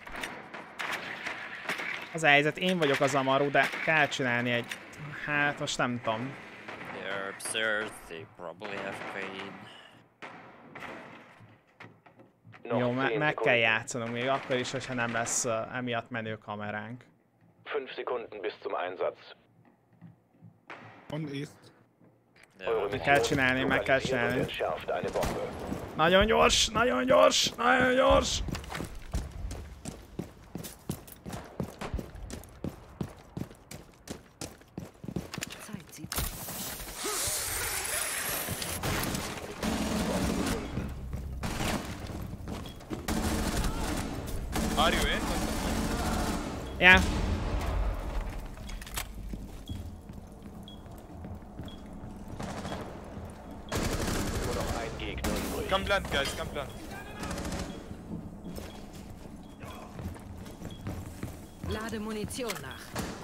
Az a helyzet, én vagyok az Amaru, de kell csinálni egy... Hát most nem tudom. They're upstairs, they probably have paid. Jó, meg kell játszanunk még akkor is, hogyha nem lesz emiatt menő kameránk. 5 Sekunden bis zum Einsatz. On East. Meg kell csinálni, meg kell csinálni. Nagyon gyors, nagyon gyors, nagyon gyors! Are you in? Yeah. Come plant, guys, come plant. Lade Munition nach.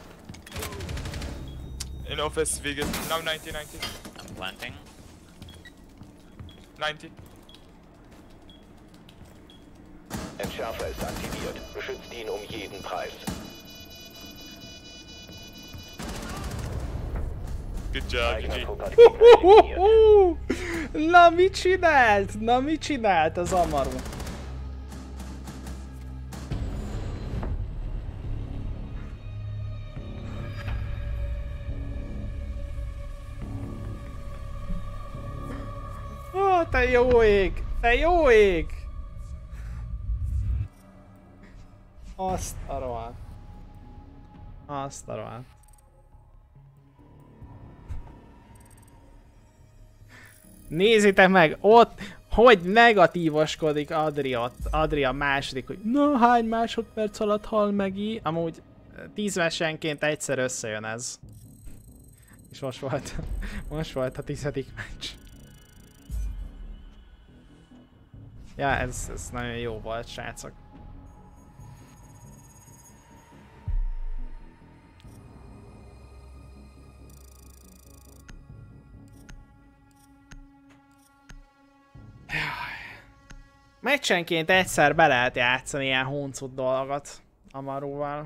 In office, vegan. Now 90. I'm planting. 90. Entschärfer ist aktiviert. Beschützt ihn jeden Preis. Good job, GG. Na mit csinált? Na mit csinált az Amaru? Ó, te jó ég! Te jó ég! Azt a rohadt. Azt a rohadt. Nézzétek meg, ott Hogy negatívoskodik Adria második, hogy na hány másodperc alatt hal meg így. Amúgy 10 versenként egyszer összejön ez. És most volt a 10. meccs. Ja, ez nagyon jó volt, srácok. Meccsenként egyszer be lehet játszani ilyen huncut dolgot Amaruval.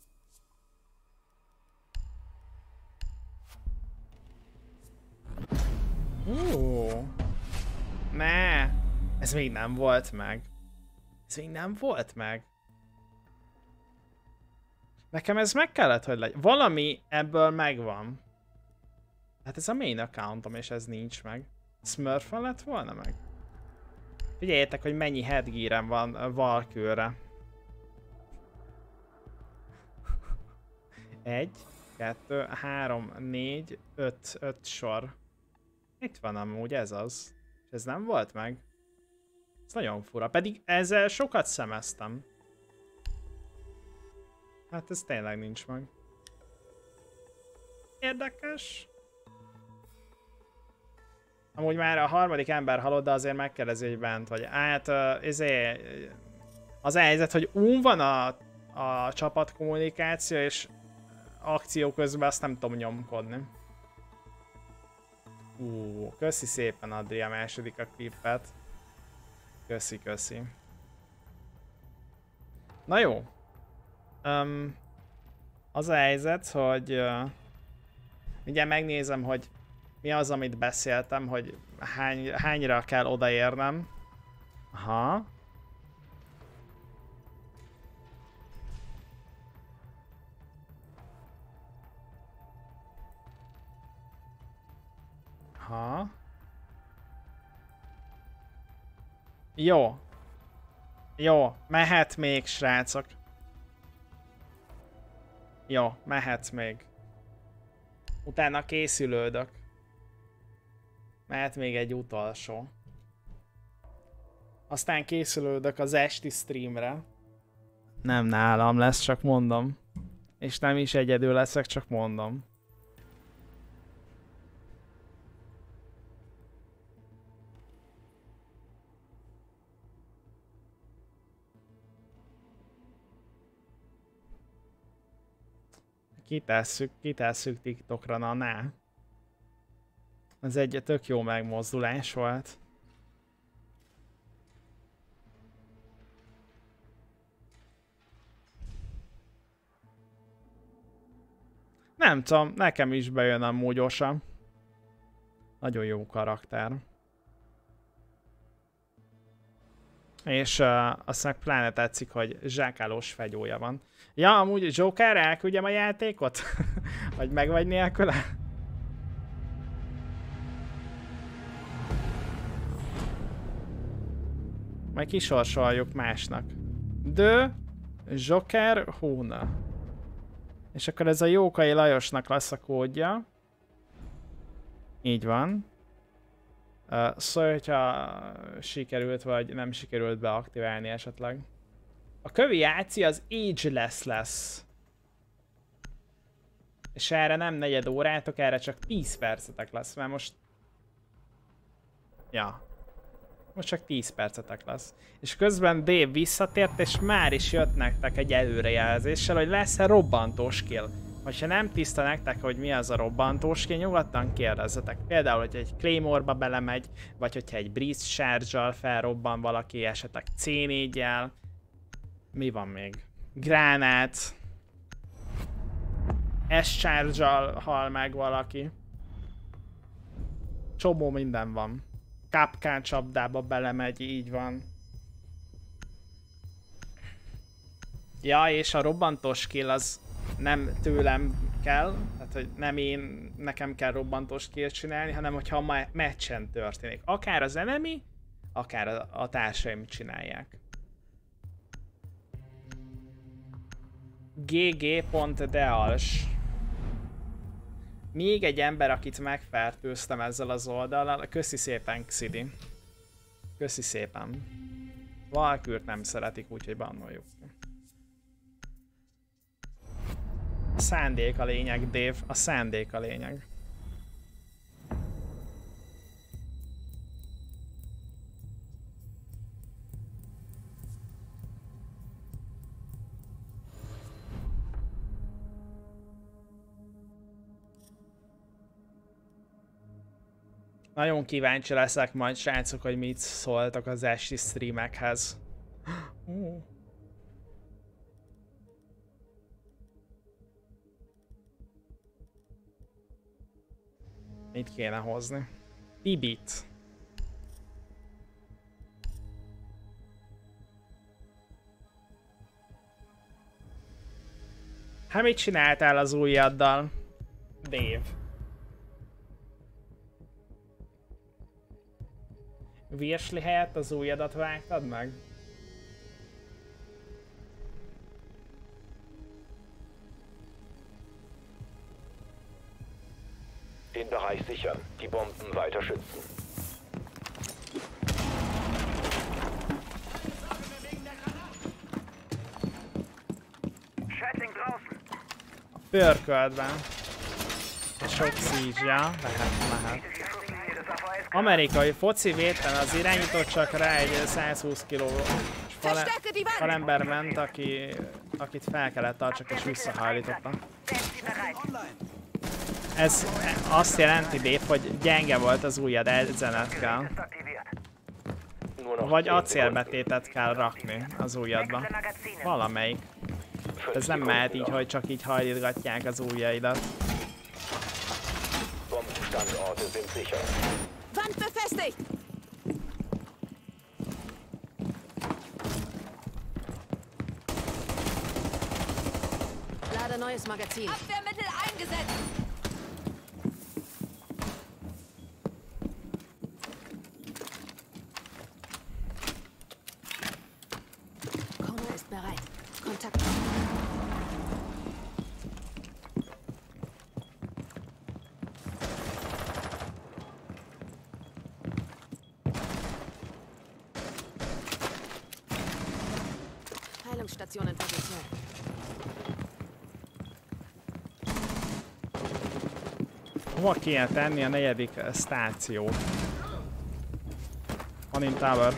Ne! Ez még nem volt meg. Ez még nem volt meg. Nekem ez meg kellett, hogy legyen. Valami ebből megvan. Hát ez a main accountom, és ez nincs meg. Smurfen lett volna meg? Figyeljétek, hogy mennyi headgearem van Valkyrre. 1, 2, 3, 4, 5 sor. Itt van amúgy, ez az. És ez nem volt meg. Ez nagyon fura. Pedig ezzel sokat szemeztem. Hát ez tényleg nincs meg. Érdekes. Amúgy már a harmadik ember halott, de azért megkérdezi, hogy bent vagy. Hát az a helyzet, hogy van a csapatkommunikáció, és akció közben azt nem tudom nyomkodni. Köszi szépen Adria a második a klippet. Köszi. Na jó. Az a helyzet, hogy ugye megnézem, hogy mi az, amit beszéltem, hogy hányra kell odaérnem. Aha. Aha. Jó, mehet még, srácok. Jó, mehet még. Utána készülődök. Mehet még egy utolsó. Aztán készülődök az esti streamre. Nem nálam lesz, csak mondom. És nem is egyedül leszek, csak mondom. Kitesszük TikTokra, na. Ez egy tök jó megmozdulás volt. Nem tudom, nekem is bejön amúgy Osa. Nagyon jó karakter. És azt meg pláne tetszik, hogy zsákálós fegyója van. Ja, amúgy Joker, elküldjem a játékot? Vagy meg vagy nélküle? Majd kisorsoljuk másnak. De Joker Huna. És akkor ez a Jókai Lajosnak lesz a kódja. Így van. Szóval, hogyha sikerült vagy nem sikerült beaktiválni esetleg. A kövi játszi az ageless lesz. És erre nem negyed órátok, erre csak 10 percetek lesz, mert most... Ja. Most csak 10 percetek lesz. És közben Dave visszatért, és már is jött nektek egy előrejelzéssel, hogy lesz-e robbantós kill. Ha nem tiszta nektek, hogy mi az a robbantós kill, nyugodtan kérdezzetek. Például, hogy egy Claymore-ba belemegy, vagy hogyha egy Breeze Charge-al felrobban valaki, esetleg C4-jel. Mi van még? Gránát. S-Charge-al hal meg valaki. Csomó minden van. Kapkán csapdába belemegy, így van. Ja, és a robbantós kill az nem tőlem kell, tehát hogy nem nekem kell robbantós killt csinálni, hanem hogyha a meccsen történik. Akár az enemy, akár a társaim csinálják. GG.deals. Még egy ember, akit megfertőztem ezzel az oldallal. Köszi szépen, Xidi. Köszi szépen. Valkürt nem szeretik, úgyhogy bannoljuk. A szándék a lényeg, Dave. A szándék a lényeg. Nagyon kíváncsi leszek majd, srácok, hogy mit szóltak az esti streamekhez. Mit kéne hozni? Bibit. Hát mit csináltál az ujjaddal, Dave? Virsli helyett az ujjadat vágtad meg? Den Bereich sichern, die Bomben weiter schützen. Schätzing draußen. A pörköldben. Sok siege-ja, lehet. Amerikai foci védten az irányító csak rá egy 120 kilós falember ment, akit fel kellett tartsak és visszahajlította. Ez azt jelenti, Dave, hogy gyenge volt az ujjad, edzened kell. Vagy acélbetétet kell rakni az ujjadba. Valamelyik. Ez nem mehet így, hogy csak így hajlítgatják az ujjaidat. Wand befestigt! Lade neues Magazin. Abwehrmittel eingesetzt! Corner ist bereit. Kontakt. Heilungsstation in Position. Hova kéne tenni a negyedik stációt? One in tower.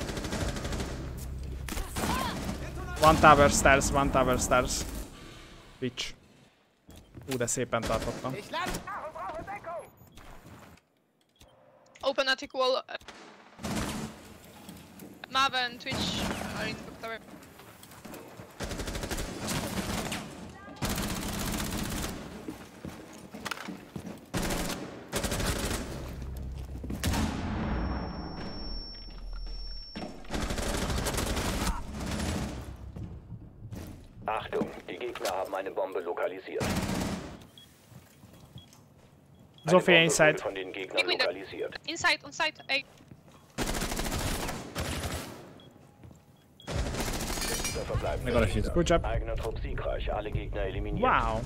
One tower stairs. Bitch. De szépen tartottam. Open attic wall. Mava and Twitch are in the tower. Achtung, die Gegner haben eine Bombe lokalisiert. Sophia inside. Von den Gegnern lokalisiert. Inside, on site. Hey. I got a shoot. Good job. Eigener Trupp siegreich, alle Gegner eliminiert. Wow.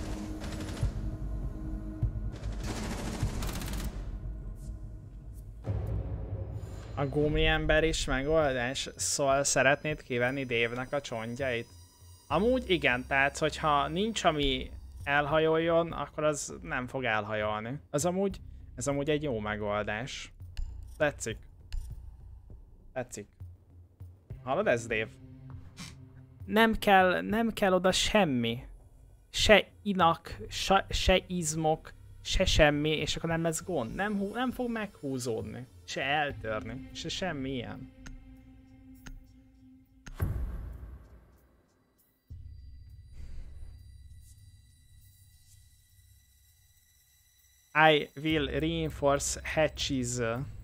A gumiember is megoldás, szóval szeretnéd kivenni Dave-nek a csontjait? Amúgy igen, tehát hogyha nincs ami elhajoljon, akkor az nem fog elhajolni. Ez amúgy egy jó megoldás. Tetszik. Tetszik. Hallod ez, Dave? Nem kell oda semmi. Se inak, se izmok, se semmi, és akkor nem lesz gond. Nem fog meghúzódni. Se eltörni. Se semmi ilyen. I will reinforce hatches.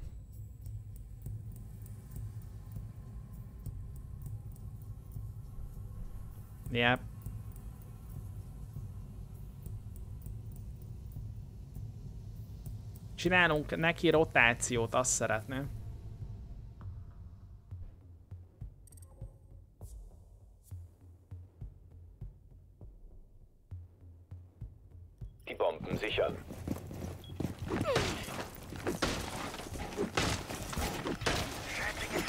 Yep. Csinálunk neki rotációt, azt szeretné. Die Bomben sichern. Schätzing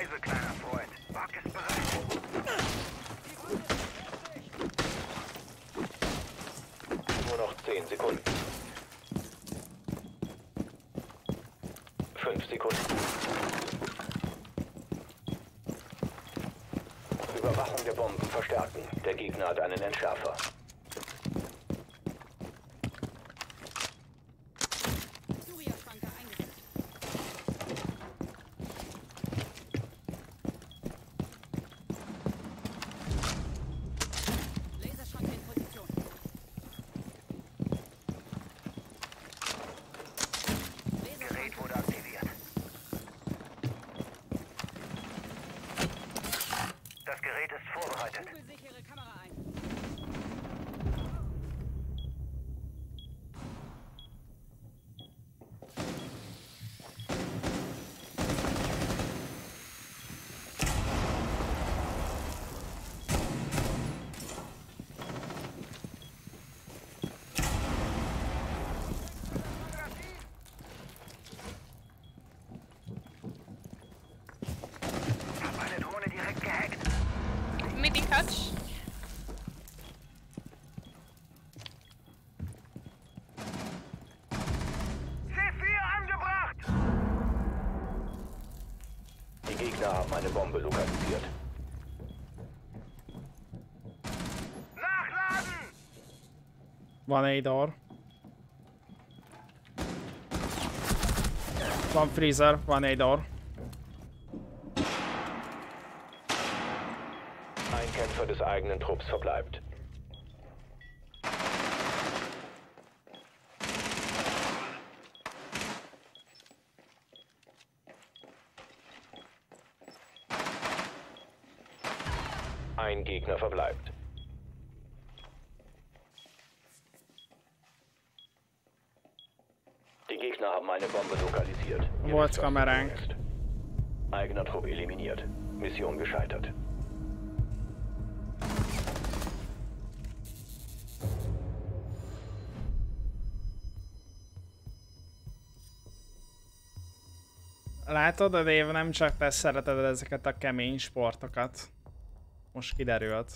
Reise, kleiner Freund. Wag ist bereit. Nur noch 10 Sekunden. 5 Sekunden. Überwachung der Bomben verstärken. Der Gegner hat einen Entschärfer. Gerät wurde aktiviert. Das Gerät ist vorbereitet. Ich habe meine Drohne direkt gehackt. Meeting touch. C4 angebracht! Die Gegner haben eine Bombe lokalisiert. Nachladen! Van egy door. Van freezer, van egy door. Ein Kämpfer des eigenen Trupps verbleibt. Ein Gegner verbleibt. Die Gegner haben eine Bombe lokalisiert. Volt kameránk. Eigener Trupp eliminiert. Mission gescheitert. Látod, a Dave, nem csak te szereted ezeket a kemény sportokat. Most kiderült.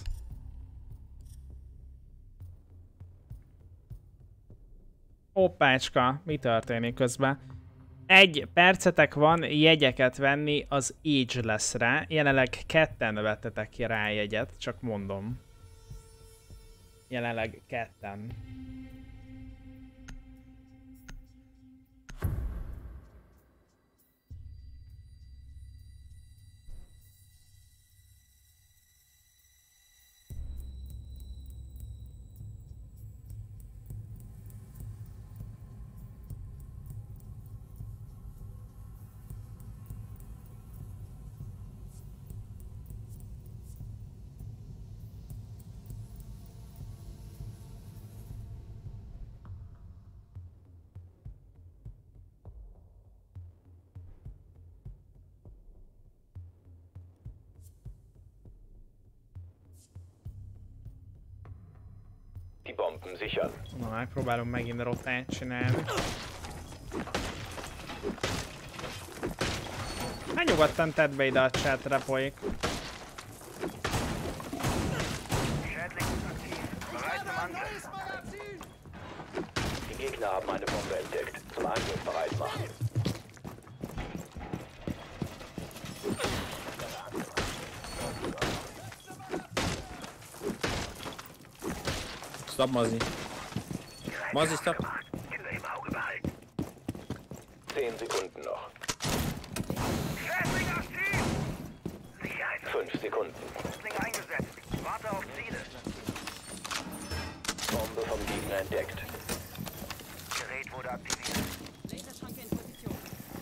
Hoppácska, mi történik közben? 1 percetek van jegyeket venni az Ageless-re. Jelenleg 2-en vettetek ki rá jegyet, csak mondom. Jelenleg 2-en. Die Bomben sichern. Na, megpróbálom megint rotát csinálni. Hát nyugodtan tedd be ide a chatre, poik. Die Gegner haben eine Bombe entdeckt. Zum Angriff bereit machen. Stop, Mozzie. Mozzie, stop. 10 Sekunden noch. 5 Sekunden. Eingesetzt. Warte auf Ziele. Bombe vom Gegner entdeckt. Gerät wurde aktiviert. Laserschranke in Position.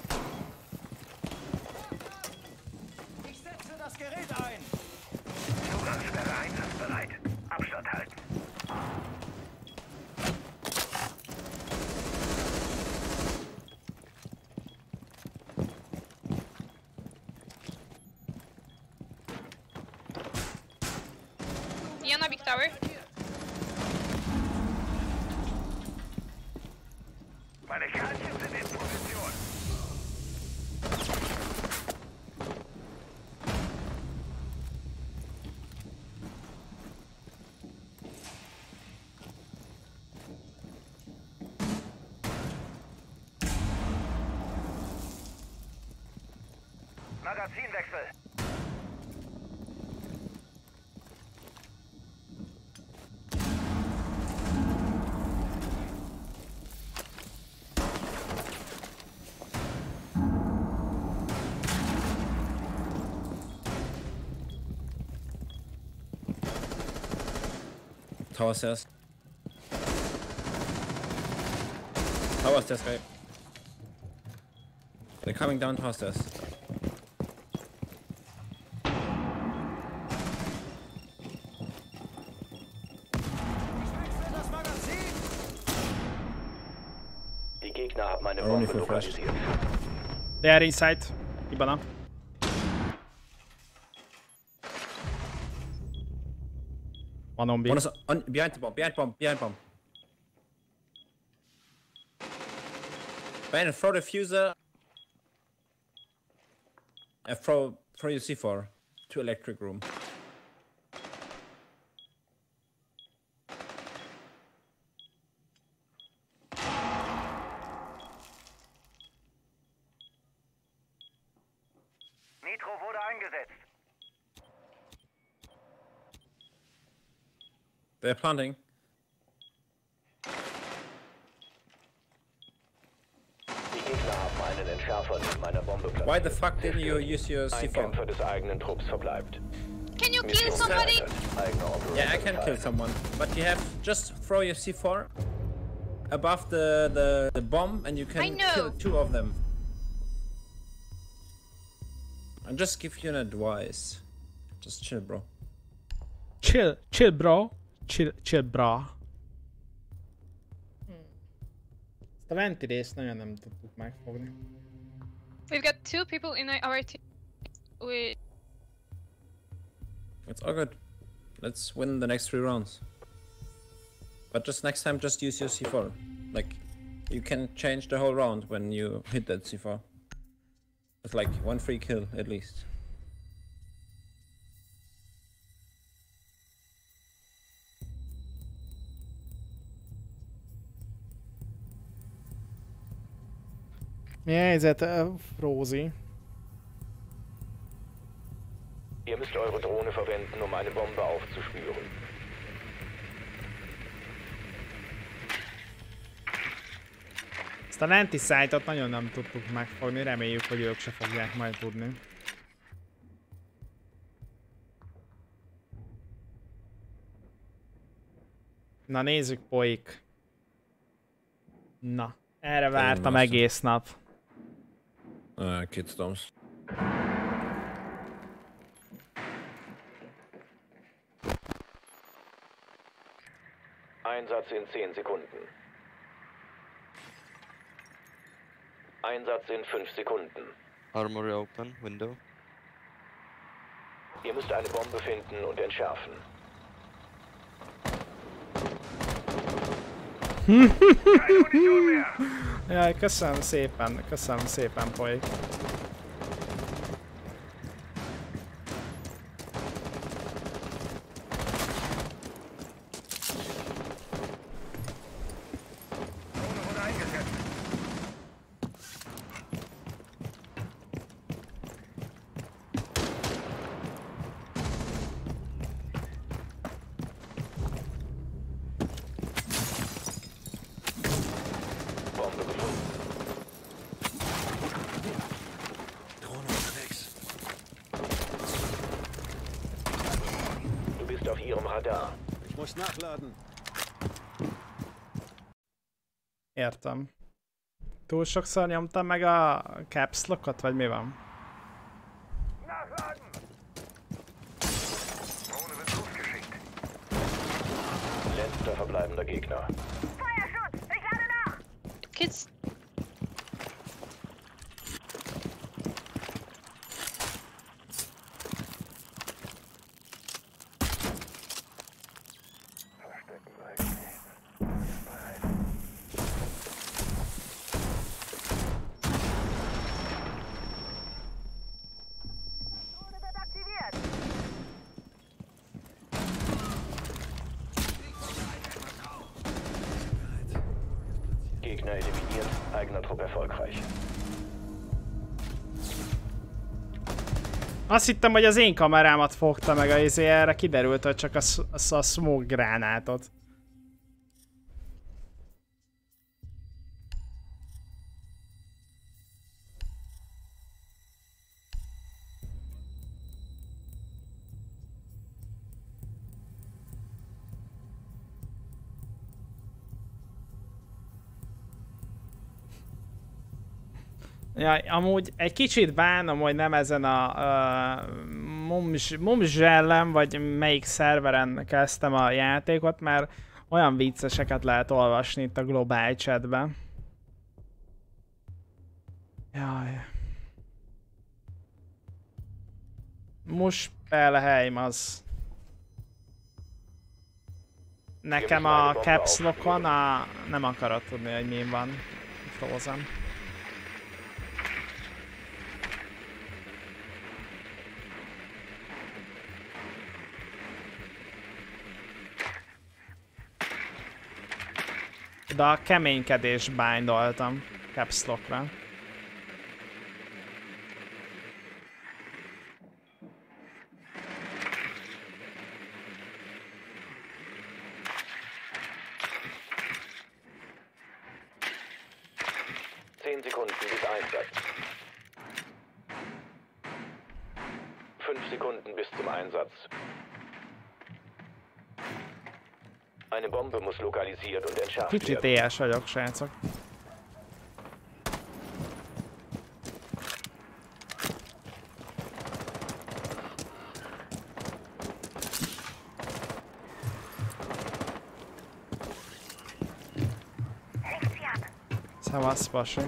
Ich setze das Gerät ein. Zugangssperre einsatzbereit. Abstand halten. Ja na Big Tower. Meine Kerlchen sind in Position. Magazinwechsel. Tower stairs. Tower stairs, right? They're coming down tower stairs. Die Gegner haben eine Only Bombe for flash. lokalisiert. They are inside. Ibana. One on B. One is on, behind the bomb, behind bomb, behind bomb. Man, throw the fuser. And throw your C4 to electric room. Nitro wurde eingesetzt. They're planting. Die Gegner haben einen Entschärfer neben einer Bombe platziert. Why the fuck didn't you use your Ein C4? Kämpfer des eigenen Trupps verbleibt. Can you kill somebody? Yeah, I can kill someone, but you have just throw your C4 above the bomb, and you can kill 2 of them. I'll just give you an advice. Just chill, bro. Chill, bro. Chill, bro. Ezt a venti részt nagyon nem tudtuk megfogni. We've got 2 people in our team. It's all good. Let's win the next 3 rounds. But just next time, just use your C4. Like, you can change the whole round when you hit that C4. With like 1 free kill at least. Mi a helyzet, Rosie? Ihr müsst eure Drohne verwenden, um eine Bombe aufzuspüren. Ezt a lenti szájtot nagyon nem tudtuk megfogni, reméljük, hogy ők se fogják majd tudni. Na nézzük, poik. Na, erre vártam egész nap. Kid Storms. Einsatz in 10 Sekunden. Einsatz in 5 Sekunden. Armory open, window. Ihr müsst eine Bombe finden und entschärfen. Jaj, köszönöm szépen, poik. Auf ihrem Radar. Ich muss nachladen. Értem. Túl sokszor nyomtam meg a caps lockot, vagy mi van? Letzter verbleibender Gegner. Feuerschutz! Ich lade nach! Kids. Gegner eliminiert, eigener Trupp erfolgreich. Azt hittem, hogy az én kamerámat fogta meg a izé, erre kiderült, hogy csak a smoke gránátot. Ja, amúgy egy kicsit bánom, hogy nem ezen a Mumzsellen, vagy melyik szerveren kezdtem a játékot, mert olyan vicceseket lehet olvasni itt a globál chatben. Jaj. Muspelheim az. Nekem a caps lockon nem akarod tudni, hogy mi van. Frozen. De a keménykedés bindoltam caps lockra. Sekunden bis Einsatz. 5 Sekunden bis zum Einsatz. Eine Bombe muss lokalisiert und entschärft werden. Kicsit éhes vagyok, srácok. Szevasz, pasi.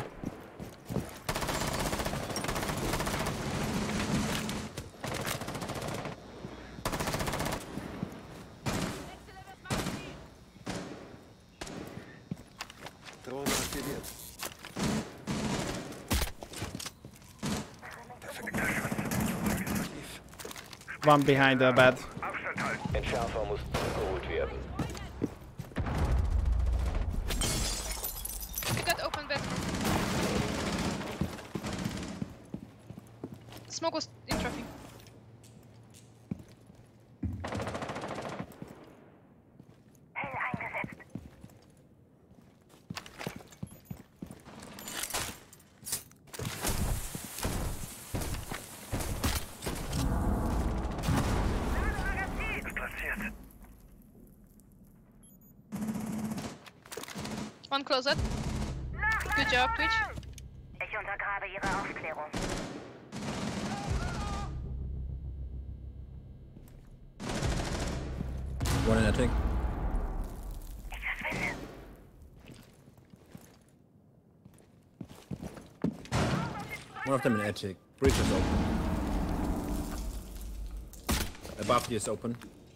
One behind the bed. Entschärfer muss zurückgeholt werden. I got open bed. Smoke was interrupting. One closet. Good job, Twitch. Ich untergrabe Ihre Aufklärung. One in attic. One of them in attic. Bridge is open. Above you is open.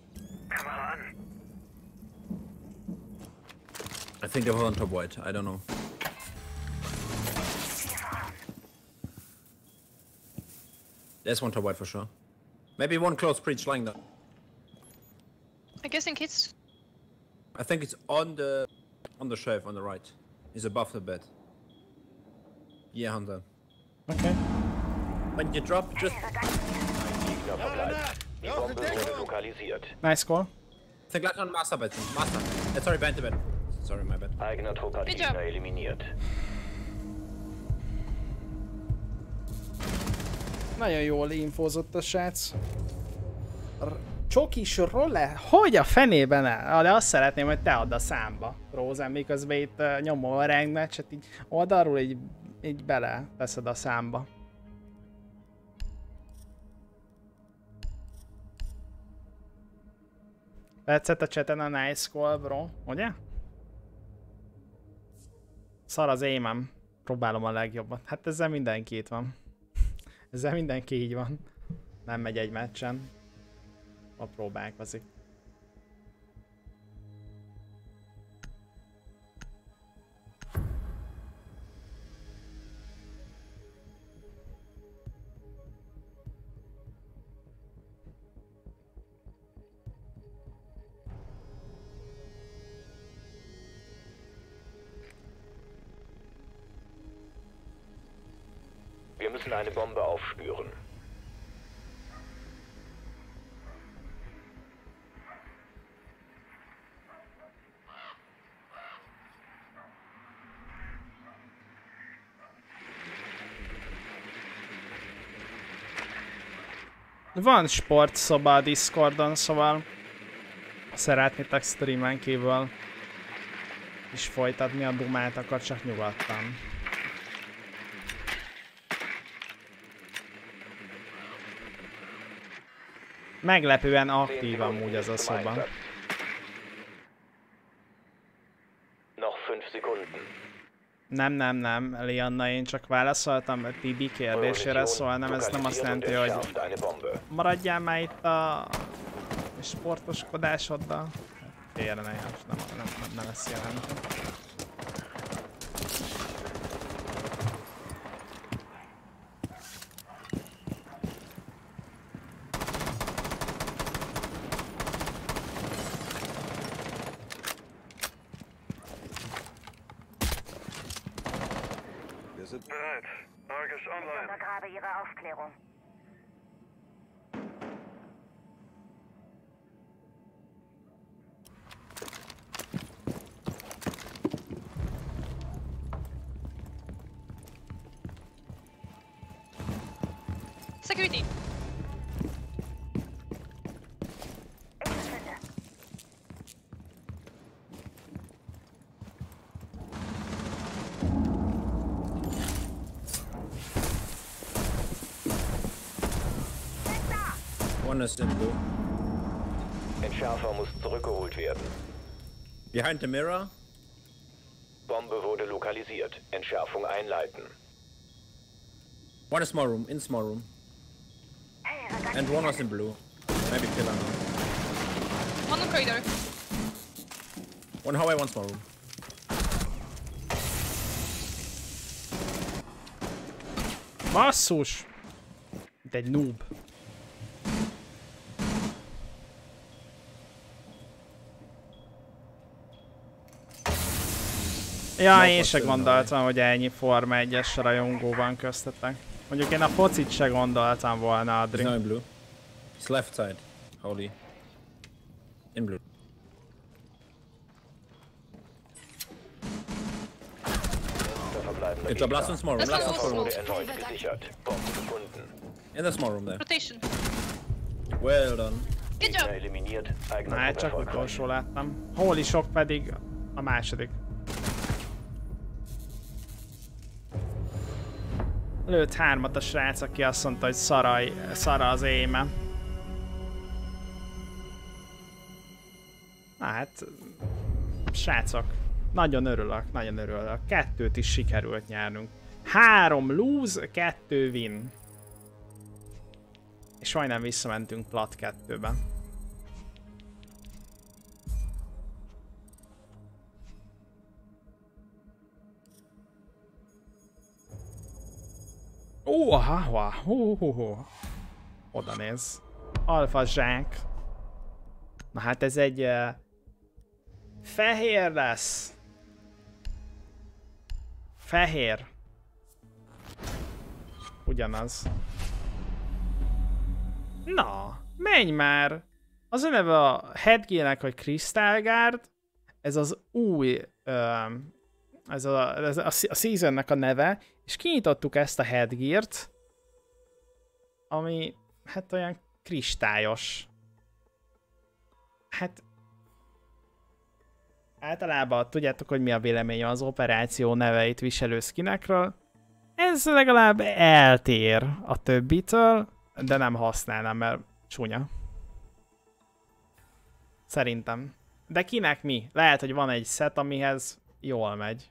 I think they're all on top white. I don't know. There's one top white for sure. Maybe one close breach lying there. I guess in kids. I think it's on the shelf on the right. He's above the bed. Yeah, Hunter. Okay. When you drop, just. Gegner verbleibt. Die Bombe wurde lokalisiert. Nice call. Think like on master bed. Master. Sorry, behind the bed. Sorry, my bad. Eigener Trupp hat Gegner eliminiert. Nagyon jól infozott a srác. Csokis roller? Hogy a fenében el? De azt szeretném, hogy te add a számba, Frozen, miközben itt nyomom a rank matchet, így oldalról így bele teszed a számba. Tetszett a chaten a nice call, bro, ugye? Szar az aimem. Próbálom a legjobbat. Hát ezzel mindenki itt van. Ezzel mindenki így van. Nem megy egy meccsen. Ma próbálkozik. Wir müssen eine Bombe aufspüren. Van sportszoba a Discordon, szóval ha szeretnétek streamen kívül is folytatni a dumát, akkor csak nyugodtan. Meglepően aktív amúgy ez a szoba. Noch 5 Sekunden. Nem, Lianna, én csak válaszoltam a Tibi kérdésére, szóval nem, ez nem azt jelenti, hogy maradjál már itt a sportoskodásoddal. Félre ne járt, nem ezt jelenti. Bereit. Argus online. Ich untergrabe Ihre Aufklärung. Security. One is in blue. Entschärfer muss zurückgeholt werden. Behind the mirror. Bombe wurde lokalisiert. Entschärfung einleiten. One is small room, in small room. And one was in blue. Maybe killer now. One on corridor. One hallway, one small room. Basszus! Mint egy noob. Ja, én se gondoltam, hogy ennyi Forma 1-es rajongó van köztetek. Mondjuk én a focit se gondoltam volna, Adri. He's now in blue. He's left side. Holy. In blue. It's a blast in small room. Blast in small room. Erneut gesichert. Bombe gefunden. In the small room there. Rotation. Well done. Good job. Eliminiert. Hát csak utolsó láttam. Holy sok pedig a második. Lőtt 3-at a srác, aki azt mondta, hogy szara az éme. Hát, srácok, nagyon örülök. 2-t is sikerült nyernünk. 3 lose, 2 win. És majdnem visszamentünk plat 2-be. Oda néz. Alfa zsák. Na hát ez egy fehér lesz. Fehér. Ugyanaz. Na, menj már! Az a neve a headgear-nek, hogy Crystal Guard. Ez az új... ez a seasonnek a neve. És kinyitottuk ezt a headgear-t. Ami... hát olyan kristályos. Hát... általában tudjátok, hogy mi a véleményem az operáció neveit viselő skinekről. Ez legalább eltér a többitől, de nem használnám, mert csúnya. Szerintem. De kinek mi? Lehet, hogy van egy set, amihez jól megy.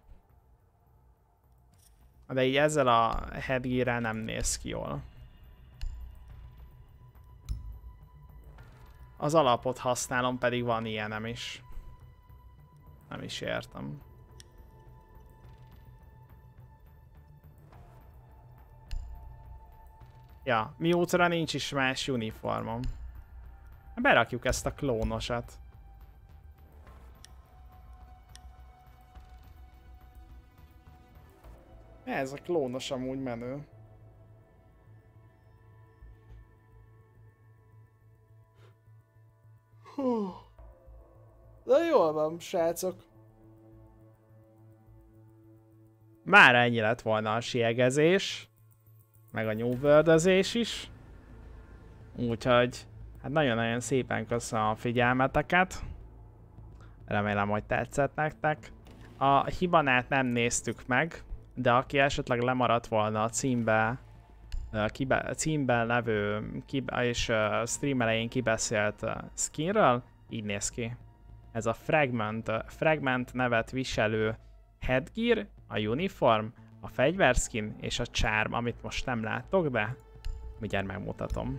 De így ezzel a headgear-rel nem néz ki jól. Az alapot használom, pedig van ilyenem is. Nem is értem. Ja, mióta nincs is más uniformom. Berakjuk ezt a klónosat. Ez a klónos amúgy menő. De jól van, srácok. Már ennyi lett volna a siegezés. Meg a New World-özés is. Úgyhogy hát nagyon-nagyon szépen köszönöm a figyelmeteket. Remélem, hogy tetszett nektek. A hibanát nem néztük meg, de aki esetleg lemaradt volna a címben levő és stream elején kibeszélt skinről, így néz ki. Ez a Fragment nevet viselő headgear, a uniform, a fegyverskin és a charm, amit most nem láttok, de mindjárt megmutatom.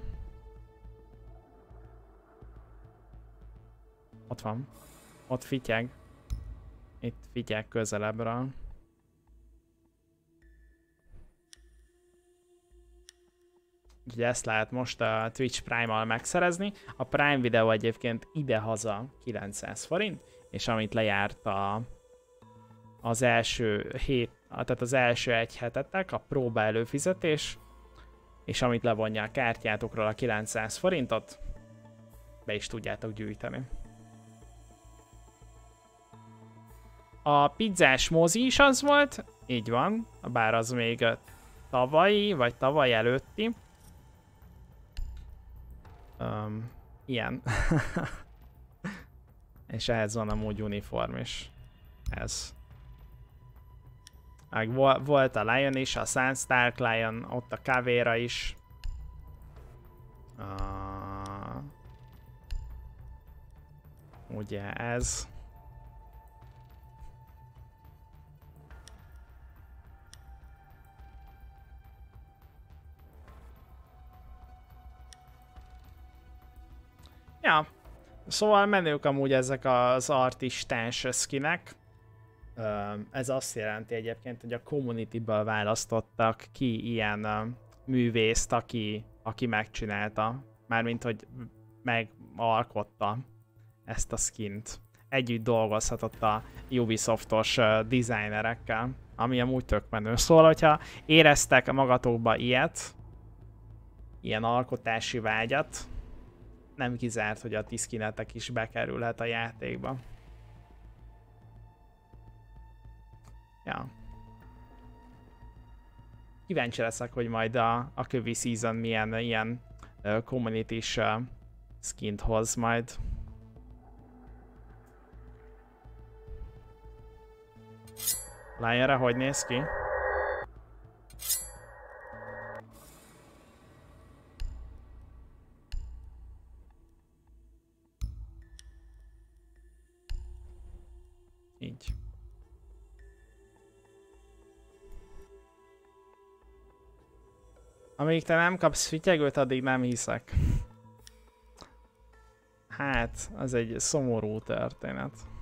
Ott van. Ott fityeg. Itt fityeg közelebbről. Ugye ezt lehet most a Twitch Prime-mal megszerezni. A Prime videó egyébként idehaza 900 forint, és amit lejárt az első tehát az első egy hetetek, a próba előfizetés, és amit levonja a kártyátokról a 900 forintot, be is tudjátok gyűjteni. A pizzás mozi is az volt, így van, bár az még tavalyi, vagy tavaly előtti. Ilyen. És ehhez van amúgy uniform is. Ez. Meg volt a Lion is, a Sunstark Lion, ott a Caveira is. Ugye ez. Ja, szóval menők amúgy ezek az artistáns skinek. Ez azt jelenti egyébként, hogy a community-ből választottak ki ilyen művészt, aki megcsinálta. Mármint, hogy megalkotta ezt a skint. Együtt dolgozhatott a Ubisoftos designerekkel, ami amúgy tök menő. Szóval, hogyha éreztek magatokba ilyet, ilyen alkotási vágyat, nem kizárt, hogy a ti skinetek is bekerülhet a játékba. Ja. Kíváncsi leszek, hogy majd a kövi season milyen ilyen community-s skint hoz majd. Lionra hogy néz ki? Így. Amíg te nem kapsz fityegőt, addig nem hiszek. Hát, az egy szomorú történet.